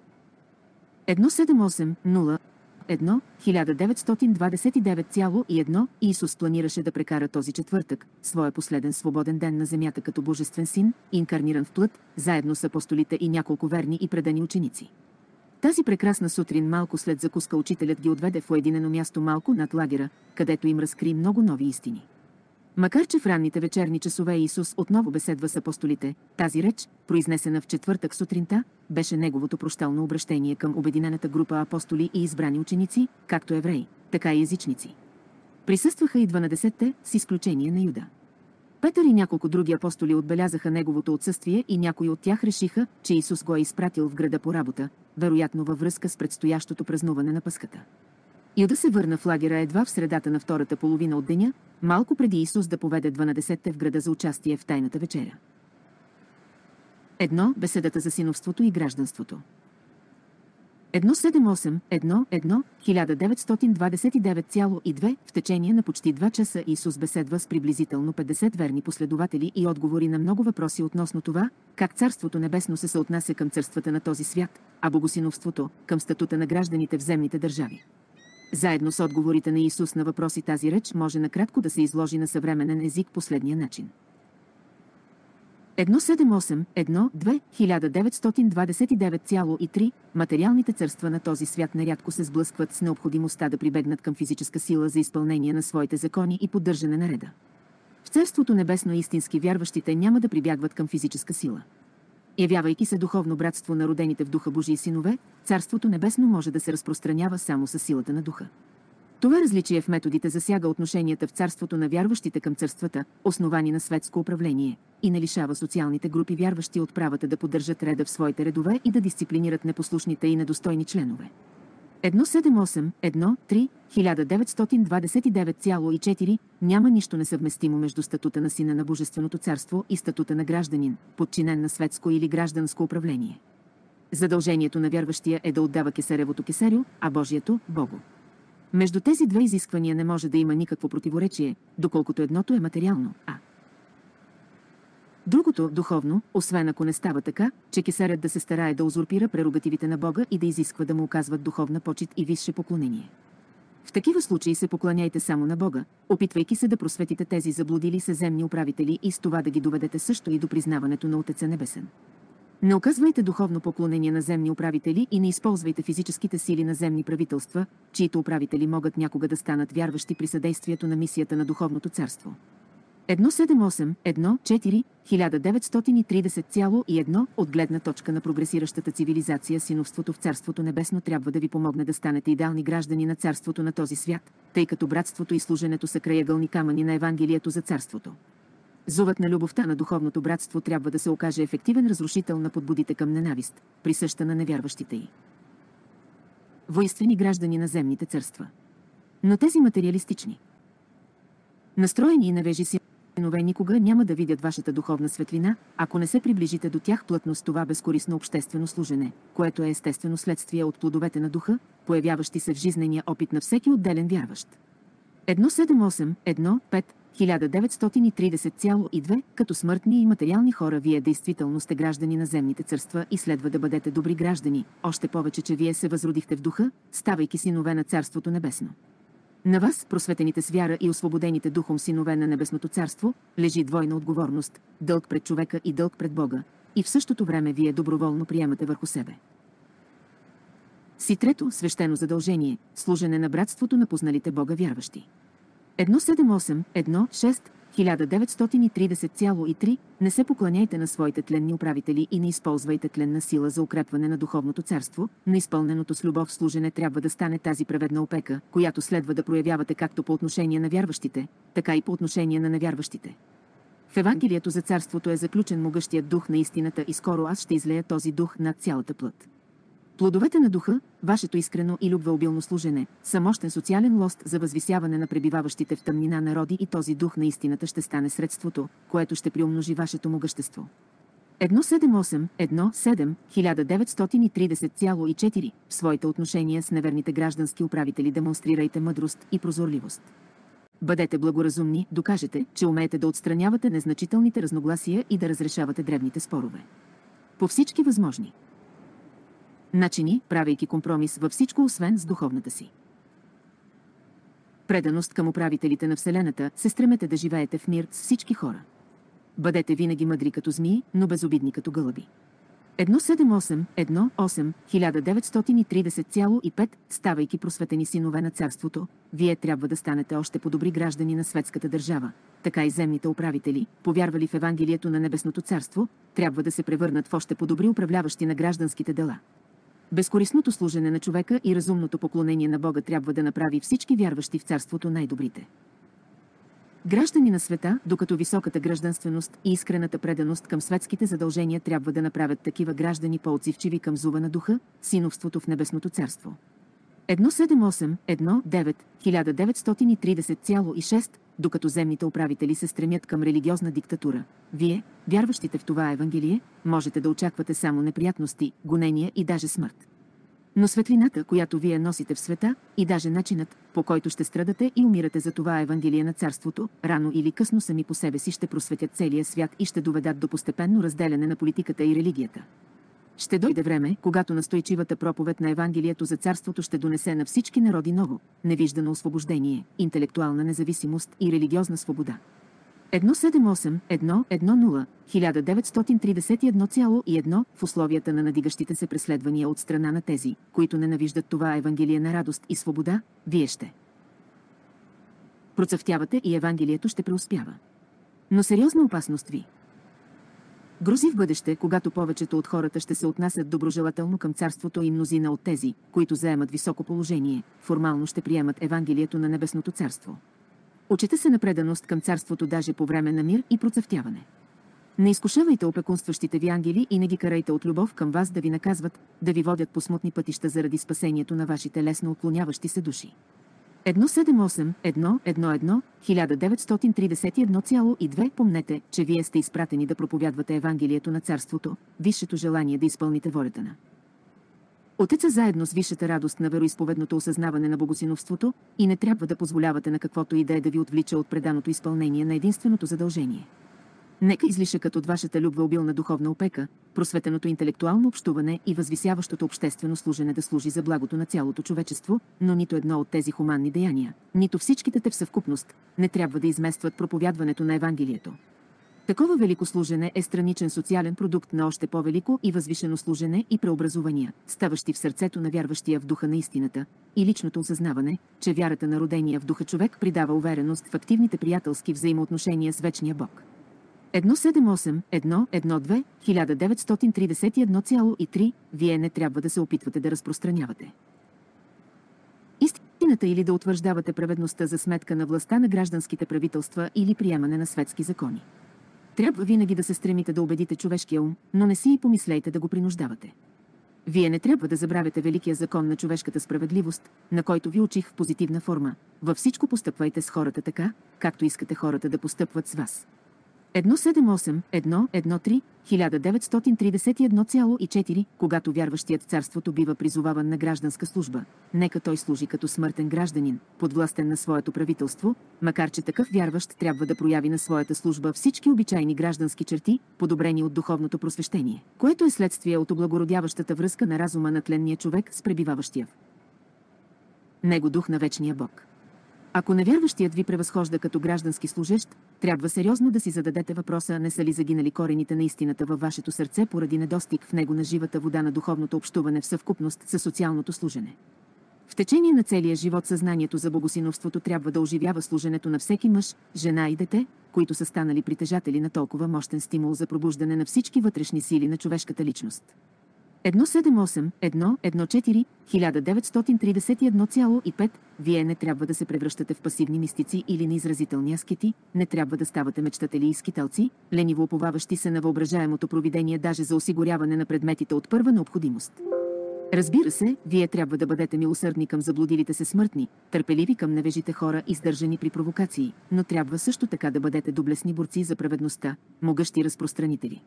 едно седем осем нула едно хиляда деветстотин двадесет и девет цяло и едно Исус планираше да прекара този четвъртък, своя последен свободен ден на земята като божествен син, инкарниран в плът, заедно с апостолите и няколко верни и предани ученици. Тази прекрасна сутрин малко след закуска учителят ги отведе в уединено място малко над лагера, където им разкри много нови истини. Макар че в ранните вечерни часове Исус отново беседва с апостолите, тази реч, произнесена в четвъртък сутринта, беше неговото прощално обращение към обединената група апостоли и избрани ученици, както евреи, така и езичници. Присъстваха и дванадесетте, с изключение на Юда. Петър и няколко други апостоли отбелязаха неговото отсъствие и някои от тях решиха, че Исус го е изпратил в града по работа, вероятно във връзка с предстоящото празнуване на Пъската. Юда се върна в лагера едва в средата на втората половина от деня, малко преди Исус да поведе дванадесетте в града за участие в тайната вечеря. Едно Беседата за синовството и гражданството. едно седем осем едно едно хиляда деветстотин двадесет и девет цяло и две В течение на почти два часа Исус беседва с приблизително петдесет верни последователи и отговори на много въпроси относно това, как Царството небесно се съотнася към царствата на този свят, а богосиновството към статута на гражданите в земните държави. Заедно с отговорите на Исус на въпроси тази реч може накратко да се изложи на съвременен език последния начин. едно седем осем едно две хиляда деветстотин двадесет и девет цяло и три Материалните царства на този свят нерядко се сблъскват с необходимостта да прибегнат към физическа сила за изпълнение на своите закони и поддържане на реда. В Царството небесно истински вярващите няма да прибягват към физическа сила. Явявайки се духовно братство на родените в Духа Божии синове, Царството небесно може да се разпространява само със силата на Духа. Това различие в методите засяга отношенията в царството на вярващите към царствата, основани на светско управление, и не лишава социалните групи вярващи от правата да поддържат реда в своите редове и да дисциплинират непослушните и недостойни членове. едно седем осем едно три хиляда деветстотин двадесет и девет цяло и четири Няма нищо несъвместимо между статута на сина на Божественото царство и статута на гражданин, подчинен на светско или гражданско управление. Задължението на вярващия е да отдава кесаревото кесарю, а Божието – Богу. Между тези две изисквания не може да има никакво противоречие, доколкото едното е материално, а другото – духовно, освен ако не става така, че кесарят да се старае да узурпира прерогативите на Бога и да изисква да му оказват духовна почит и висше поклонение. В такива случаи се поклоняйте само на Бога, опитвайки се да просветите тези заблудили се земни управители и с това да ги доведете също и до признаването на Отеца Небесен. Не оказвайте духовно поклонение на земни управители и не използвайте физическите сили на земни правителства, чието управители могат някога да станат вярващи при съдействието на мисията на Духовното царство. едно седем осем едно четири хиляда деветстотин тридесет цяло и едно От гледна точка на прогресиращата цивилизация, синовството в Царството Небесно трябва да ви помогне да станете идеални граждани на Царството на този свят, тъй като братството и служенето са краягълни камъни на Евангелието за Царството. Зовът на любовта на духовното братство трябва да се окаже ефективен разрушител на подбудите към ненавист, присъща на невярващите й воинствени граждани на земните царства. Но тези материалистични, настроени и невежи синове никога няма да видят вашата духовна светлина, ако не се приближите до тях плътно с това безкорисно обществено служене, което е естествено следствие от плодовете на духа, появяващи се в жизнения опит на всеки отделен вярващ. едно седем осем едно пет хиляда деветстотин тридесет цяло и две Като смъртни и материални хора вие действително сте граждани на земните царства и следва да бъдете добри граждани, още повече, че вие се възродихте в духа, ставайки синове на Царството Небесно. На вас, просветените с вяра и освободените духом синове на Небесното царство, лежи двойна отговорност, дълг пред човека и дълг пред Бога, и в същото време вие доброволно приемате върху себе си трето свещено задължение – служене на братството на позналите Бога вярващи. едно седем осем едно шест хиляда деветстотин тридесет цяло и три Не се поклоняйте на своите тленни управители и не използвайте тленна сила за укрепване на духовното царство, но изпълненото с любов служене трябва да стане тази праведна опека, която следва да проявявате както по отношение на вярващите, така и по отношение на невярващите. В Евангелието за царството е заключен могъщият дух на истината и скоро аз ще излея този дух над цялата плът. Плодовете на духа, вашето искрено и любвеобилно служене, са мощен социален лост за възвисяване на пребиваващите в тъмнина народи и този дух на истината ще стане средството, което ще приумножи вашето могъщество. едно седем осем едно седем хиляда деветстотин тридесет цяло и четири В своите отношения с неверните граждански управители демонстрирайте мъдрост и прозорливост. Бъдете благоразумни, докажете, че умеете да отстранявате незначителните разногласия и да разрешавате дребните спорове. По всички възможни начини, правейки компромис във всичко, освен с духовната си преданост към управителите на Вселената, се стремете да живеете в мир с всички хора. Бъдете винаги мъдри като змии, но безобидни като гълъби. едно седем осем едно осем хиляда деветстотин тридесет цяло и пет Ставайки просветени синове на царството, вие трябва да станете още по-добри граждани на светската държава. Така и земните управители, повярвали в Евангелието на Небесното царство, трябва да се превърнат в още по-добри управляващи на гражданските дела. Безкорисното служене на човека и разумното поклонение на Бога трябва да направи всички вярващи в царството най-добрите граждани на света, докато високата гражданственост и искрената преданост към светските задължения трябва да направят такива граждани по-отзивчиви към зова на духа, синовството в Небесното царство. едно седем осем едно девет хиляда деветстотин тридесет цяло и шест Докато земните управители се стремят към религиозна диктатура, вие, вярващите в това Евангелие, можете да очаквате само неприятности, гонения и даже смърт. Но светлината, която вие носите в света, и даже начинът, по който ще страдате и умирате за това Евангелие на царството, рано или късно сами по себе си ще просветят целия свят и ще доведат до постепенно разделяне на политиката и религията. Ще дойде време, когато настойчивата проповед на Евангелието за царството ще донесе на всички народи ново, невиждано освобождение, интелектуална независимост и религиозна свобода. едно седем осем едно едно нула хиляда деветстотин тридесет и едно цяло и едно В условията на надигащите се преследвания от страна на тези, които ненавиждат това Евангелие на радост и свобода, вие ще процъфтявате и Евангелието ще преуспява. Но сериозна опасност ви грози в бъдеще, когато повечето от хората ще се отнасят доброжелателно към царството и мнозина от тези, които заемат високо положение, формално ще приемат Евангелието на Небесното царство. Учете се на преданост към царството даже по време на мир и процъфтяване. Не изкушавайте опекунстващите ви ангели и не ги карайте от любов към вас да ви наказват, да ви водят по смутни пътища заради спасението на вашите лесно отклоняващи се души. едно седем осем едно едно едно хиляда деветстотин тридесет и едно цяло и две Помнете, че вие сте изпратени да проповядвате Евангелието на царството, висшето желание да изпълните волята на Отеца заедно с висшата радост на вероизповедното осъзнаване на богосиновството и не трябва да позволявате на каквото и да е да ви отвлича от преданото изпълнение на единственото задължение. Нека излишъкът от вашата любвеобилна духовна опека, просветеното интелектуално общуване и възвисяващото обществено служене да служи за благото на цялото човечество, но нито едно от тези хуманни деяния, нито всичките те в съвкупност, не трябва да изместват проповядването на Евангелието. Такова велико служене е страничен социален продукт на още по-велико и възвишено служене и преобразувания, ставащи в сърцето на вярващия в духа на истината, и личното осъзнаване, че вярата на родения в духа човек придава увереност в активните приятелски взаимоотношения с вечния Бог. едно седем осем едно едно две хиляда деветстотин тридесет и едно цяло и три Вие не трябва да се опитвате да разпространявате истината или да утвърждавате праведността за сметка на властта на гражданските правителства или приемане на светски закони. Трябва винаги да се стремите да убедите човешкия ум, но не си и помислейте да го принуждавате. Вие не трябва да забравяте великия закон на човешката справедливост, на който ви учих в позитивна форма. Във всичко постъпвайте с хората така, както искате хората да постъпват с вас. едно седем осем едно едно три хиляда деветстотин тридесет и едно цяло и четири Когато вярващият царството бива призоваван на гражданска служба, нека той служи като смъртен гражданин, подвластен на своето правителство, макар че такъв вярващ трябва да прояви на своята служба всички обичайни граждански черти, подобрени от духовното просвещение, което е следствие от облагородяващата връзка на разума на тленния човек с пребиваващия в него дух на вечния Бог. Ако невярващият ви превъзхожда като граждански служещ, трябва сериозно да си зададете въпроса, не са ли загинали корените на истината във вашето сърце поради недостиг в него на живата вода на духовното общуване в съвкупност със социалното служене. В течение на целия живот съзнанието за богосиновството трябва да оживява служенето на всеки мъж, жена и дете, които са станали притежатели на толкова мощен стимул за пробуждане на всички вътрешни сили на човешката личност. едно седем осем едно едно четири хиляда деветстотин тридесет и едно цяло и пет Вие не трябва да се превръщате в пасивни мистици или неизразителни аскети, не трябва да ставате мечтатели и скиталци, лениво уповаващи се на въображаемото провидение даже за осигуряване на предметите от първа необходимост. Разбира се, вие трябва да бъдете милосърдни към заблудилите се смъртни, търпеливи към невежите хора и сдържани при провокации, но трябва също така да бъдете доблестни борци за праведността, могъщи разпространители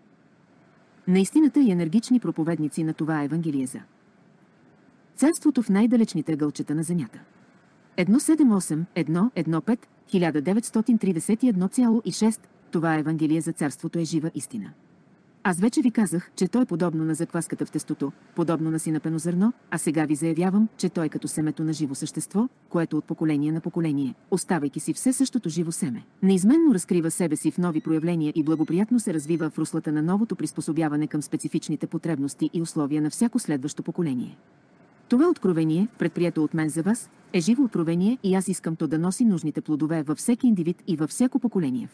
на истината и енергични проповедници на това Евангелие за царството в най-далечните ъгълчета на земята. едно седем осем едно едно пет хиляда деветстотин тридесет и едно цяло и шест Това Евангелие за царството е жива истина. Аз вече ви казах, че той е подобно на закваската в тестото, подобно на синапено зърно, а сега ви заявявам, че той е като семето на живо същество, което от поколение на поколение, оставайки си все същото живо семе, неизменно разкрива себе си в нови проявления и благоприятно се развива в руслата на новото приспособяване към специфичните потребности и условия на всяко следващо поколение. Това откровение, предприето от мен за вас, е живо откровение и аз искам то да носи нужните плодове във всеки индивид и във всяко поколение.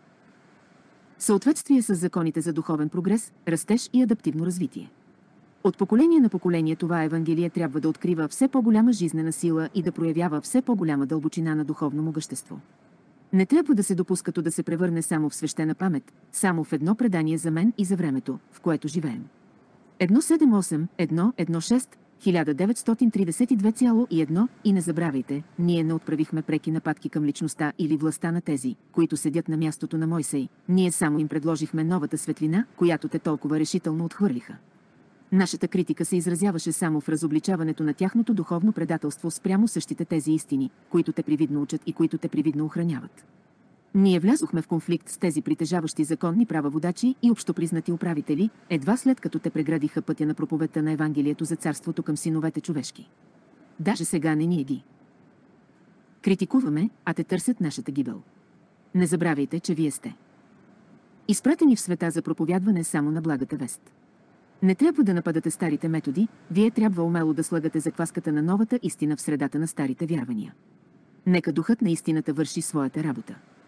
Съответствие с законите за духовен прогрес, растеж и адаптивно развитие. От поколение на поколение това Евангелие трябва да открива все по-голяма жизнена сила и да проявява все по-голяма дълбочина на духовно могъщество. Не трябва да се допуска то да се превърне само в свещена памет, само в едно предание за мен и за времето, в което живеем. едно седем осем едно едно шест хиляда деветстотин тридесет и две цяло и едно И не забравяйте, ние не отправихме преки нападки към личността или властта на тези, които седят на мястото на Мойсей. Ние само им предложихме новата светлина, която те толкова решително отхвърлиха. Нашата критика се изразяваше само в разобличаването на тяхното духовно предателство спрямо същите тези истини, които те привидно учат и които те привидно охраняват. Ние влязохме в конфликт с тези притежаващи законни права водачи и общопризнати управители, едва след като те преградиха пътя на проповедта на Евангелието за царството към синовете човешки. Даже сега не ние ги критикуваме, а те търсят нашата гибел. Не забравяйте, че вие сте изпратени в света за проповядване само на благата вест. Не трябва да нападате старите методи, вие трябва умело да слагате закваската на новата истина в средата на старите вярвания. Нека духът на истината върши своята работа.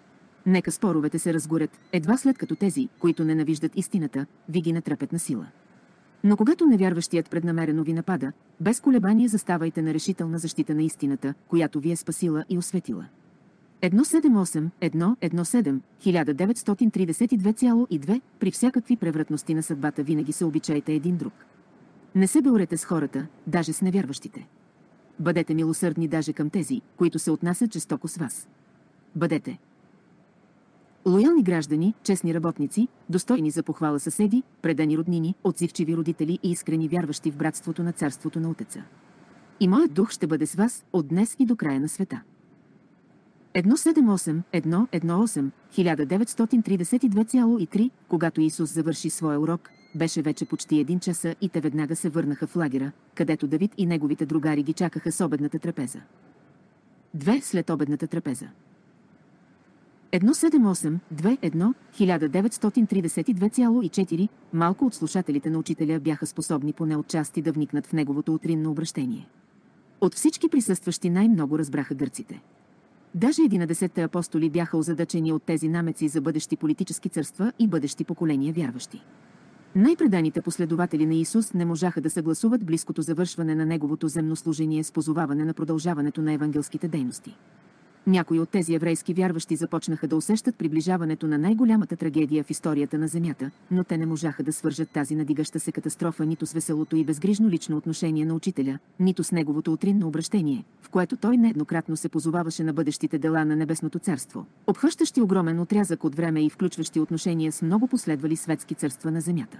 Нека споровете се разгорят, едва след като тези, които ненавиждат истината, ви ги натрапят на сила. Но когато невярващият преднамерено ви напада, без колебание заставайте на решителна защита на истината, която ви е спасила и осветила. едно седем осем едно едно седем хиляда деветстотин тридесет и две цяло и две При всякакви превратности на съдбата винаги се обичайте един друг. Не се борете с хората, даже с невярващите. Бъдете милосърдни даже към тези, които се отнасят жестоко с вас. Бъдете лоялни граждани, честни работници, достойни за похвала съседи, предани роднини, отзивчиви родители и искрени вярващи в братството на царството на Отеца. И моят дух ще бъде с вас от днес и до края на света. едно седем осем едно едно осем хиляда деветстотин тридесет и две цяло и три Когато Исус завърши своя урок, беше вече почти един часа и те веднага се върнаха в лагера, където Давид и неговите другари ги чакаха с обедната трапеза. Две след обедната трапеза. едно седем осем две едно хиляда деветстотин тридесет и две цяло и четири Малко от слушателите на учителя бяха способни поне отчасти да вникнат в неговото утринно обращение. От всички присъстващи най-много разбраха гърците. Даже единадесетте апостоли бяха озадачени от тези намеци за бъдещи политически царства и бъдещи поколения вярващи. Най-преданите последователи на Исус не можаха да съгласуват близкото завършване на неговото земно служение с позоваване на продължаването на евангелските дейности. Някои от тези еврейски вярващи започнаха да усещат приближаването на най-голямата трагедия в историята на земята, но те не можаха да свържат тази надигаща се катастрофа нито с веселото и безгрижно лично отношение на учителя, нито с неговото утринно обращение, в което той нееднократно се позоваваше на бъдещите дела на Небесното царство, обхващащи огромен отрязък от време и включващи отношения с много последвали светски царства на земята.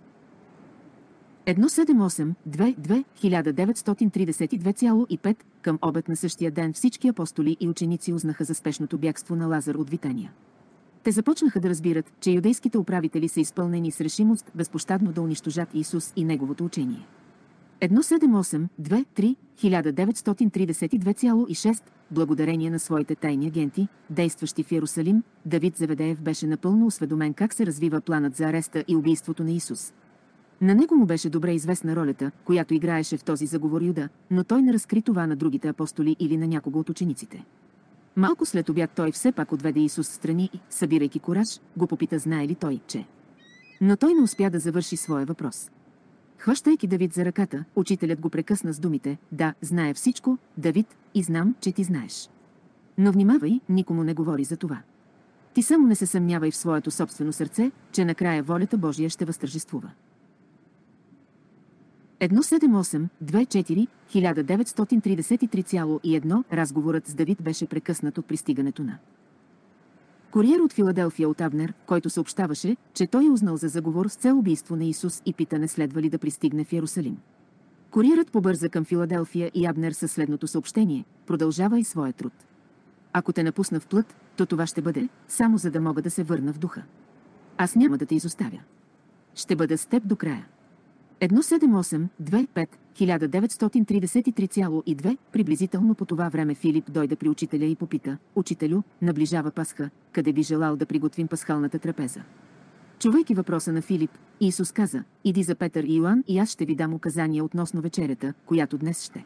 едно седем осем две две хиляда деветстотин тридесет и две цяло и пет Към обед на същия ден всички апостоли и ученици узнаха за спешното бягство на Лазар от Витания. Те започнаха да разбират, че юдейските управители са изпълнени с решимост безпощадно да унищожат Исус и неговото учение. едно седем осем две три хиляда деветстотин тридесет и две цяло и шест Благодарение на своите тайни агенти, действащи в Йерусалим, Давид Заведеев беше напълно осведомен как се развива планът за ареста и убийството на Исус. На него му беше добре известна ролята, която играеше в този заговор Юда, но той не разкри това на другите апостоли или на някого от учениците. Малко след обяд той все пак отведе Исус встрани и, събирайки кураж, го попита знае ли той, че. Но той не успя да завърши своя въпрос. Хващайки Давид за ръката, учителят го прекъсна с думите: да, знае всичко, Давид, и знам, че ти знаеш. Но внимавай, никому не говори за това. Ти само не се съмнявай в своето собствено сърце, че накрая волята Божия ще възтържествува. едно седем осем две четири хиляда деветстотин тридесет и три цяло и едно Разговорът с Давид беше прекъснат от пристигането на куриер от Филаделфия от Абнер, който съобщаваше, че той е узнал за заговор с цел убийство на Исус и пита не следва ли да пристигне в Йерусалим. Куриерът побърза към Филаделфия и Абнер със следното съобщение: продължава и своя труд. Ако те напусна в плът, то това ще бъде само за да мога да се върна в духа. Аз няма да те изоставя. Ще бъда с теб до края. едно седем осем две пет хиляда деветстотин тридесет и три цяло и две Приблизително по това време Филип дойде при учителя и попита: учителю, наближава Пасха, къде би желал да приготвим пасхалната трапеза? Чувайки въпроса на Филип, Исус каза: иди за Петър и Йоан и аз ще ви дам указания относно вечерята, която днес ще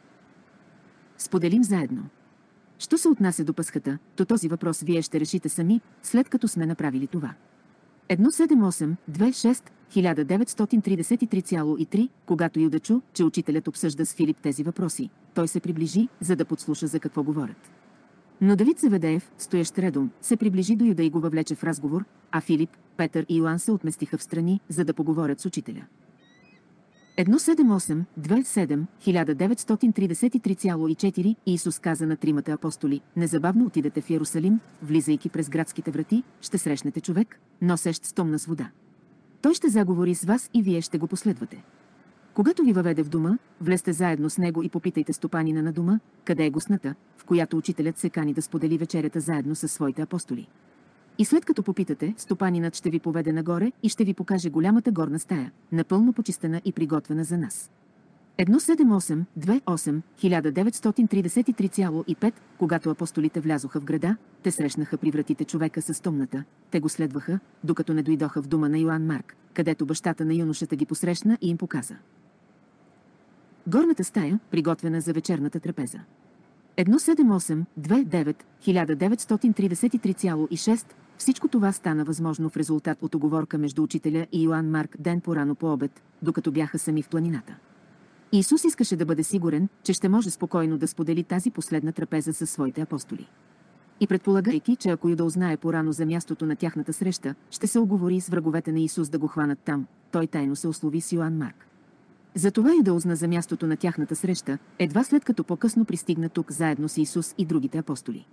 споделим заедно. Що се отнася до Пасхата, то този въпрос вие ще решите сами, след като сме направили това. едно седем осем две шест хиляда деветстотин тридесет и три цяло и три Когато Юда чу, че учителят обсъжда с Филип тези въпроси, той се приближи, за да подслуша за какво говорят. Но Давид Заведеев, стоящ редом, се приближи до Юда и го въвлече в разговор, а Филип, Петър и Йоан се отместиха в страни, за да поговорят с учителя. едно седем осем две седем хиляда деветстотин тридесет и три цяло и четири Исус каза на тримата апостоли: незабавно отидете в Йерусалим, влизайки през градските врати, ще срещнете човек, носещ стомна с вода. Той ще заговори с вас и вие ще го последвате. Когато ви въведе в дома, влезте заедно с него и попитайте стопанина на дома, къде е гостната, в която учителят се кани да сподели вечерята заедно със своите апостоли. И след като попитате, стопанинът ще ви поведе нагоре и ще ви покаже голямата горна стая, напълно почистена и приготвена за нас. едно седем осем две осем хиляда деветстотин тридесет и три цяло и пет Когато апостолите влязоха в града, те срещнаха при вратите човека със томната, те го следваха, докато не дойдоха в дома на Йоан Марк, където бащата на юношата ги посрещна и им показа горната стая, приготвена за вечерната трапеза. едно седем осем две девет хиляда деветстотин тридесет и три цяло и шест. Всичко това стана възможно в резултат от уговорка между учителя и Йоан Марк ден по-рано по обед, докато бяха сами в планината. Исус искаше да бъде сигурен, че ще може спокойно да сподели тази последна трапеза със своите апостоли. И предполагайки, че ако Юда узнае по-рано за мястото на тяхната среща, ще се оговори с враговете на Исус да го хванат там, той тайно се услови с Йоан Марк. Затова Юда узна за мястото на тяхната среща, едва след като по-късно пристигна тук заедно с Исус и другите апостоли.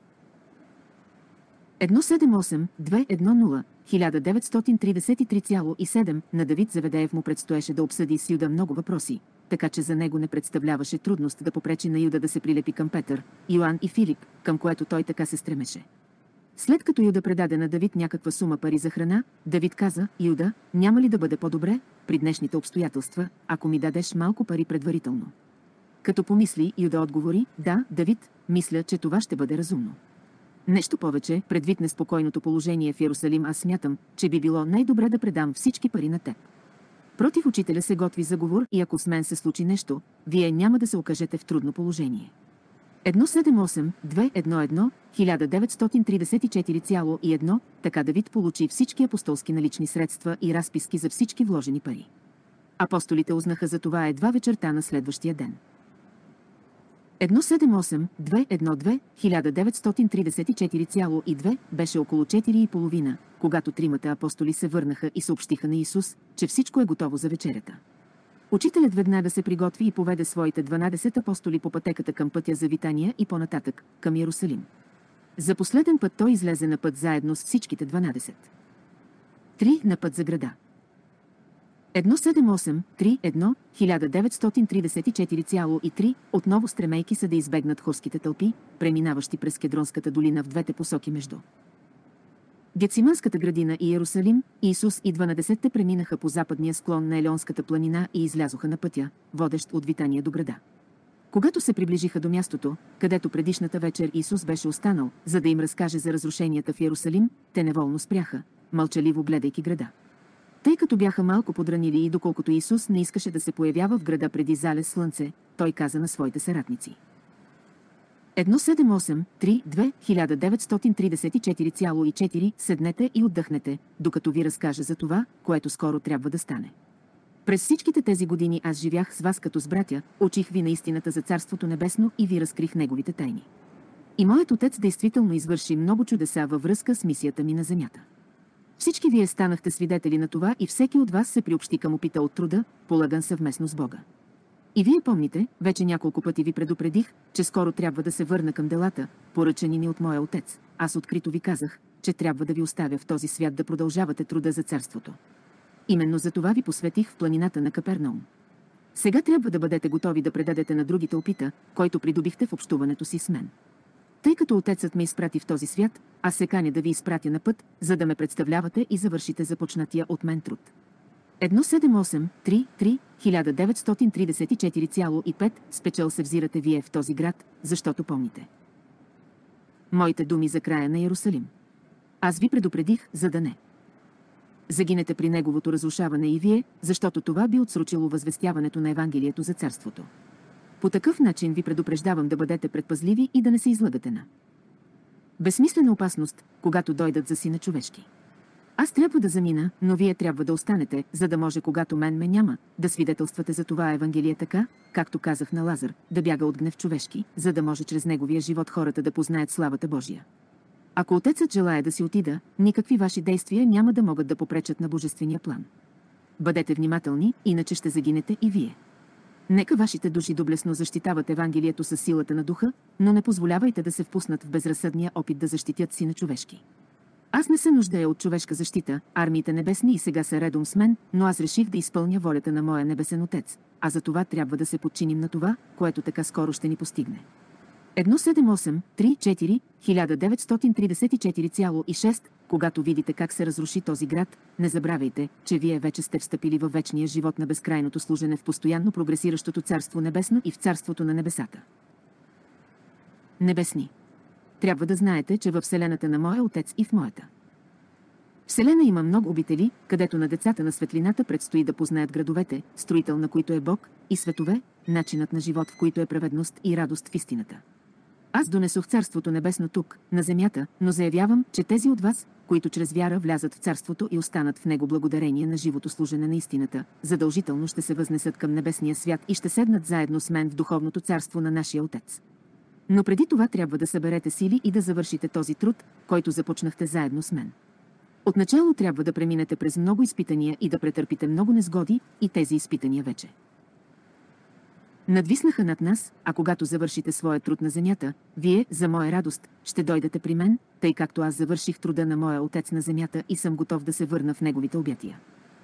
едно седем осем две едно нула хиляда деветстотин тридесет и три цяло и седем на Давид Заведеев му предстоеше да обсъди с Юда много въпроси, така че за него не представляваше трудност да попречи на Юда да се прилепи към Петър, Йоан и Филип, към което той така се стремеше. След като Юда предаде на Давид някаква сума пари за храна, Давид каза: Юда, няма ли да бъде по-добре, при днешните обстоятелства, ако ми дадеш малко пари предварително? Като помисли, Юда отговори: да, Давид, мисля, че това ще бъде разумно. Нещо повече, предвид неспокойното положение в Йерусалим, аз смятам, че би било най-добре да предам всички пари на теб. Против учителя се готви заговор и ако с мен се случи нещо, вие няма да се окажете в трудно положение. едно седем осем две едно едно хиляда деветстотин тридесет и четири цяло и едно, така Давид получи всички апостолски налични средства и разписки за всички вложени пари. Апостолите узнаха за това едва вечерта на следващия ден. едно седем осем две едно две хиляда деветстотин тридесет и четири цяло и две беше около четири и половина, когато тримата апостоли се върнаха и съобщиха на Исус, че всичко е готово за вечерята. Учителят веднага се приготви и поведе своите дванадесет апостоли по пътеката към пътя за Витания и по-нататък, към Йерусалим. За последен път той излезе на път заедно с всичките дванадесет. Три на път за града. едно седем осем три едно хиляда деветстотин тридесет и четири цяло и три, отново стремейки се да избегнат хорските тълпи, преминаващи през Кедронската долина в двете посоки между Гециманската градина и Йерусалим, Исус и дванадесетте преминаха по западния склон на Елеонската планина и излязоха на пътя, водещ от Витания до града. Когато се приближиха до мястото, където предишната вечер Исус беше останал, за да им разкаже за разрушенията в Йерусалим, те неволно спряха, мълчаливо гледайки града. Тъй като бяха малко подранили и доколкото Исус не искаше да се появява в града преди залез слънце, той каза на своите съратници: едно седем осем три две хиляда деветстотин тридесет и четири цяло и четири, седнете и отдъхнете, докато ви разкажа за това, което скоро трябва да стане. През всичките тези години аз живях с вас като с братя, учих ви на истината за Царството небесно и ви разкрих неговите тайни. И моят Отец действително извърши много чудеса във връзка с мисията ми на земята. Всички вие станахте свидетели на това и всеки от вас се приобщи към опита от труда, полаган съвместно с Бога. И вие помните, вече няколко пъти ви предупредих, че скоро трябва да се върна към делата, поръчани ми от моя Отец. Аз открито ви казах, че трябва да ви оставя в този свят да продължавате труда за Царството. Именно за това ви посветих в планината на Капернаум. Сега трябва да бъдете готови да предадете на другите опита, който придобихте в общуването си с мен. Тъй като Отецът ме изпрати в този свят, аз се каня да ви изпратя на път, за да ме представлявате и завършите започнатия от мен труд. едно седем осем три три хиляда деветстотин тридесет и четири цяло и пет спечел се взирате вие в този град, защото помните моите думи за края на Йерусалим. Аз ви предупредих, за да не загинете при неговото разрушаване и вие, защото това би отсрочило възвестяването на Евангелието за Царството. По такъв начин ви предупреждавам да бъдете предпазливи и да не се излъгате на безсмислена опасност, когато дойдат за Сина човешки. Аз трябва да замина, но вие трябва да останете, за да може, когато мен ме няма, да свидетелствате за това Евангелие така, както казах на Лазар, да бяга от гнев човешки, за да може чрез неговия живот хората да познаят славата Божия. Ако Отецът желая да си отида, никакви ваши действия няма да могат да попречат на божествения план. Бъдете внимателни, иначе ще загинете и вие. Нека вашите души доблестно защитават Евангелието със силата на духа, но не позволявайте да се впуснат в безразсъдния опит да защитят Сина човешки. Аз не се нуждая от човешка защита, армиите небесни и сега са редом с мен, но аз реших да изпълня волята на моя небесен Отец, а за това трябва да се подчиним на това, което така скоро ще ни постигне. едно седем осем три четири хиляда деветстотин тридесет и четири цяло и шест, когато видите как се разруши този град, не забравяйте, че вие вече сте встъпили във вечния живот на безкрайното служене в постоянно прогресиращото Царство небесно и в Царството на небесата. Небесни. Трябва да знаете, че във Вселената на моя Отец и в моята Вселена има много обители, където на децата на светлината предстои да познаят градовете, строител на които е Бог, и светове, начинът на живот в които е праведност и радост в истината. Аз донесох Царството небесно тук, на земята, но заявявам, че тези от вас, които чрез вяра влязат в Царството и останат в него благодарение на живото служене на истината, задължително ще се възнесат към небесния свят и ще седнат заедно с мен в духовното царство на нашия Отец. Но преди това трябва да съберете сили и да завършите този труд, който започнахте заедно с мен. Отначало трябва да преминете през много изпитания и да претърпите много незгоди, и тези изпитания вече надвиснаха над нас, а когато завършите своя труд на земята, вие, за моя радост, ще дойдете при мен, тъй както аз завърших труда на моя Отец на земята и съм готов да се върна в неговите обятия.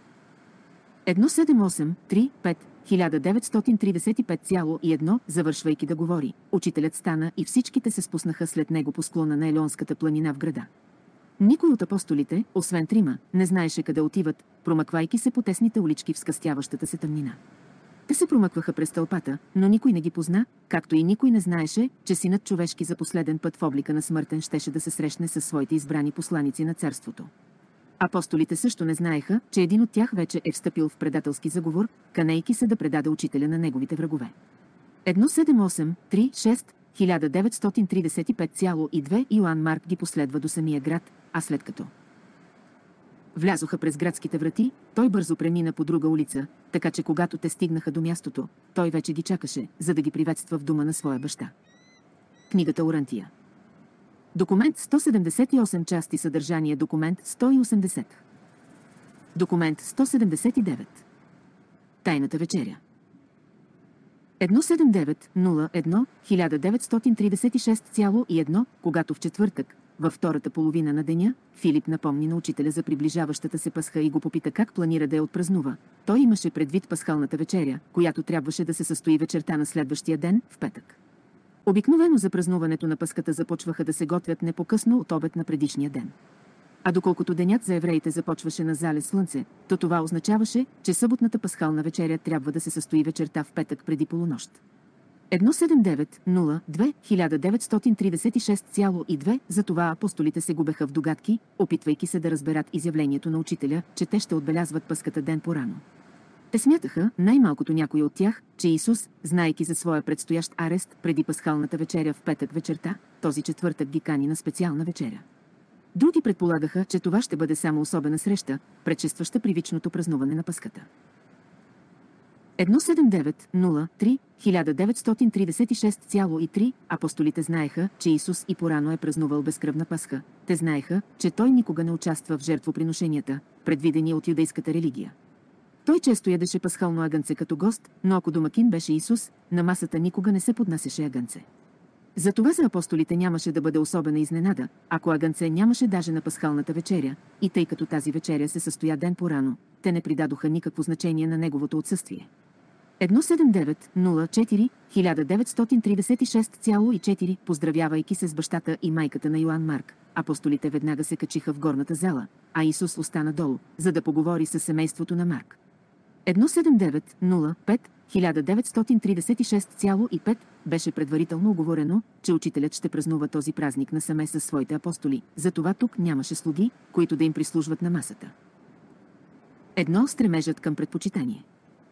едно седем осем три пет хиляда деветстотин тридесет и пет цяло и едно, завършвайки да говори, учителят стана и всичките се спуснаха след него по склона на Елеонската планина в града. Никой от апостолите, освен трима, не знаеше къде отиват, промъквайки се по тесните улички в скъстяващата се тъмнина. Те се промъкваха през тълпата, но никой не ги позна, както и никой не знаеше, че Синът човешки за последен път в облика на смъртен щеше да се срещне със своите избрани посланици на царството. Апостолите също не знаеха, че един от тях вече е встъпил в предателски заговор, канейки се да предаде учителя на неговите врагове. едно седем осем три шест хиляда деветстотин тридесет и пет цяло и две Йоан Марк ги последва до самия град, а след като влязоха през градските врати, той бързо премина по друга улица, така че когато те стигнаха до мястото, той вече ги чакаше, за да ги приветства в дома на своя баща. Книгата Орантия. Документ сто седемдесет и осем, части съдържание. Документ сто и осемдесет. Документ сто седемдесет и девет. Тайната вечеря. едно седем девет нула едно хиляда деветстотин тридесет и шест цяло и едно, когато в четвъртък, във втората половина на деня, Филип напомни на учителя за приближаващата се Пасха и го попита как планира да я отпразнува. Той имаше предвид пасхалната вечеря, която трябваше да се състои вечерта на следващия ден, в петък. Обикновено за празнуването на Пасхата започваха да се готвят не по-късно от обед на предишния ден. А доколкото денят за евреите започваше на залез слънце, то това означаваше, че съботната пасхална вечеря трябва да се състои вечерта в петък преди полунощ. едно седем девет нула две хиляда деветстотин тридесет и шест цяло и две, затова апостолите се губеха в догадки, опитвайки се да разберат изявлението на учителя, че те ще отбелязват Пасхата ден по-рано. Те смятаха, най-малкото някой от тях, че Исус, знайки за своя предстоящ арест преди пасхалната вечеря в петък вечерта, този четвъртък ги кани на специална вечеря. Други предполагаха, че това ще бъде само особена среща, предшестваща привичното празнуване на Пасхата. едно седем девет нула три хиляда деветстотин тридесет и шест цяло и три, апостолите знаеха, че Исус и порано е празнувал безкръвна Пасха. Те знаеха, че той никога не участва в жертвоприношенията, предвидени от юдейската религия. Той често ядеше пасхално агънце като гост, но ако домакин беше Исус, на масата никога не се поднасяше агънце. Затова за апостолите нямаше да бъде особена изненада, ако агънце нямаше даже на пасхалната вечеря, и тъй като тази вечеря се състоя ден по-рано, те не придадоха никакво значение на неговото отсъствие. едно седем девет нула четири хиляда деветстотин тридесет и шест цяло и четири, поздравявайки се с бащата и майката на Йоан Марк, апостолите веднага се качиха в горната зала, а Исус остана долу, за да поговори с семейството на Марк. едно седем девет нула пет хиляда деветстотин тридесет и шест цяло и пет беше предварително уговорено, че учителят ще празнува този празник насаме със своите апостоли, затова тук нямаше слуги, които да им прислужват на масата. Едно стремежът към предпочитание.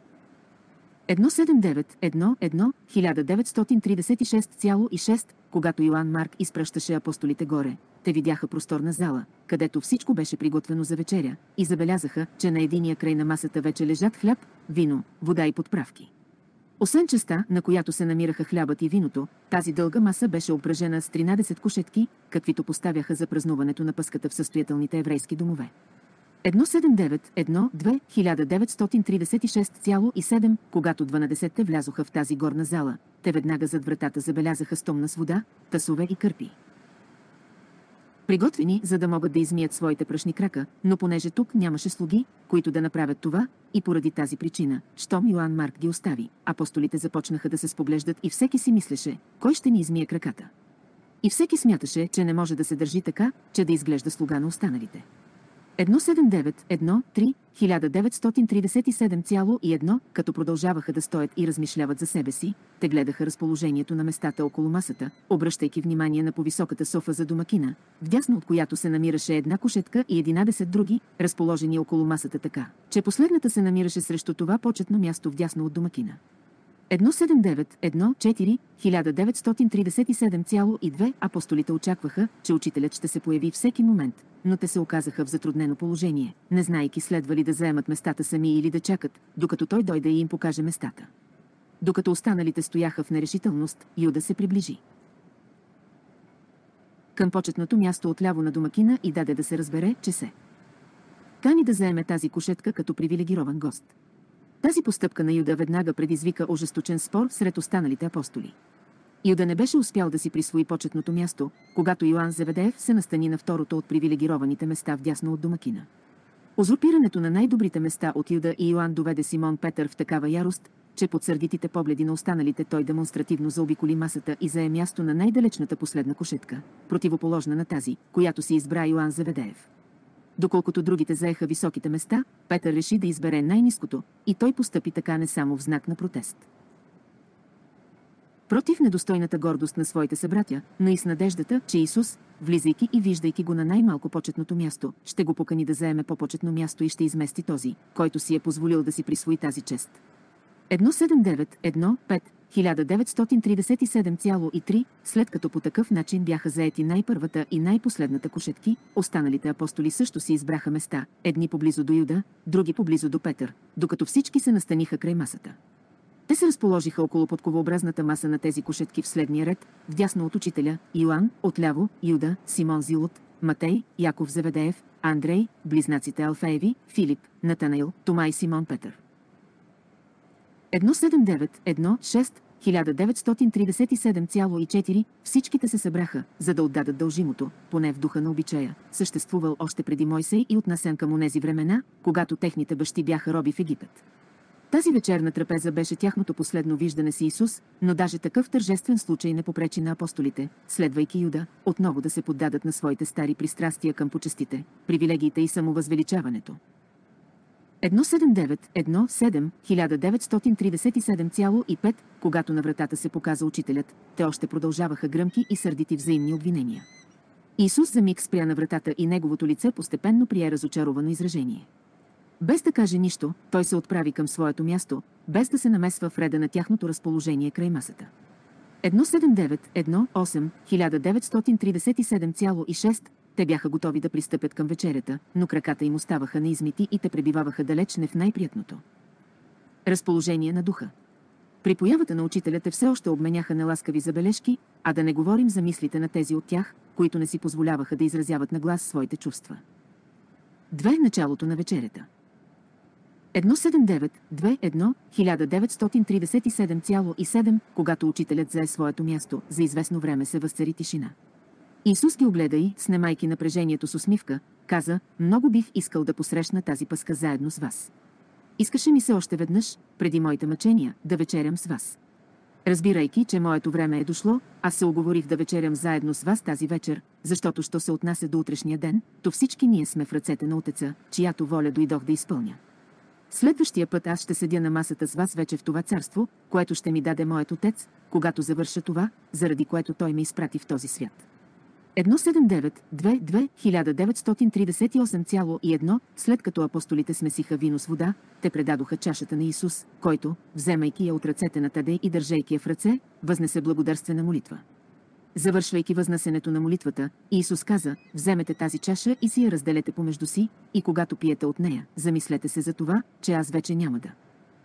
едно седем девет едно едно хиляда деветстотин тридесет и шест цяло и шест, когато Йоан Марк изпращаше апостолите горе, те видяха просторна зала, където всичко беше приготвено за вечеря, и забелязаха, че на единия край на масата вече лежат хляб, вино, вода и подправки. Освен частта, на която се намираха хлябът и виното, тази дълга маса беше обкръжена с тринадесет кушетки, каквито поставяха за празнуването на Пасхата в състоятелните еврейски домове. едно седем девет едно две хиляда деветстотин тридесет и шест цяло и седем, когато дванадесетте влязоха в тази горна зала, те веднага зад вратата забелязаха стомна с вода, тасове и кърпи. Приготвени, за да могат да измият своите пръшни крака, но понеже тук нямаше слуги, които да направят това, и поради тази причина, щом Йоан Марк ги остави, апостолите започнаха да се споглеждат и всеки си мислеше, кой ще ни измие краката. И всеки смяташе, че не може да се държи така, че да изглежда слуга на останалите. едно седем девет едно три хиляда деветстотин тридесет и седем цяло и едно, като продължаваха да стоят и размишляват за себе си, те гледаха разположението на местата около масата, обръщайки внимание на повисоката софа за домакина, вдясно от която се намираше една кушетка и единадесет други, разположени около масата така, че последната се намираше срещу това почетно място вдясно от домакина. едно седем девет едно четири хиляда деветстотин тридесет и седем цяло и две апостолите очакваха, че учителят ще се появи всеки момент, но те се оказаха в затруднено положение, не знаейки следва ли да заемат местата сами или да чакат, докато той дойде и им покаже местата. Докато останалите стояха в нерешителност, Юда се приближи към почетното място отляво на домакина и даде да се разбере, че се кани да заеме тази кушетка като привилегирован гост. Тази постъпка на Юда веднага предизвика ожесточен спор сред останалите апостоли. Юда не беше успял да си присвои почетното място, когато Йоан Зеведеев се настани на второто от привилегированите места вдясно от домакина. Узурпирането на най-добрите места от Юда и Йоан доведе Симон Петър в такава ярост, че под сърдитите погледи на останалите той демонстративно заобиколи масата и зае място на най-далечната последна кушетка, противоположна на тази, която си избра Йоан Зеведеев. Доколкото другите заеха високите места, Петър реши да избере най-ниското, и той постъпи така не само в знак на протест против недостойната гордост на своите събратя, но и с надеждата, че Исус, влизайки и виждайки го на най-малко почетното място, ще го покани да заеме по-почетно място и ще измести този, който си е позволил да си присвои тази чест. едно седем девет едно пет хиляда деветстотин тридесет и седем цяло и три, след като по такъв начин бяха заети най-първата и най-последната кушетки, останалите апостоли също си избраха места, едни поблизо до Юда, други поблизо до Петър, докато всички се настаниха край масата. Те се разположиха около подковообразната маса на тези кушетки в следния ред, вдясно от учителя, Йоан, отляво, Юда, Симон Зилот, Матей, Яков Зеведеев, Андрей, близнаците Алфееви, Филип, Натанаил, Тома и Симон Петър. едно седем девет едно шест хиляда деветстотин тридесет и седем цяло и четири, всичките се събраха, за да отдадат дължимото, поне в духа на обичая, съществувал още преди Мойсей и отнасен към онези времена, когато техните бащи бяха роби в Египет. Тази вечерна трапеза беше тяхното последно виждане с Исус, но даже такъв тържествен случай не попречи на апостолите, следвайки Юда, отново да се поддадат на своите стари пристрастия към почестите, привилегиите и самовъзвеличаването. едно седем девет едно седем хиляда деветстотин тридесет и седем цяло и пет, когато на вратата се показа учителят, те още продължаваха гръмки и сърдити взаимни обвинения. Исус за миг спря на вратата и неговото лице постепенно прие разочаровано изражение. Без да каже нищо, той се отправи към своето място, без да се намесва в реда на тяхното разположение край масата. едно седем девет едно осем хиляда деветстотин тридесет и седем цяло и шест, те бяха готови да пристъпят към вечерята, но краката им оставаха неизмити и те пребиваваха далеч не в най-приятното разположение на духа. При появата на учителя те все още обменяха неласкави забележки, а да не говорим за мислите на тези от тях, които не си позволяваха да изразяват на глас своите чувства. Две началото на вечерята. едно седем девет две едно хиляда деветстотин тридесет и седем цяло и седем, когато учителят зае своето място, за известно време се възцари тишина. Исус ги огледа и, снемайки напрежението с усмивка, каза: много бих искал да посрещна тази пъска заедно с вас. Искаше ми се още веднъж, преди моите мъчения, да вечерям с вас. Разбирайки, че моето време е дошло, аз се уговорих да вечерям заедно с вас тази вечер, защото що се отнася до утрешния ден, то всички ние сме в ръцете на Отеца, чиято воля дойдох да изпълня. Следващия път аз ще седя на масата с вас вече в това царство, което ще ми даде моят Отец, когато завърша това, заради което той ме изпрати в този свят. едно седем девет две две хиляда деветстотин тридесет и осем цяло и едно, след като апостолите смесиха вино с вода, те предадоха чашата на Исус, който, вземайки я от ръцете на Тадей и държейки я в ръце, възнесе благодарствена молитва. Завършвайки възнасенето на молитвата, Исус каза: вземете тази чаша и си я разделете помежду си, и когато пиете от нея, замислете се за това, че аз вече няма да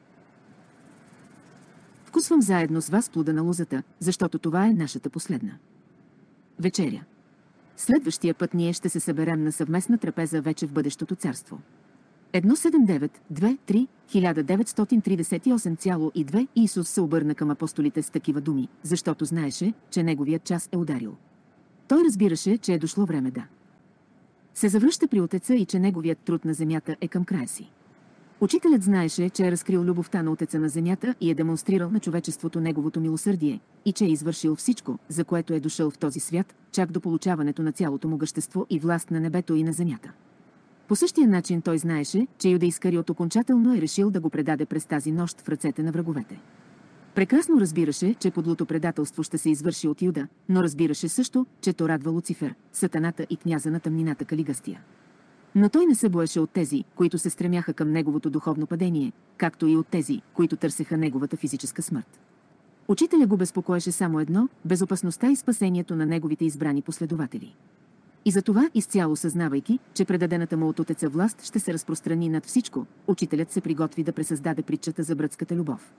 вкусвам заедно с вас плода на лозата, защото това е нашата последна вечеря. Следващия път ние ще се съберем на съвместна трапеза вече в бъдещото царство. едно седем девет две три хиляда деветстотин тридесет и осем цяло и две Исус се обърна към апостолите с такива думи, защото знаеше, че неговият час е ударил. Той разбираше, че е дошло време да се завръща при Отеца и че неговият труд на земята е към края си. Учителят знаеше, че е разкрил любовта на Отеца на земята и е демонстрирал на човечеството неговото милосърдие, и че е извършил всичко, за което е дошъл в този свят, чак до получаването на цялото му гъщество и власт на небето и на земята. По същия начин той знаеше, че Юда Искариот окончателно е решил да го предаде през тази нощ в ръцете на враговете. Прекрасно разбираше, че подлото предателство ще се извърши от Юда, но разбираше също, че то радва Луцифер, сатаната и княза на тъмнината Калигастия. Но той не се боеше от тези, които се стремяха към неговото духовно падение, както и от тези, които търсеха неговата физическа смърт. Учителя го безпокоеше само едно – безопасността и спасението на неговите избрани последователи. И затова, изцяло съзнавайки, че предадената му от Отеца власт ще се разпространи над всичко, учителят се приготви да пресъздаде притчата за братската любов.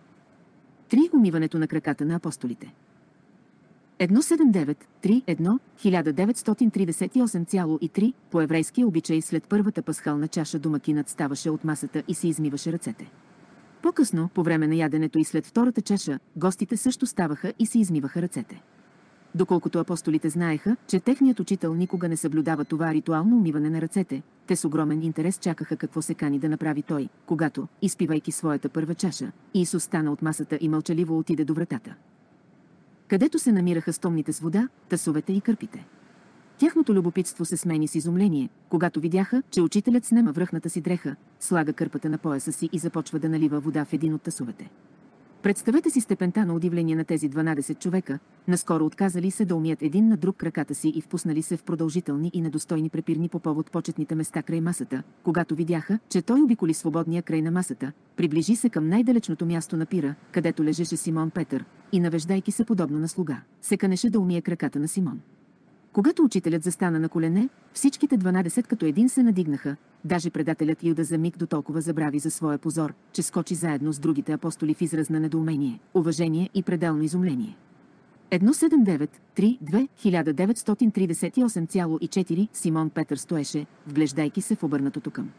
Три. Умиването на краката на апостолите. едно седем девет три едно хиляда деветстотин тридесет и осем цяло и три по еврейския обичай след първата пасхална чаша домакинът ставаше от масата и си измиваше ръцете. По-късно, по време на яденето и след втората чаша, гостите също ставаха и си измиваха ръцете. Доколкото апостолите знаеха, че техният учител никога не съблюдава това ритуално умиване на ръцете, те с огромен интерес чакаха какво се кани да направи той, когато, изпивайки своята първа чаша, Исус стана от масата и мълчаливо отиде до вратата, където се намираха стомните с вода, тасовете и кърпите. Тяхното любопитство се смени с изумление, когато видяха, че учителят снема връхната си дреха, слага кърпата на пояса си и започва да налива вода в един от тасовете. Представете си степента на удивление на тези дванадесет човека, наскоро отказали се да умият един на друг краката си и впуснали се в продължителни и недостойни препирни по повод почетните места край масата, когато видяха, че той обиколи свободния край на масата, приближи се към най-далечното място на пира, където лежеше Симон Петър, и навеждайки се подобно на слуга, се канеше да умие краката на Симон. Когато учителят застана на колене, всичките дванадесет като един се надигнаха, даже предателят Юда за миг дотолкова забрави за своя позор, че скочи заедно с другите апостоли в израз на недоумение, уважение и пределно изумление. едно седем девет три две хиляда деветстотин тридесет и осем цяло и четири Симон Петър стоеше, вглеждайки се в обърнатото към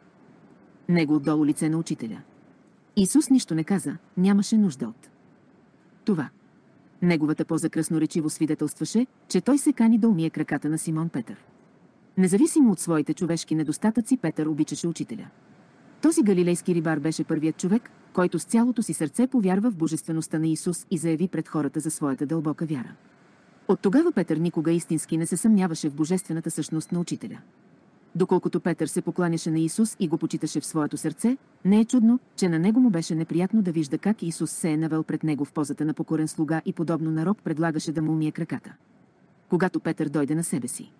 него отдолу лице на учителя. Исус нищо не каза, нямаше нужда от това. Неговата поза красноречиво свидетелстваше, че той се кани да умие краката на Симон Петър. Независимо от своите човешки недостатъци, Петър обичаше учителя. Този галилейски рибар беше първият човек, който с цялото си сърце повярва в божествеността на Исус и заяви пред хората за своята дълбока вяра. От тогава Петър никога истински не се съмняваше в божествената същност на учителя. Доколкото Петър се покланяше на Исус и го почиташе в своето сърце, не е чудно, че на него му беше неприятно да вижда как Исус се е навел пред него в позата на покорен слуга и подобно на роб предлагаше да му умие краката. Когато Петър дойде на себе си,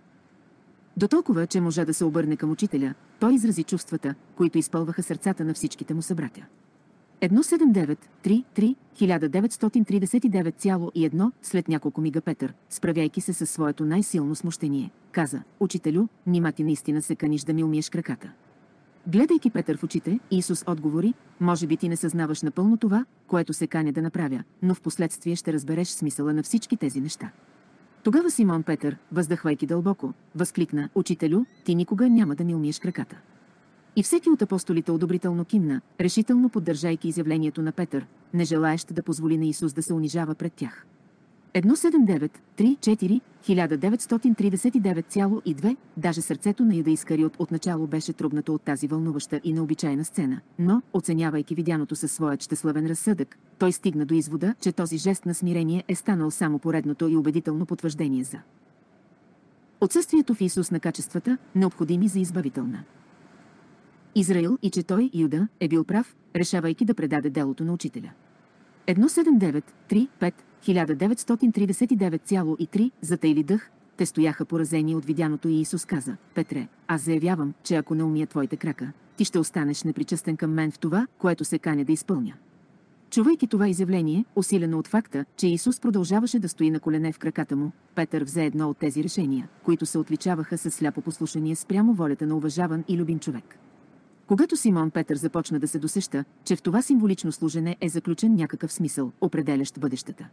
дотолкова, че можа да се обърне към учителя, той изрази чувствата, които изпълваха сърцата на всичките му събратя. едно седем девет три три хиляда деветстотин тридесет и девет цяло и едно след няколко мига Петър, справяйки се със своето най-силно смущение, каза: „Учителю, нима ти наистина се каниш да ми умиеш краката?“ Гледайки Петър в очите, Исус отговори: „Може би ти не съзнаваш напълно това, което се каня да направя, но в последствие ще разбереш смисъла на всички тези неща.“ Тогава Симон Петър, въздъхвайки дълбоко, възкликна: „Учителю, ти никога няма да ми умиеш краката.“ И всеки от апостолите одобрително кимна, решително поддържайки изявлението на Петър, не желаещ да позволи на Исус да се унижава пред тях. едно седем девет три четири хиляда деветстотин тридесет и девет цяло и две Даже сърцето на Юда Искариот отначало беше трубнато от тази вълнуваща и необичайна сцена, но, оценявайки видяното със своят щеславен разсъдък, той стигна до извода, че този жест на смирение е станал само поредното и убедително потвърждение за отсъствието в Исус на качествата, необходими за избавителна Израил, и че той, Юда, е бил прав, решавайки да предаде делото на учителя. едно седем девет три пет хиляда деветстотин тридесет и девет цяло и три Затайли дъх, те стояха поразени от видяното и Исус каза: „Петре, аз заявявам, че ако не умия твоите крака, ти ще останеш непричастен към мен в това, което се каня да изпълня.“ Чувайки това изявление, усилено от факта, че Исус продължаваше да стои на колене в краката му, Петър взе едно от тези решения, които се отличаваха със сляпо послушание спрямо волята на уважаван и любим човек. Когато Симон Петър започна да се досеща, че в това символично служене е заключен някакъв смисъл, определящ бъдещата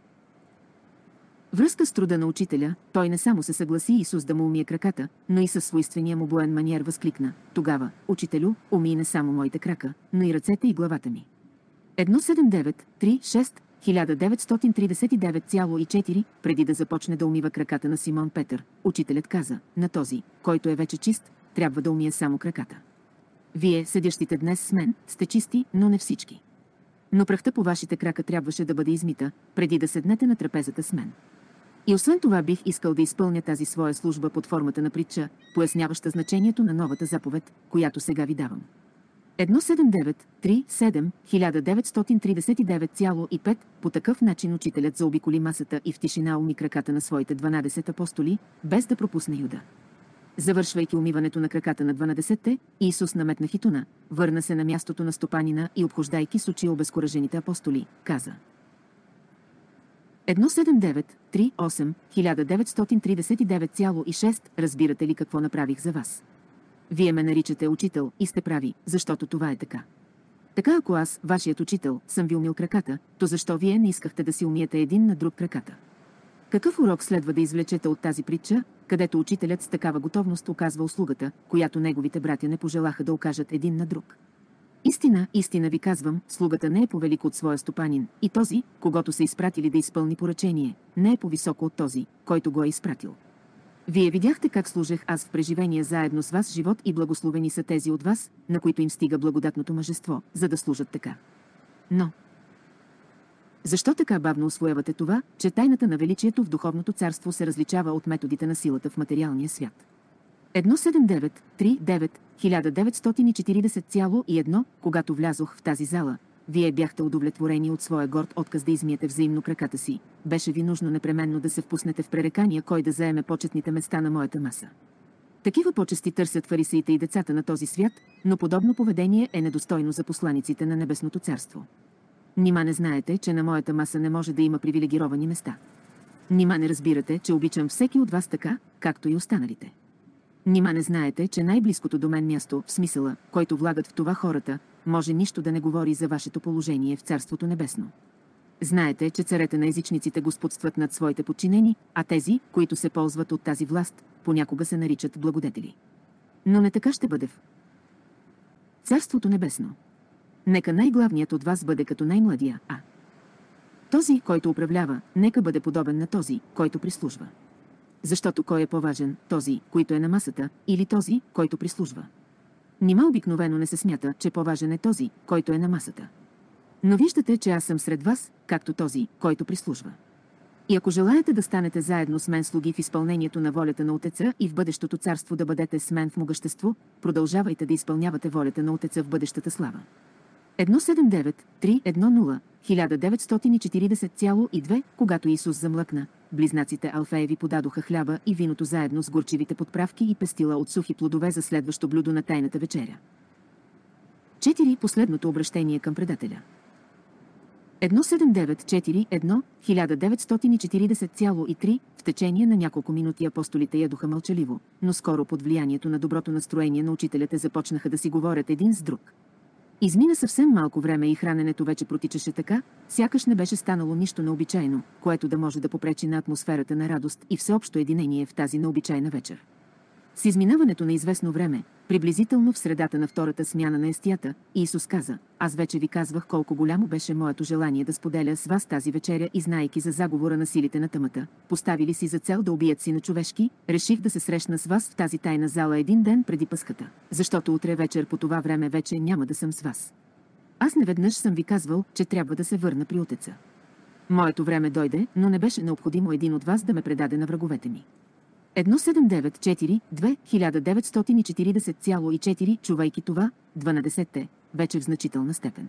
връзка с труда на учителя, той не само се съгласи Исус да му умие краката, но и със свойствения му буен маниер възкликна: „Тогава, учителю, умий не само моите крака, но и ръцете и главата ми.“ едно седем девет три шест хиляда деветстотин тридесет и девет цяло и четири Преди да започне да умива краката на Симон Петър, учителят каза: „На този, който е вече чист, трябва да умие само краката. Вие, седящите днес с мен, сте чисти, но не всички. Но пръхта по вашите крака трябваше да бъде измита, преди да седнете на трапезата с мен.“ И освен това бих искал да изпълня тази своя служба под формата на притча, поясняваща значението на новата заповед, която сега ви давам. едно седем девет три седем хиляда деветстотин тридесет и девет цяло и пет По такъв начин учителят заобиколи масата и в тишина уми краката на своите дванадесет апостоли, без да пропусне Юда. Завършвайки умиването на краката на дванадесетте, Исус наметна хитона, върна се на мястото на стопанина и обхождайки с очи обезкуражените апостоли, каза: едно седем девет три осем хиляда деветстотин тридесет и девет цяло и шест Разбирате ли какво направих за вас? Вие ме наричате учител и сте прави, защото това е така. Така ако аз, вашият учител, съм ви умил краката, то защо вие не искахте да си умиете един на друг краката? Какъв урок следва да извлечете от тази притча, където учителят с такава готовност оказва услугата, която неговите братя не пожелаха да окажат един на друг? Истина, истина ви казвам, слугата не е по-велик от своя стопанин, и този, когото са изпратили да изпълни поръчение, не е по-високо от този, който го е изпратил. Вие видяхте как служех аз в преживение заедно с вас живот и благословени са тези от вас, на които им стига благодатното мъжество, за да служат така. Но защо така бавно усвоявате това, че тайната на величието в духовното царство се различава от методите на силата в материалния свят? едно седем девет три девет хиляда деветстотин четиридесет цяло и едно Когато влязох в тази зала, вие бяхте удовлетворени от своя горд отказ да измиете взаимно краката си. Беше ви нужно непременно да се впуснете в пререкания, кой да заеме почетните места на моята маса. Такива почести търсят фарисеите и децата на този свят, но подобно поведение е недостойно за посланиците на Небесното царство. Нима не знаете, че на моята маса не може да има привилегировани места? Нима не разбирате, че обичам всеки от вас така, както и останалите? Нима не знаете, че най-близкото до мен място, в смисъла, който влагат в това хората, може нищо да не говори за вашето положение в Царството Небесно? Знаете, че царете на езичниците господстват над своите подчинени, а тези, които се ползват от тази власт, понякога се наричат благодетели. Но не така ще бъде в Царството Небесно. Нека най-главният от вас бъде като най-младия, а този, който управлява, нека бъде подобен на този, който прислужва. Защото кой е по-важен, този, който е на масата, или този, който прислужва? Нима обикновено не се смята, че по-важен е този, който е на масата. Но виждате, че аз съм сред вас, както този, който прислужва. И ако желаете да станете заедно с мен слуги в изпълнението на волята на Отеца и в бъдещото царство да бъдете с мен в могъщество, продължавайте да изпълнявате волята на Отеца в бъдещата слава. едно седем девет три едно нула хиляда деветстотин четиридесет цяло и две Когато Исус замлъкна, близнаците Алфееви подадоха хляба и виното заедно с горчивите подправки и пестила от сухи плодове за следващо блюдо на тайната вечеря. четири Последното обращение към предателя. едно седем девет четири едно хиляда деветстотин четиридесет цяло и три В течение на няколко минути апостолите ядоха мълчаливо, но скоро под влиянието на доброто настроение на учителите започнаха да си говорят един с друг. Измина съвсем малко време и храненето вече протичаше така, сякаш не беше станало нищо необичайно, което да може да попречи на атмосферата на радост и всеобщо единение в тази необичайна вечер. С изминаването на известно време, приблизително в средата на втората смяна на естията, Исус каза: аз вече ви казвах колко голямо беше моето желание да споделя с вас тази вечеря и знаейки за заговора на силите на тъмата, поставили си за цел да убият Сина човешки, реших да се срещна с вас в тази тайна зала един ден преди Пъската, защото утре вечер по това време вече няма да съм с вас. Аз неведнъж съм ви казвал, че трябва да се върна при Отеца. Моето време дойде, но не беше необходимо един от вас да ме предаде на враговете ми. едно седем девет четири две хиляда деветстотин четиридесет цяло и четири Чувайки това, дванадесетте, вече в значителна степен.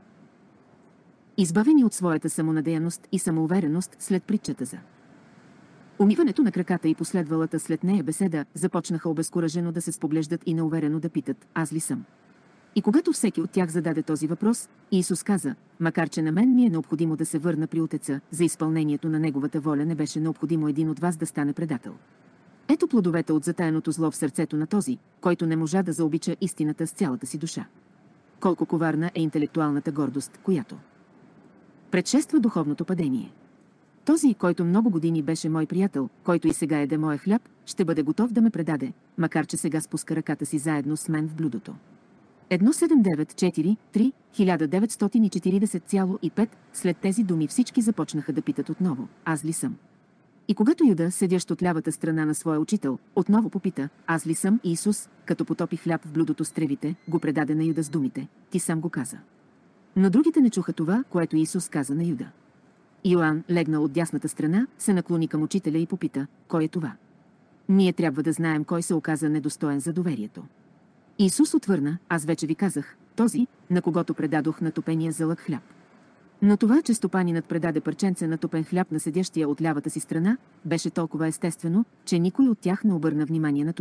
Избавени от своята самонадеяност и самоувереност след притчата за умиването на краката и последвалата след нея беседа, започнаха обезкуражено да се споглеждат и неуверено да питат: аз ли съм? И когато всеки от тях зададе този въпрос, Исус каза: макар че на мен ми е необходимо да се върна при Отеца, за изпълнението на Неговата воля не беше необходимо един от вас да стане предател. Ето плодовете от затаяното зло в сърцето на този, който не можа да заобича истината с цялата си душа. Колко коварна е интелектуалната гордост, която предшества духовното падение. Този, който много години беше мой приятел, който и сега еде моя хляб, ще бъде готов да ме предаде, макар че сега спуска ръката си заедно с мен в блюдото. едно седем девет четири три хиляда деветстотин четиридесет цяло и пет След тези думи всички започнаха да питат отново: аз ли съм? И когато Юда, седящ от лявата страна на своя учител, отново попита: аз ли съм? Исус, като потопи хляб в блюдото с тревите, го предаде на Юда с думите: ти сам го каза. Но другите не чуха това, което Исус каза на Юда. Йоан, легнал от дясната страна, се наклони към учителя и попита: кой е това? Ние трябва да знаем кой се оказа недостоен за доверието. Исус отвърна: аз вече ви казах, този, на когото предадох натопения залък хляб. Но това, че стопанинът предаде парченце натопен хляб на седящия от лявата си страна, беше толкова естествено, че никой от тях не обърна внимание на това,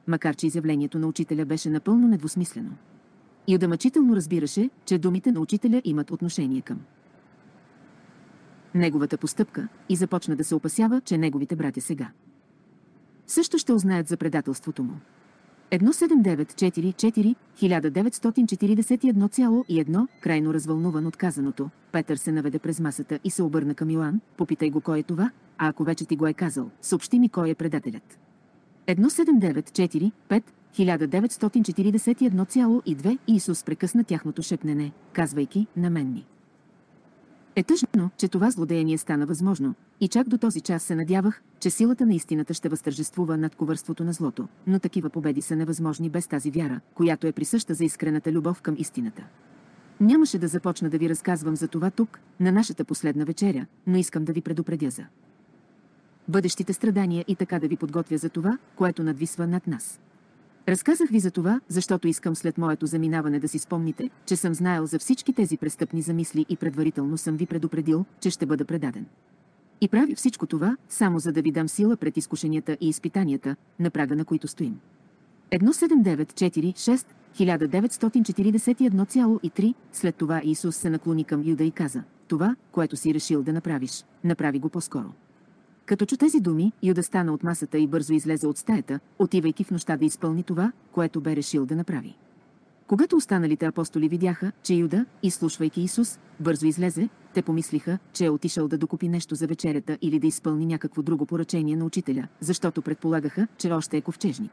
макар че изявлението на учителя беше напълно недвусмислено. Юда мъчително разбираше, че думите на учителя имат отношение към неговата постъпка и започна да се опасява, че неговите братя сега също ще узнаят за предателството му. едно седем девет четири четири хиляда деветстотин четиридесет и едно цяло и едно, крайно развълнуван от казаното, Петър се наведе през масата и се обърна към Йоан: попитай го кой е това, а ако вече ти го е казал, съобщи ми кой е предателят. едно седем девет четири пет хиляда деветстотин четиридесет и едно цяло и две Исус прекъсна тяхното шепнене, казвайки: на мен ми е тъжно, че това злодеяние стана възможно, и чак до този час се надявах, че силата на истината ще възтържествува над коварството на злото, но такива победи са невъзможни без тази вяра, която е присъща за искрената любов към истината. Нямаше да започна да ви разказвам за това тук, на нашата последна вечеря, но искам да ви предупредя за бъдещите страдания и така да ви подготвя за това, което надвисва над нас. Разказах ви за това, защото искам след моето заминаване да си спомните, че съм знаел за всички тези престъпни замисли и предварително съм ви предупредил, че ще бъда предаден. И прави всичко това, само за да ви дам сила пред изкушенията и изпитанията, на прага на които стоим. едно седем девет четири шест хиляда деветстотин четиридесет и едно цяло и три След това Исус се наклони към Юда и каза: това, което си решил да направиш, направи го по-скоро. Като чу тези думи, Юда стана от масата и бързо излезе от стаята, отивайки в нощта да изпълни това, което бе решил да направи. Когато останалите апостоли видяха, че Юда, изслушвайки Исус, бързо излезе, те помислиха, че е отишъл да докупи нещо за вечерята или да изпълни някакво друго поръчение на учителя, защото предполагаха, че още е ковчежник.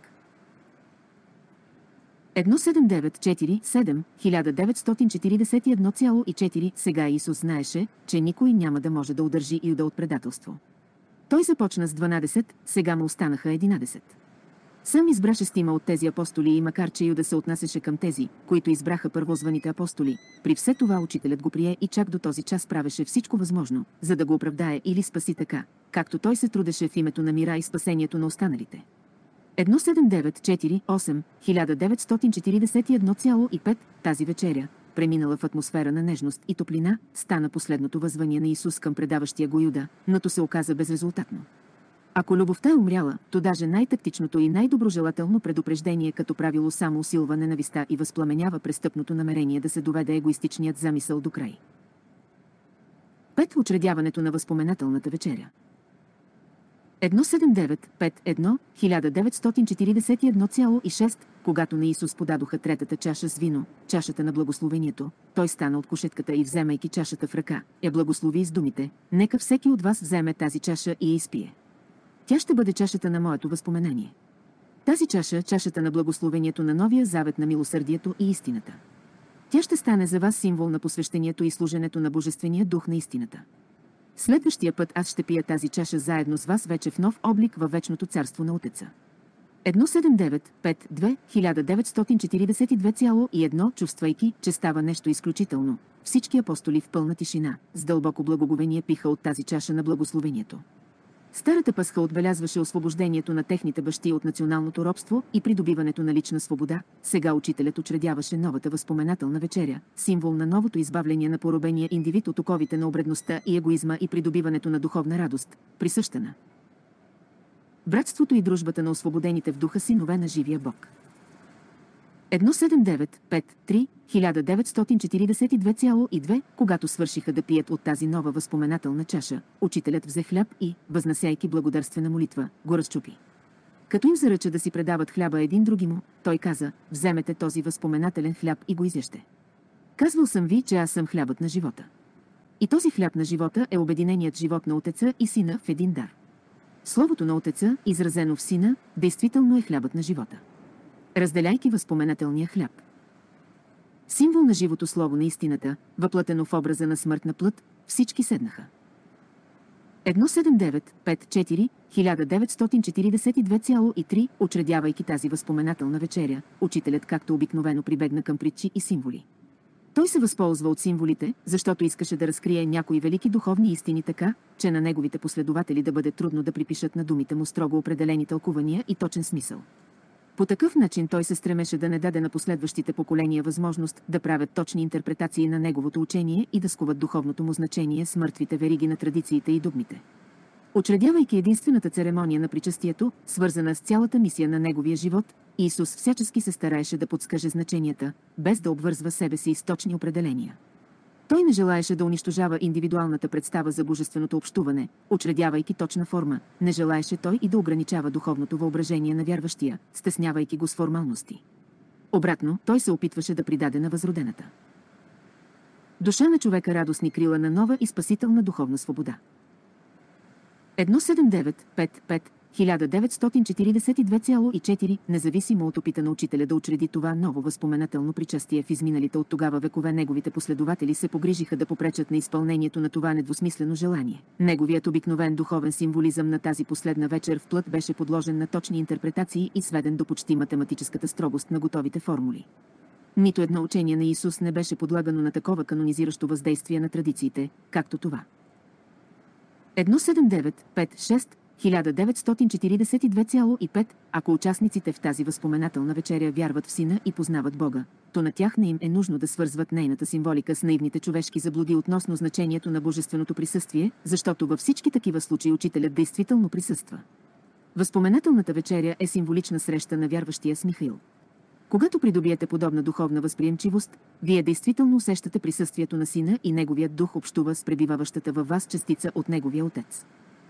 едно седем девет четири седем хиляда деветстотин четиридесет и едно цяло и четири Сега Исус знаеше, че никой няма да може да удържи Юда от предателство. Той започна с дванадесет, сега му останаха единадесет. Сам избра шестима от тези апостоли и макар че Юда се отнасяше към тези, които избраха първозваните апостоли, при все това учителят го прие и чак до този час правеше всичко възможно, за да го оправдае или спаси така, както той се трудеше в името на мира и спасението на останалите. едно седем девет четири осем хиляда деветстотин четиридесет и едно цяло и пет Тази вечеря, преминала в атмосфера на нежност и топлина, стана последното възвание на Исус към предаващия го Юда, но то се оказа безрезултатно. Ако любовта е умряла, то даже най-тактичното и най-доброжелателно предупреждение като правило само усилва ненавистта и възпламенява престъпното намерение да се доведе егоистичният замисъл до край. пет Учредяването на възпоменателната вечеря. едно седем девет пет едно хиляда деветстотин четиридесет и едно цяло и шест Когато на Исус подадоха третата чаша с вино, чашата на благословението, той стана от кушетката и вземайки чашата в ръка, я благослови с думите: нека всеки от вас вземе тази чаша и я изпие. Тя ще бъде чашата на моето възпоменание. Тази чаша, чашата на благословението на новия завет на милосърдието и истината. Тя ще стане за вас символ на посвещението и служенето на Божествения дух на истината. Следващия път аз ще пия тази чаша заедно с вас вече в нов облик във вечното царство на Отеца. едно седем девет пет две хиляда деветстотин четиридесет и две цяло и едно Чувствайки, че става нещо изключително, всички апостоли в пълна тишина, с дълбоко благоговение пиха от тази чаша на благословението. Старата Пасха отбелязваше освобождението на техните бащи от националното робство и придобиването на лична свобода. Сега учителят учредяваше новата възпоменателна вечеря, символ на новото избавление на поробения индивид от оковите на обредността и егоизма и придобиването на духовна радост, присъща на братството и дружбата на освободените в духа синове на живия Бог. едно седем девет пет три хиляда деветстотин четиридесет и две цяло и две Когато свършиха да пият от тази нова възпоменателна чаша, учителят взе хляб и, възнасяйки благодарствена молитва, го разчупи. Като им заръча да си предават хляба един другиму, той каза: вземете този възпоменателен хляб и го изяжте. Казвал съм ви, че аз съм хлябът на живота. И този хляб на живота е обединеният живот на Отеца и Сина в един дар. Словото на Отеца, изразено в Сина, действително е хлябът на живота. Разделяйки възпоменателния хляб. Символ на живото слово на истината, въплътено в образа на смъртна плът, всички седнаха. едно седем девет пет четири хиляда деветстотин четиридесет и две цяло и три Учредявайки тази възпоменателна вечеря, учителят както обикновено прибегна към притчи и символи. Той се възползва от символите, защото искаше да разкрие някои велики духовни истини така, че на неговите последователи да бъде трудно да припишат на думите му строго определени тълкувания и точен смисъл. По такъв начин той се стремеше да не даде на последващите поколения възможност да правят точни интерпретации на неговото учение и да скуват духовното му значение с мъртвите вериги на традициите и догмите. Учредявайки единствената церемония на причастието, свързана с цялата мисия на неговия живот, Исус всячески се стараеше да подскаже значенията, без да обвързва себе си с точни определения. Той не желаеше да унищожава индивидуалната представа за божественото общуване, учредявайки точна форма, не желаеше той и да ограничава духовното въображение на вярващия, стеснявайки го с формалности. Обратно, той се опитваше да придаде на възродената душа на човека радостни крила на нова и спасителна духовна свобода. едно седем девет пет пет хиляда деветстотин четиридесет и две цяло и четири Независимо от опита на учителя да учреди това ново възпоменателно причастие в изминалите от тогава векове, неговите последователи се погрижиха да попречат на изпълнението на това недвусмислено желание. Неговият обикновен духовен символизъм на тази последна вечер в плът беше подложен на точни интерпретации и сведен до почти математическата строгост на готовите формули. Нито едно учение на Исус не беше подлагано на такова канонизиращо въздействие на традициите, както това. едно седем девет пет шест хиляда деветстотин четиридесет и две цяло и пет Ако участниците в тази възпоменателна вечеря вярват в Сина и познават Бога, то на тях не им е нужно да свързват нейната символика с наивните човешки заблуди относно значението на божественото присъствие, защото във всички такива случаи учителят действително присъства. Възпоменателната вечеря е символична среща на вярващия с Михаил. Когато придобиете подобна духовна възприемчивост, вие действително усещате присъствието на Сина и Неговият дух общува с пребиваващата във вас частица от Неговия Отец.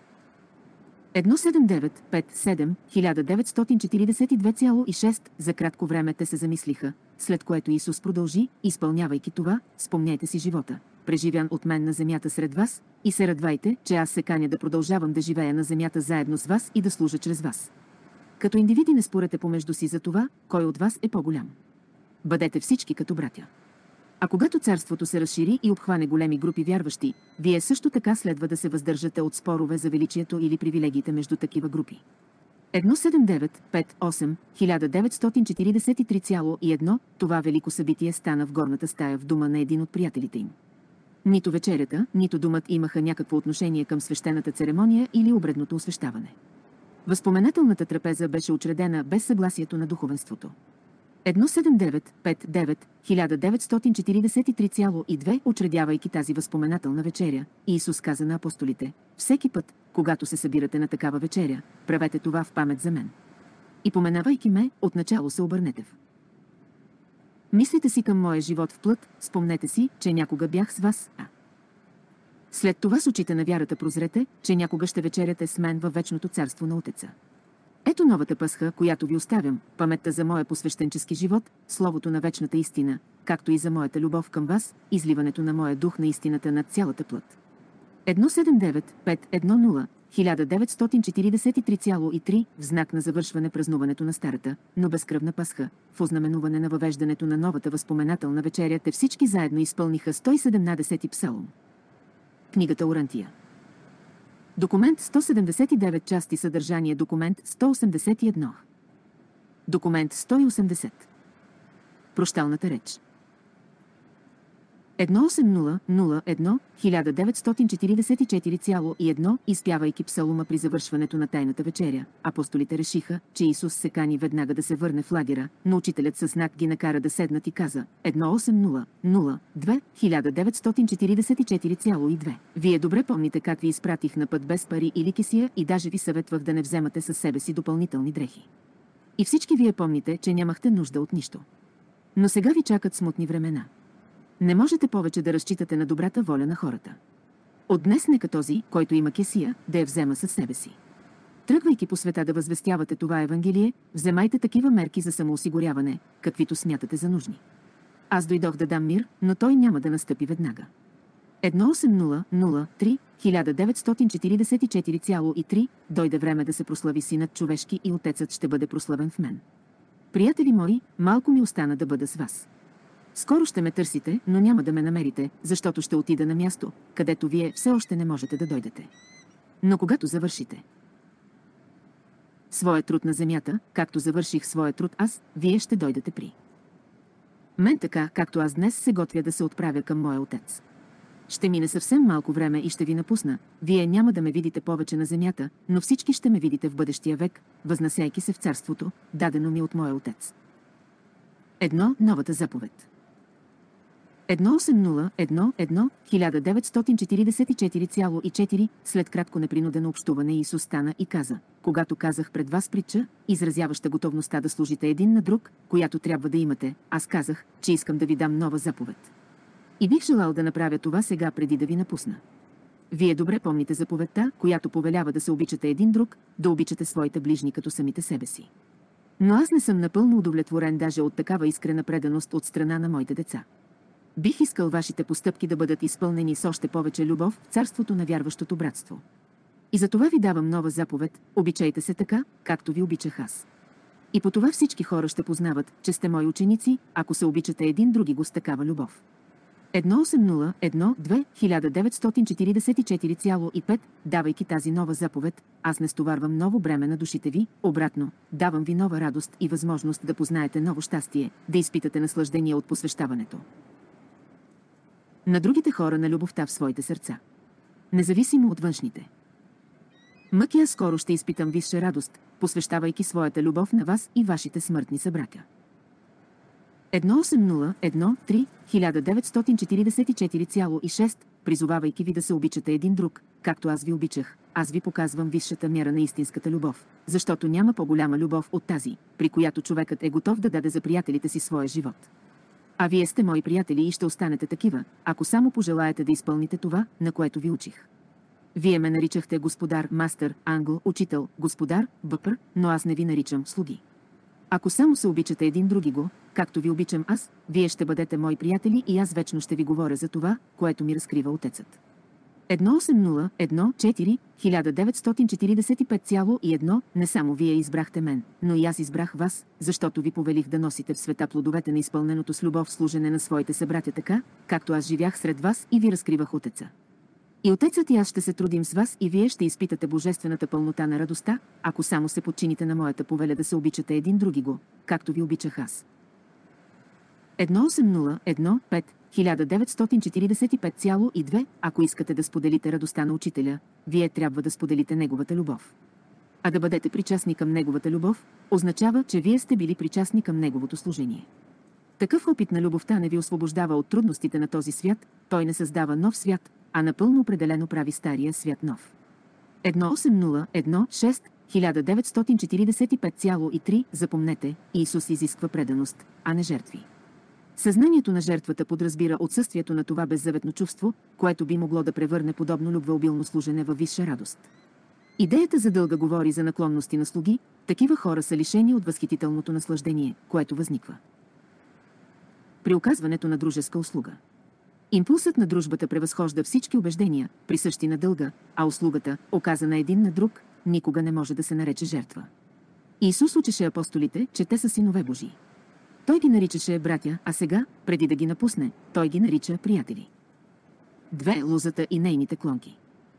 едно седем девет пет седем хиляда деветстотин четиридесет и две цяло и шест За кратко време те се замислиха, след което Исус продължи, изпълнявайки това, спомняйте си живота, преживян от мен на земята сред вас, и се радвайте, че аз се каня да продължавам да живея на земята заедно с вас и да служа чрез вас. Като индивиди не спорете помежду си за това, кой от вас е по-голям. Бъдете всички като братя. А когато царството се разшири и обхване големи групи вярващи, вие също така следва да се въздържате от спорове за величието или привилегиите между такива групи. едно седем девет пет осем хиляда деветстотин четиридесет и три цяло и едно Това велико събитие стана в горната стая в дома на един от приятелите им. Нито вечерята, нито думът имаха някакво отношение към свещената церемония или обредното освещаване. Възпоменателната трапеза беше учредена без съгласието на духовенството. едно седем девет пет девет хиляда деветстотин четиридесет и три цяло и две Учредявайки тази възпоменателна вечеря, Исус каза на апостолите: всеки път, когато се събирате на такава вечеря, правете това в памет за мен. И поменавайки ме, отначало се обърнете в мислите си към моя живот в плът, спомнете си, че някога бях с вас, а след това с очите на вярата прозрете, че някога ще вечеряте с мен във вечното царство на Отеца. Ето новата пъсха, която ви оставям, паметта за моя посвещенчески живот, словото на вечната истина, както и за моята любов към вас, изливането на моя дух на истината над цялата плът. едно седем девет пет едно нула хиляда деветстотин четиридесет и три цяло и три В знак на завършване празнуването на старата, но безкръвна пасха, в ознаменуване на въвеждането на новата възпоменателна вечеря, те всички заедно изпълниха сто и седемнадесети псалом. Книгата Орантия. Документ сто седемдесет и девет части съдържание Документ сто осемдесет и едно. Документ сто и осемдесет. Прощалната реч. едно осем нула нула едно хиляда деветстотин четиридесет и четири цяло и едно Изпявайки псалума при завършването на тайната вечеря, апостолите решиха, че Исус се кани веднага да се върне в лагера, но учителят със знак ги накара да седнат и каза: едно осем нула нула две хиляда деветстотин четиридесет и четири цяло и две Вие добре помните как ви изпратих на път без пари или кесия и даже ви съветвах да не вземате със себе си допълнителни дрехи. И всички вие помните, че нямахте нужда от нищо. Но сега ви чакат смутни времена. Не можете повече да разчитате на добрата воля на хората. От днес нека този, който има кесия, да я взема със себе си. Тръгвайки по света да възвестявате това Евангелие, вземайте такива мерки за самоосигуряване, каквито смятате за нужни. Аз дойдох да дам мир, но той няма да настъпи веднага. едно осем нула нула три хиляда деветстотин четиридесет и четири цяло и три Дойде време да се прослави Синът човешки и Отецът ще бъде прославен в мен. Приятели мои, малко ми остана да бъда с вас. Скоро ще ме търсите, но няма да ме намерите, защото ще отида на място, където вие все още не можете да дойдете. Но когато завършите своя труд на земята, както завърших своя труд аз, вие ще дойдете при мен така, както аз днес се готвя да се отправя към моя Отец. Ще мине съвсем малко време и ще ви напусна, вие няма да ме видите повече на земята, но всички ще ме видите в бъдещия век, възнасяйки се в царството, дадено ми от моя Отец. Едно новата заповед. едно осем нула едно едно хиляда деветстотин четиридесет и четири цяло и четири След кратко непринудено общуване Исус стана и каза: когато казах пред вас притча, изразяваща готовността да служите един на друг, която трябва да имате, аз казах, че искам да ви дам нова заповед. И бих желал да направя това сега преди да ви напусна. Вие добре помните заповедта, която повелява да се обичате един друг, да обичате своите ближни като самите себе си. Но аз не съм напълно удовлетворен даже от такава искрена преданост от страна на моите деца. Бих искал вашите постъпки да бъдат изпълнени с още повече любов в царството на вярващото братство. И за това ви давам нова заповед: обичайте се така, както ви обичах аз. И по това всички хора ще познават, че сте мои ученици, ако се обичате един други го с такава любов. едно осем нула едно две хиляда деветстотин четиридесет и четири цяло и пет Давайки тази нова заповед, аз не стоварвам ново бреме на душите ви, обратно, давам ви нова радост и възможност да познаете ново щастие, да изпитате наслаждение от посвещаването на другите хора на любовта в своите сърца. Независимо от външните мъки, аз скоро ще изпитам висша радост, посвещавайки своята любов на вас и вашите смъртни събратя. едно осем нула едно три хиляда деветстотин четиридесет и четири цяло и шест Призовавайки ви да се обичате един друг, както аз ви обичах, аз ви показвам висшата мяра на истинската любов, защото няма по-голяма любов от тази, при която човекът е готов да даде за приятелите си своя живот. А вие сте мои приятели и ще останете такива, ако само пожелаете да изпълните това, на което ви учих. Вие ме наричахте господар, мастър, ангел, учител, господар, бъпър, но аз не ви наричам слуги. Ако само се обичате един други го, както ви обичам аз, вие ще бъдете мои приятели и аз вечно ще ви говоря за това, което ми разкрива Отецът. едно осем нула едно четири хиляда деветстотин четиридесет и пет цяло и едно Не само вие избрахте мен, но и аз избрах вас, защото ви повелих да носите в света плодовете на изпълненото с любов служене на своите събратя така, както аз живях сред вас и ви разкривах Отеца. И Отецът и аз ще се трудим с вас и вие ще изпитате божествената пълнота на радостта, ако само се подчините на моята повеля да се обичате един други го, както ви обичах аз. едно осем нула едно пет хиляда деветстотин четиридесет и пет цяло и две Ако искате да споделите радостта на учителя, вие трябва да споделите неговата любов. А да бъдете причастни към неговата любов, означава, че вие сте били причастни към неговото служение. Такъв опит на любовта не ви освобождава от трудностите на този свят, той не създава нов свят, а напълно определено прави стария свят нов. едно осем нула едно шест хиляда деветстотин четиридесет и пет цяло и три Запомнете, Исус изисква преданост, а не жертви. Съзнанието на жертвата подразбира отсъствието на това беззаветно чувство, което би могло да превърне подобно любвеобилно служене във висша радост. Идеята за дълга говори за наклонности на слуги, такива хора са лишени от възхитителното наслаждение, което възниква при оказването на дружеска услуга. Импулсът на дружбата превъзхожда всички убеждения, присъщи на дълга, а услугата, оказана един на друг, никога не може да се нарече жертва. Исус учеше апостолите, че те са синове Божии. Той ги наричаше братя, а сега, преди да ги напусне, той ги нарича приятели. две Лозата и нейните клонки.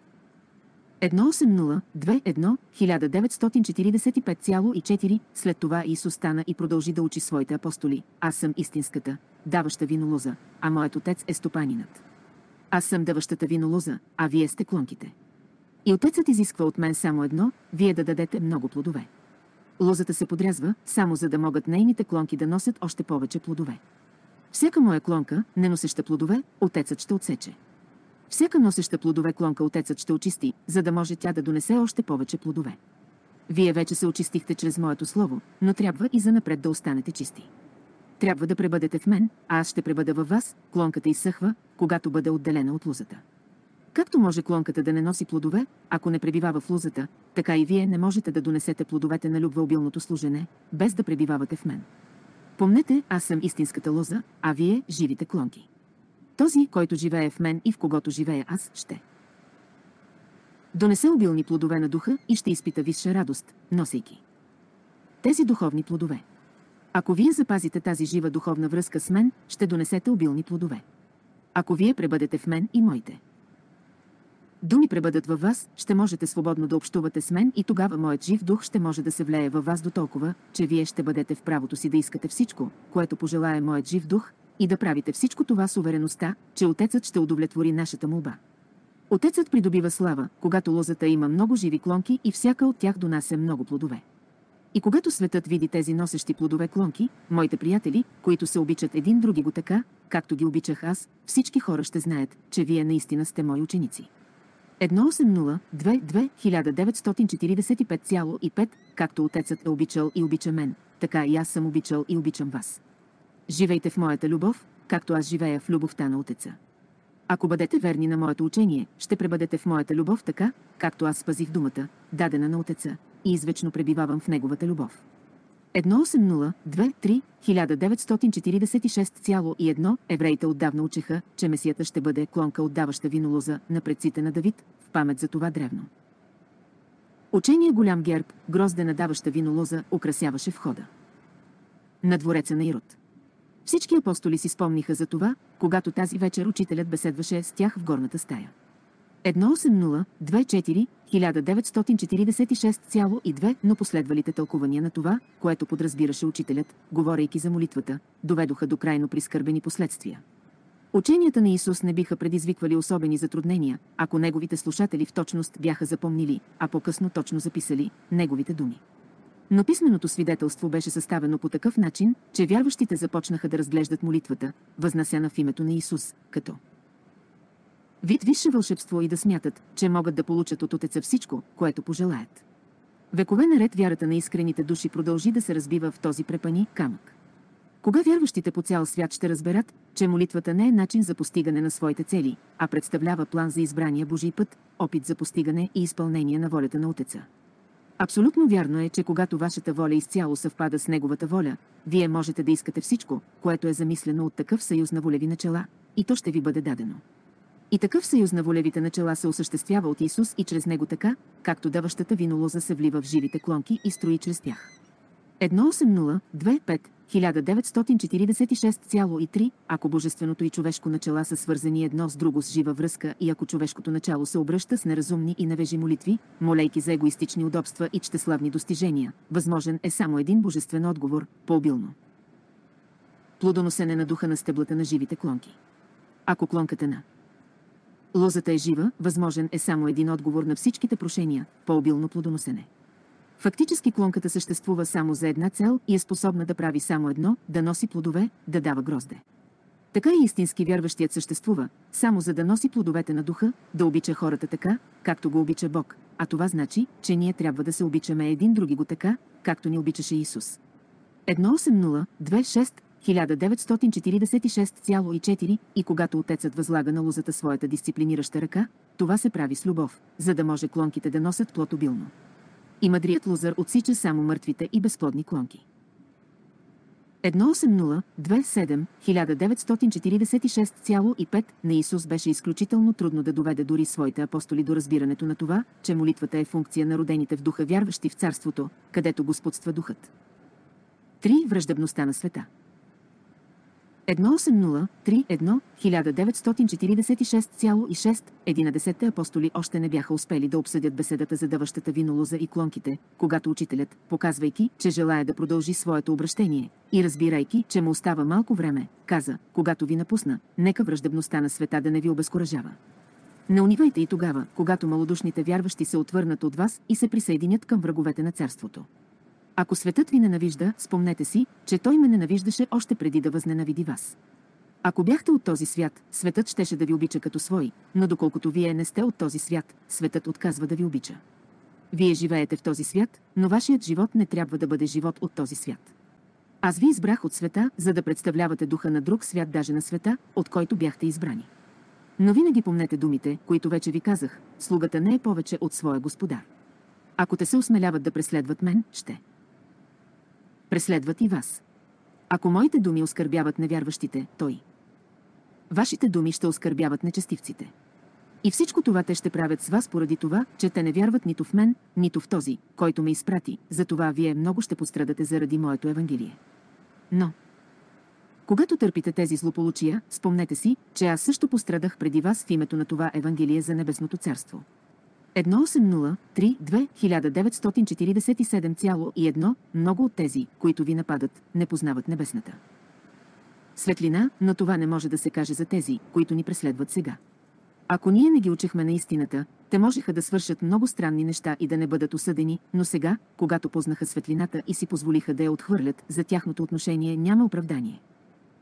едно осем нула две едно хиляда деветстотин четиридесет и пет цяло и четири След това Исус стана и продължи да учи своите апостоли: аз съм истинската, даваща винолоза, а моят Отец е стопанинът. Аз съм даващата винолоза, а вие сте клонките. И Отецът изисква от мен само едно: вие да дадете много плодове. Лозата се подрязва, само за да могат нейните клонки да носят още повече плодове. Всяка моя клонка, не носеща плодове, Отецът ще отсече. Всяка носеща плодове клонка Отецът ще очисти, за да може тя да донесе още повече плодове. Вие вече се очистихте чрез моето слово, но трябва и занапред да останете чисти. Трябва да пребъдете в мен, а аз ще пребъда във вас. Клонката изсъхва, когато бъде отделена от лозата. Както може клонката да не носи плодове, ако не пребивава в лозата, така и вие не можете да донесете плодовете на любвеобилното служене, без да пребивавате в мен. Помнете, аз съм истинската лоза, а вие – живите клонки. Този, който живее в мен и в когото живея аз, ще донесе обилни плодове на духа и ще изпита висша радост, носейки тези духовни плодове. Ако вие запазите тази жива духовна връзка с мен, ще донесете обилни плодове. Ако вие пребъдете в мен и моите думи пребъдат във вас, ще можете свободно да общувате с мен и тогава моят жив дух ще може да се влее във вас дотолкова, че вие ще бъдете в правото си да искате всичко, което пожелае моят жив дух, и да правите всичко това с увереността, че Отецът ще удовлетвори нашата молба. Отецът придобива слава, когато лозата има много живи клонки и всяка от тях донася много плодове. И когато светът види тези носещи плодове клонки, моите приятели, които се обичат един други го така, както ги обичах аз, всички хора ще знаят, че вие наистина сте мои ученици. едно осем нула две две хиляда деветстотин четиридесет и пет цяло и пет, както Отецът е обичал и обича мен, така и аз съм обичал и обичам вас. Живейте в моята любов, както аз живея в любовта на Отеца. Ако бъдете верни на моето учение, ще пребъдете в моята любов така, както аз спазих думата, дадена на Отеца, и извечно пребивавам в неговата любов. едно осем нула две три хиляда деветстотин четиридесет и шест цяло и едно евреите отдавна учеха, че Месията ще бъде клонка отдаваща винолоза на предците на Давид, в памет за това древно. Учение голям герб, гроздена даваща винолоза, украсяваше входа на двореца на Ирод. Всички апостоли си спомниха за това, когато тази вечер учителят беседваше с тях в горната стая. едно осем нула две четири хиляда деветстотин четиридесет и шест цяло и две, но последвалите тълкувания на това, което подразбираше учителят, говорейки за молитвата, доведоха до крайно прискърбени последствия. Ученията на Исус не биха предизвиквали особени затруднения, ако неговите слушатели в точност бяха запомнили, а по-късно точно записали неговите думи. Но писменото свидетелство беше съставено по такъв начин, че вярващите започнаха да разглеждат молитвата, възнасяна в името на Исус, като вид висше вълшебство и да смятат, че могат да получат от Отеца всичко, което пожелаят. Векове наред вярата на искрените души продължи да се разбива в този препани камък. Кога вярващите по цял свят ще разберат, че молитвата не е начин за постигане на своите цели, а представлява план за избрания Божий път, опит за постигане и изпълнение на волята на Отеца? Абсолютно вярно е, че когато вашата воля изцяло съвпада с Неговата воля, вие можете да искате всичко, което е замислено от такъв съюз на волеви начала, и то ще ви бъде дадено. И такъв съюз на волевите начала се осъществява от Исус и чрез Него така, както даващата винолоза се влива в живите клонки и строи чрез тях. едно осем нула две пет хиляда деветстотин четиридесет и шест цяло и три, ако божественото и човешко начала са свързани едно с друго с жива връзка и ако човешкото начало се обръща с неразумни и невежи молитви, молейки за егоистични удобства и чтеславни достижения, възможен е само един божествен отговор, по-обилно плодоносене на духа на стеблата на живите клонки. Ако клонката на лозата е жива, възможен е само един отговор на всичките прошения, по-обилно плодоносене. Фактически клонката съществува само за една цел и е способна да прави само едно, да носи плодове, да дава грозде. Така и истински вярващият съществува, само за да носи плодовете на духа, да обича хората така, както го обича Бог, а това значи, че ние трябва да се обичаме един други го така, както ни обичаше Исус. едно осем нула две шест хиляда деветстотин четиридесет и шест цяло и четири и когато Отецът възлага на лозата своята дисциплинираща ръка, това се прави с любов, за да може клонките да носят плод обилно. И мъдрият лозар отсича само мъртвите и безплодни клонки. едно осем нула две седем хиляда деветстотин четиридесет и шест цяло и пет на Исус беше изключително трудно да доведе дори своите апостоли до разбирането на това, че молитвата е функция на родените в духа вярващи в царството, където господства духът. три. Враждебността на света. едно осем нула три едно хиляда деветстотин четиридесет и шест цяло и шест единадесетте апостоли още не бяха успели да обсъдят беседата за даващата винолоза и клонките, когато учителят, показвайки, че желая да продължи своето обращение и разбирайки, че му остава малко време, каза: когато ви напусна, нека враждебността на света да не ви обезкуражава. Не унивайте и тогава, когато малодушните вярващи се отвърнат от вас и се присъединят към враговете на царството. Ако светът ви ненавижда, спомнете си, че той ме ненавиждаше още преди да възненавиди вас. Ако бяхте от този свят, светът щеше да ви обича като свой, но доколкото вие не сте от този свят, светът отказва да ви обича. Вие живеете в този свят, но вашият живот не трябва да бъде живот от този свят. Аз ви избрах от света, за да представлявате духа на друг свят, даже на света, от който бяхте избрани. Но винаги помнете думите, които вече ви казах: слугата не е повече от своя господар. Ако те се осмеляват да преследват мен, ще преследват и вас. Ако моите думи оскърбяват невярващите, той. Вашите думи ще оскърбяват нечестивците. И всичко това те ще правят с вас поради това, че те не вярват нито в мен, нито в този, който ме изпрати, затова вие много ще пострадате заради моето Евангелие. Но, когато търпите тези злополучия, спомнете си, че аз също пострадах преди вас в името на това Евангелие за Небесното царство. едно осем нула три две хиляда деветстотин четиридесет и седем цяло и едно много от тези, които ви нападат, не познават небесната светлина, но това не може да се каже за тези, които ни преследват сега. Ако ние не ги учехме на истината, те можеха да свършат много странни неща и да не бъдат осъдени, но сега, когато познаха светлината и си позволиха да я отхвърлят, за тяхното отношение няма оправдание.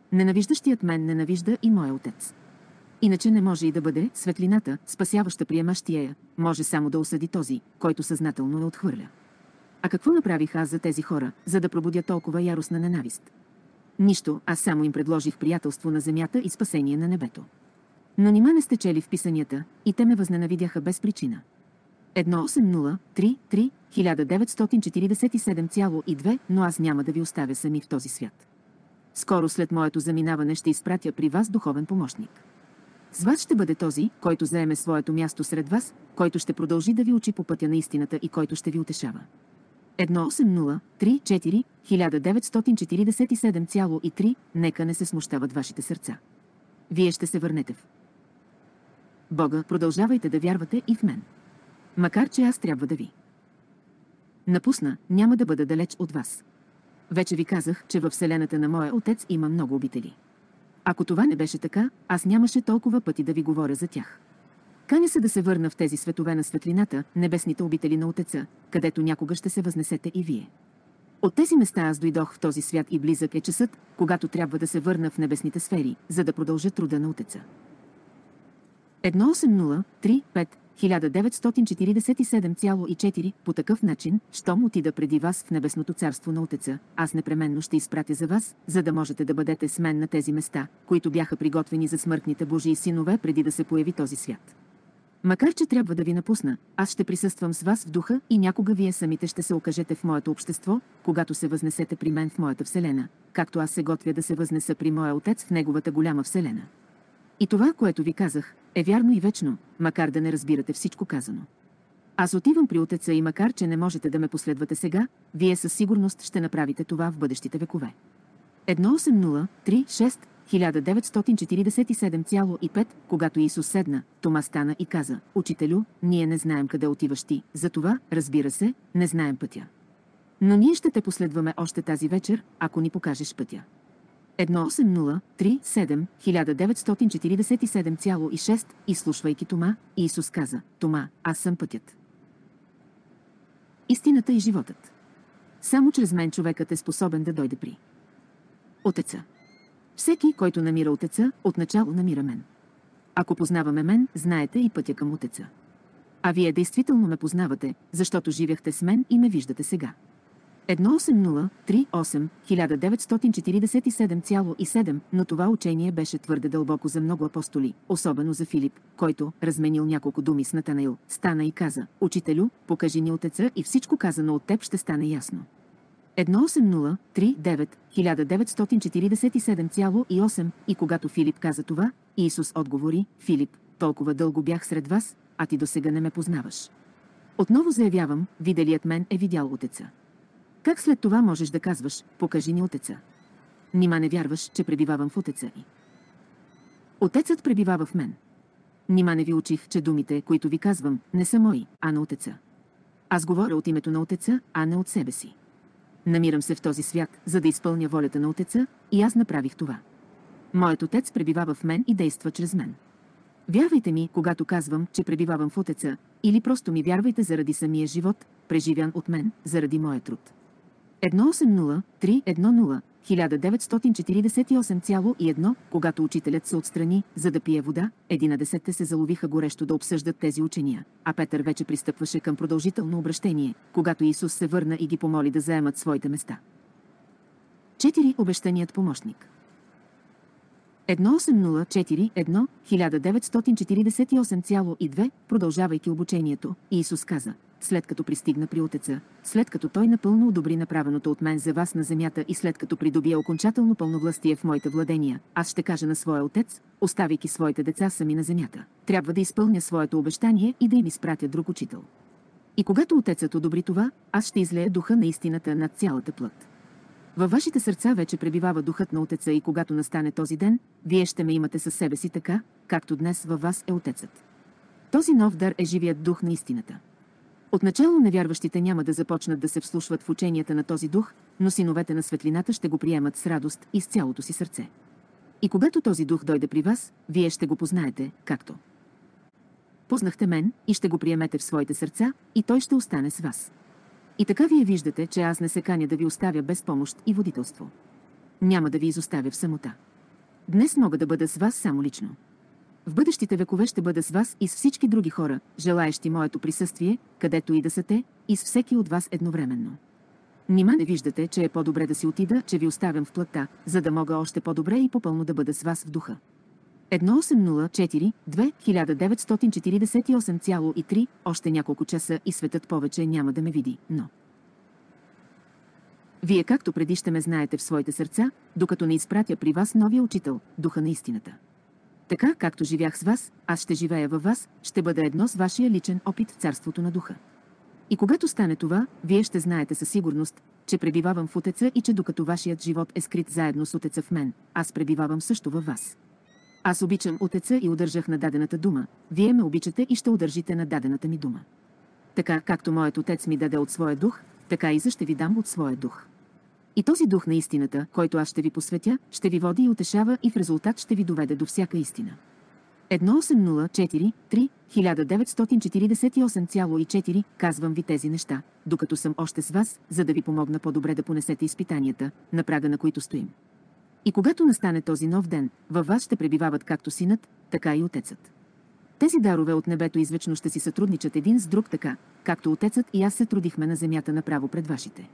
Ненавиждащият мен ненавижда и моя отец. Иначе не може и да бъде светлината, спасяваща приемащия я, може само да осъди този, който съзнателно я отхвърля. А какво направих аз за тези хора, за да пробудя толкова яростна ненавист? Нищо, аз само им предложих приятелство на земята и спасение на небето. Но нима не сте чели в писанията, и те ме възненавидяха без причина. едно осем нула три три хиляда деветстотин четиридесет и седем цяло и две, но аз няма да ви оставя сами в този свят. Скоро след моето заминаване ще изпратя при вас духовен помощник. С вас ще бъде този, който заеме своето място сред вас, който ще продължи да ви учи по пътя на истината и който ще ви утешава. едно осем нула три четири хиляда деветстотин четиридесет и седем цяло и три, нека не се смущават вашите сърца. Вие ще се върнете в Бога, продължавайте да вярвате и в мен. Макар че аз трябва да ви напусна, няма да бъда далеч от вас. Вече ви казах, че във вселената на моя отец има много обители. Ако това не беше така, аз нямаше толкова пъти да ви говоря за тях. Каня се да се върна в тези светове на светлината, небесните обители на Отеца, където някога ще се възнесете и вие. От тези места аз дойдох в този свят и близък е часът, когато трябва да се върна в небесните сфери, за да продължа труда на Отеца. едно осем нула три пет хиляда деветстотин четиридесет и седем цяло и четири, по такъв начин, щом отида преди вас в небесното царство на Отеца, аз непременно ще изпратя за вас, за да можете да бъдете с мен на тези места, които бяха приготвени за смъртните Божии синове преди да се появи този свят. Макар че трябва да ви напусна, аз ще присъствам с вас в духа и някога вие самите ще се окажете в моето общество, когато се възнесете при мен в моята вселена, както аз се готвя да се възнеса при моя Отец в неговата голяма вселена. И това, което ви казах, е вярно и вечно, макар да не разбирате всичко казано. Аз отивам при Отеца и макар че не можете да ме последвате сега, вие със сигурност ще направите това в бъдещите векове. едно осем нула три шест хиляда деветстотин четиридесет и седем цяло и пет, когато Исус седна, Тома стана и каза: Учителю, ние не знаем къде отиваш ти, затова, разбира се, не знаем пътя. Но ние ще те последваме още тази вечер, ако ни покажеш пътя. едно осем нула три седем хиляда деветстотин четиридесет и седем цяло и шест, изслушвайки Тома, Исус каза: Тома, аз съм пътят, истината и животът. Само чрез мен човекът е способен да дойде при Отеца. Всеки, който намира Отеца, отначало намира мен. Ако познаваме мен, знаете и пътя към Отеца. А вие действително ме познавате, защото живяхте с мен и ме виждате сега. едно осем нула три осем хиляда деветстотин четиридесет и седем цяло и седем, но това учение беше твърде дълбоко за много апостоли, особено за Филип, който, разменил няколко думи с Натанаил, стана и каза: Учителю, покажи ни Отеца и всичко казано от теб ще стане ясно. едно осем нула три девет хиляда деветстотин четиридесет и седем цяло и осем, и когато Филип каза това, Исус отговори: Филип, толкова дълго бях сред вас, а ти досега не ме познаваш. Отново заявявам, виделият мен е видял Отеца. Как след това можеш да казваш: покажи ни Отеца? Нима не вярваш, че пребивавам в Отеца и Отецът пребивава в мен. Нима не ви учих, че думите, които ви казвам, не са мои, а на Отеца. Аз говоря от името на Отеца, а не от себе си. Намирам се в този свят, за да изпълня волята на Отеца, и аз направих това. Моят Отец пребивава в мен и действа чрез мен. Вярвайте ми, когато казвам, че пребивавам в Отеца, или просто ми вярвайте заради самия живот, преживян от мен, заради моя труд. едно осем нула три едно нула хиляда деветстотин четиридесет и осем цяло и едно, когато учителят се отстрани, за да пие вода, единадесетте се заловиха горещо да обсъждат тези учения, а Петър вече пристъпваше към продължително обращение, когато Исус се върна и ги помоли да заемат своите места. четири. Обещаният помощник. едно осем нула четири едно хиляда деветстотин четиридесет и осем цяло и две, продължавайки обучението, Исус каза: след като пристигна при Отеца, след като Той напълно одобри направеното от мен за вас на земята и след като придобие окончателно пълновластие в моите владения, аз ще кажа на своя Отец, оставяйки своите деца сами на земята: трябва да изпълня своето обещание и да им изпратя друг учител. И когато Отецът одобри това, аз ще излея духа на истината над цялата плът. Във вашите сърца вече пребивава духът на Отеца и когато настане този ден, вие ще ме имате със себе си така, както днес във вас е Отецът. Този нов дар е живият дух на истината. Отначало невярващите няма да започнат да се вслушват в ученията на този дух, но синовете на светлината ще го приемат с радост и с цялото си сърце. И когато този дух дойде при вас, вие ще го познаете, както познахте мен, и ще го приемете в своите сърца, и той ще остане с вас. И така вие виждате, че аз не се каня да ви оставя без помощ и водителство. Няма да ви изоставя в самота. Днес мога да бъда с вас само лично. В бъдещите векове ще бъда с вас и с всички други хора, желаещи моето присъствие, където и да са те, и с всеки от вас едновременно. Нима не виждате, че е по-добре да си отида, че ви оставям в плътта, за да мога още по-добре и по-пълно да бъда с вас в духа. едно осем нула четири две хиляда деветстотин четиридесет и осем цяло и три Още няколко часа и светът повече няма да ме види, но... Вие както преди ще ме знаете в своите сърца, докато не изпратя при вас новия учител, духа на истината. Така, както живях с вас, аз ще живея във вас, ще бъда едно с вашия личен опит в царството на духа. И когато стане това, вие ще знаете със сигурност, че пребивавам в Отеца и че докато вашият живот е скрит заедно с Отеца в мен, аз пребивавам също във вас. Аз обичам Отеца и удържах на дадената дума, вие ме обичате и ще удържите на дадената ми дума. Така, както моят Отец ми даде от своя дух, така и за ще ви дам от своя дух. И този дух на истината, който аз ще ви посветя, ще ви води и утешава и в резултат ще ви доведе до всяка истина. едно осем нула четири три хиляда деветстотин четиридесет и осем цяло и четири Казвам ви тези неща, докато съм още с вас, за да ви помогна по-добре да понесете изпитанията, на прага на които стоим. И когато настане този нов ден, във вас ще пребивават както Синът, така и Отецът. Тези дарове от небето извечно ще си сътрудничат един с друг така, както Отецът и аз се трудихме на земята направо пред вашите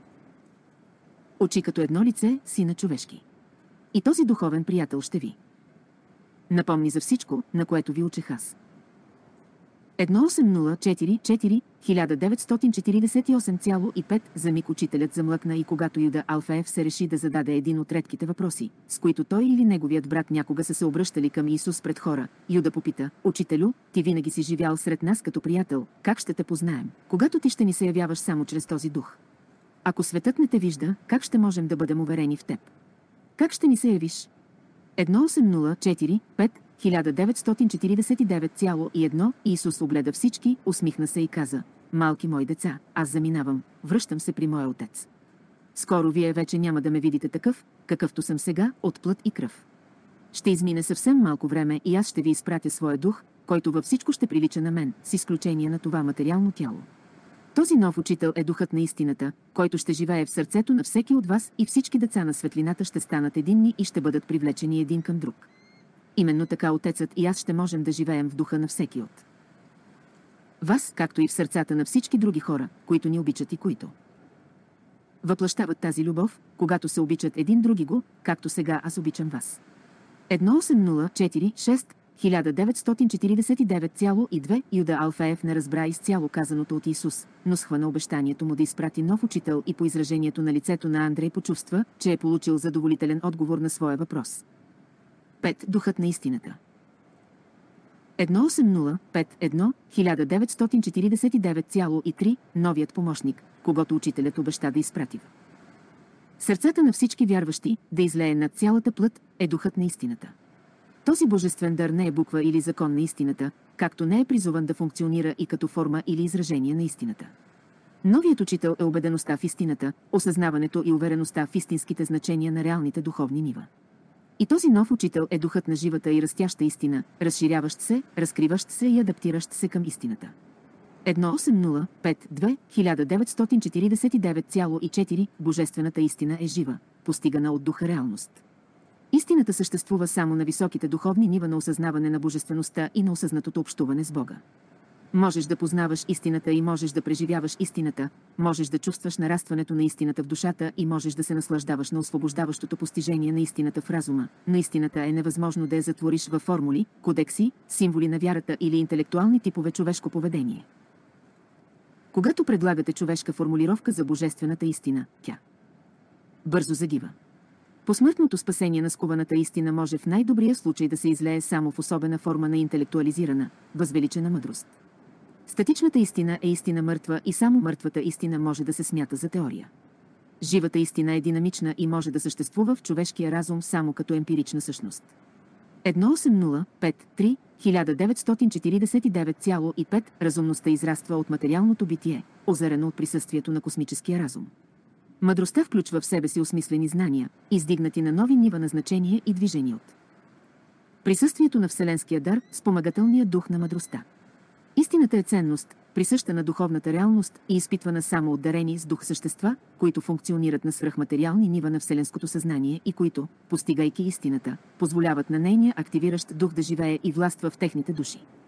очи като едно лице, Сина човешки. И този духовен приятел ще ви напомни за всичко, на което ви учех аз. едно осем нула четири четири хиляда деветстотин четиридесет и осем цяло и пет За миг учителят замлъкна и когато Юда Алфеев се реши да зададе един от редките въпроси, с които той или неговият брат някога са се обръщали към Исус пред хора, Юда попита: Учителю, ти винаги си живял сред нас като приятел, как ще те познаем, когато ти ще ни се явяваш само чрез този дух? Ако светът не те вижда, как ще можем да бъдем уверени в теб? Как ще ни се явиш? едно осем нула четири пет хиляда деветстотин четиридесет и девет цяло и едно Исус огледа всички, усмихна се и каза: Малки мои деца, аз заминавам, връщам се при моя Отец. Скоро вие вече няма да ме видите такъв, какъвто съм сега, от плът и кръв. Ще измине съвсем малко време и аз ще ви изпратя своя дух, който във всичко ще прилича на мен, с изключение на това материално тяло. Този нов учител е духът на истината, който ще живее в сърцето на всеки от вас и всички деца на светлината ще станат единни и ще бъдат привлечени един към друг. Именно така Отецът и аз ще можем да живеем в духа на всеки от вас, както и в сърцата на всички други хора, които ни обичат и които въплъщават тази любов, когато се обичат един други го, както сега аз обичам вас. едно осем нула четири шест хиляда деветстотин четиридесет и девет цяло и две Юда Алфеев не разбра изцяло казаното от Исус, но схвана обещанието му да изпрати нов учител и по изражението на лицето на Андрей почувства, че е получил задоволителен отговор на своя въпрос. пет Духът на истината. едно осем нула пет едно хиляда деветстотин четиридесет и девет цяло и три Новият помощник, когато учителят обеща да изпрати в сърцата на всички вярващи, да излее над цялата плът, е духът на истината. Този божествен дар не е буква или закон на истината, както не е призован да функционира и като форма или изражение на истината. Новият учител е убедеността в истината, осъзнаването и увереността в истинските значения на реалните духовни нива. И този нов учител е духът на живата и растяща истина, разширяващ се, разкриващ се и адаптиращ се към истината. едно осем нула пет две хиляда деветстотин четиридесет и девет цяло и четири Божествената истина е жива, постигана от духа реалност. Истината съществува само на високите духовни нива на осъзнаване на божествеността и на осъзнатото общуване с Бога. Можеш да познаваш истината и можеш да преживяваш истината, можеш да чувстваш нарастването на истината в душата и можеш да се наслаждаваш на освобождаващото постижение на истината в разума, но истината е невъзможно да я затвориш във формули, кодекси, символи на вярата или интелектуални типове човешко поведение. Когато предлагате човешка формулировка за божествената истина, тя бързо загива. Посмъртното спасение на скуваната истина може в най-добрия случай да се излее само в особена форма на интелектуализирана, възвеличена мъдрост. Статичната истина е истина мъртва и само мъртвата истина може да се смята за теория. Живата истина е динамична и може да съществува в човешкия разум само като емпирична същност. едно осем нула пет три хиляда деветстотин четиридесет и девет цяло и пет Разумността израства от материалното битие, озарено от присъствието на космическия разум. Мъдростта включва в себе си осмислени знания, издигнати на нови нива на значение и движение от присъствието на Вселенския дар, спомагателния дух на мъдростта. Истината е ценност, присъща на духовната реалност и изпитвана само от дарени с дух същества, които функционират на свръхматериални нива на вселенското съзнание и които, постигайки истината, позволяват на нейния активиращ дух да живее и властва в техните души.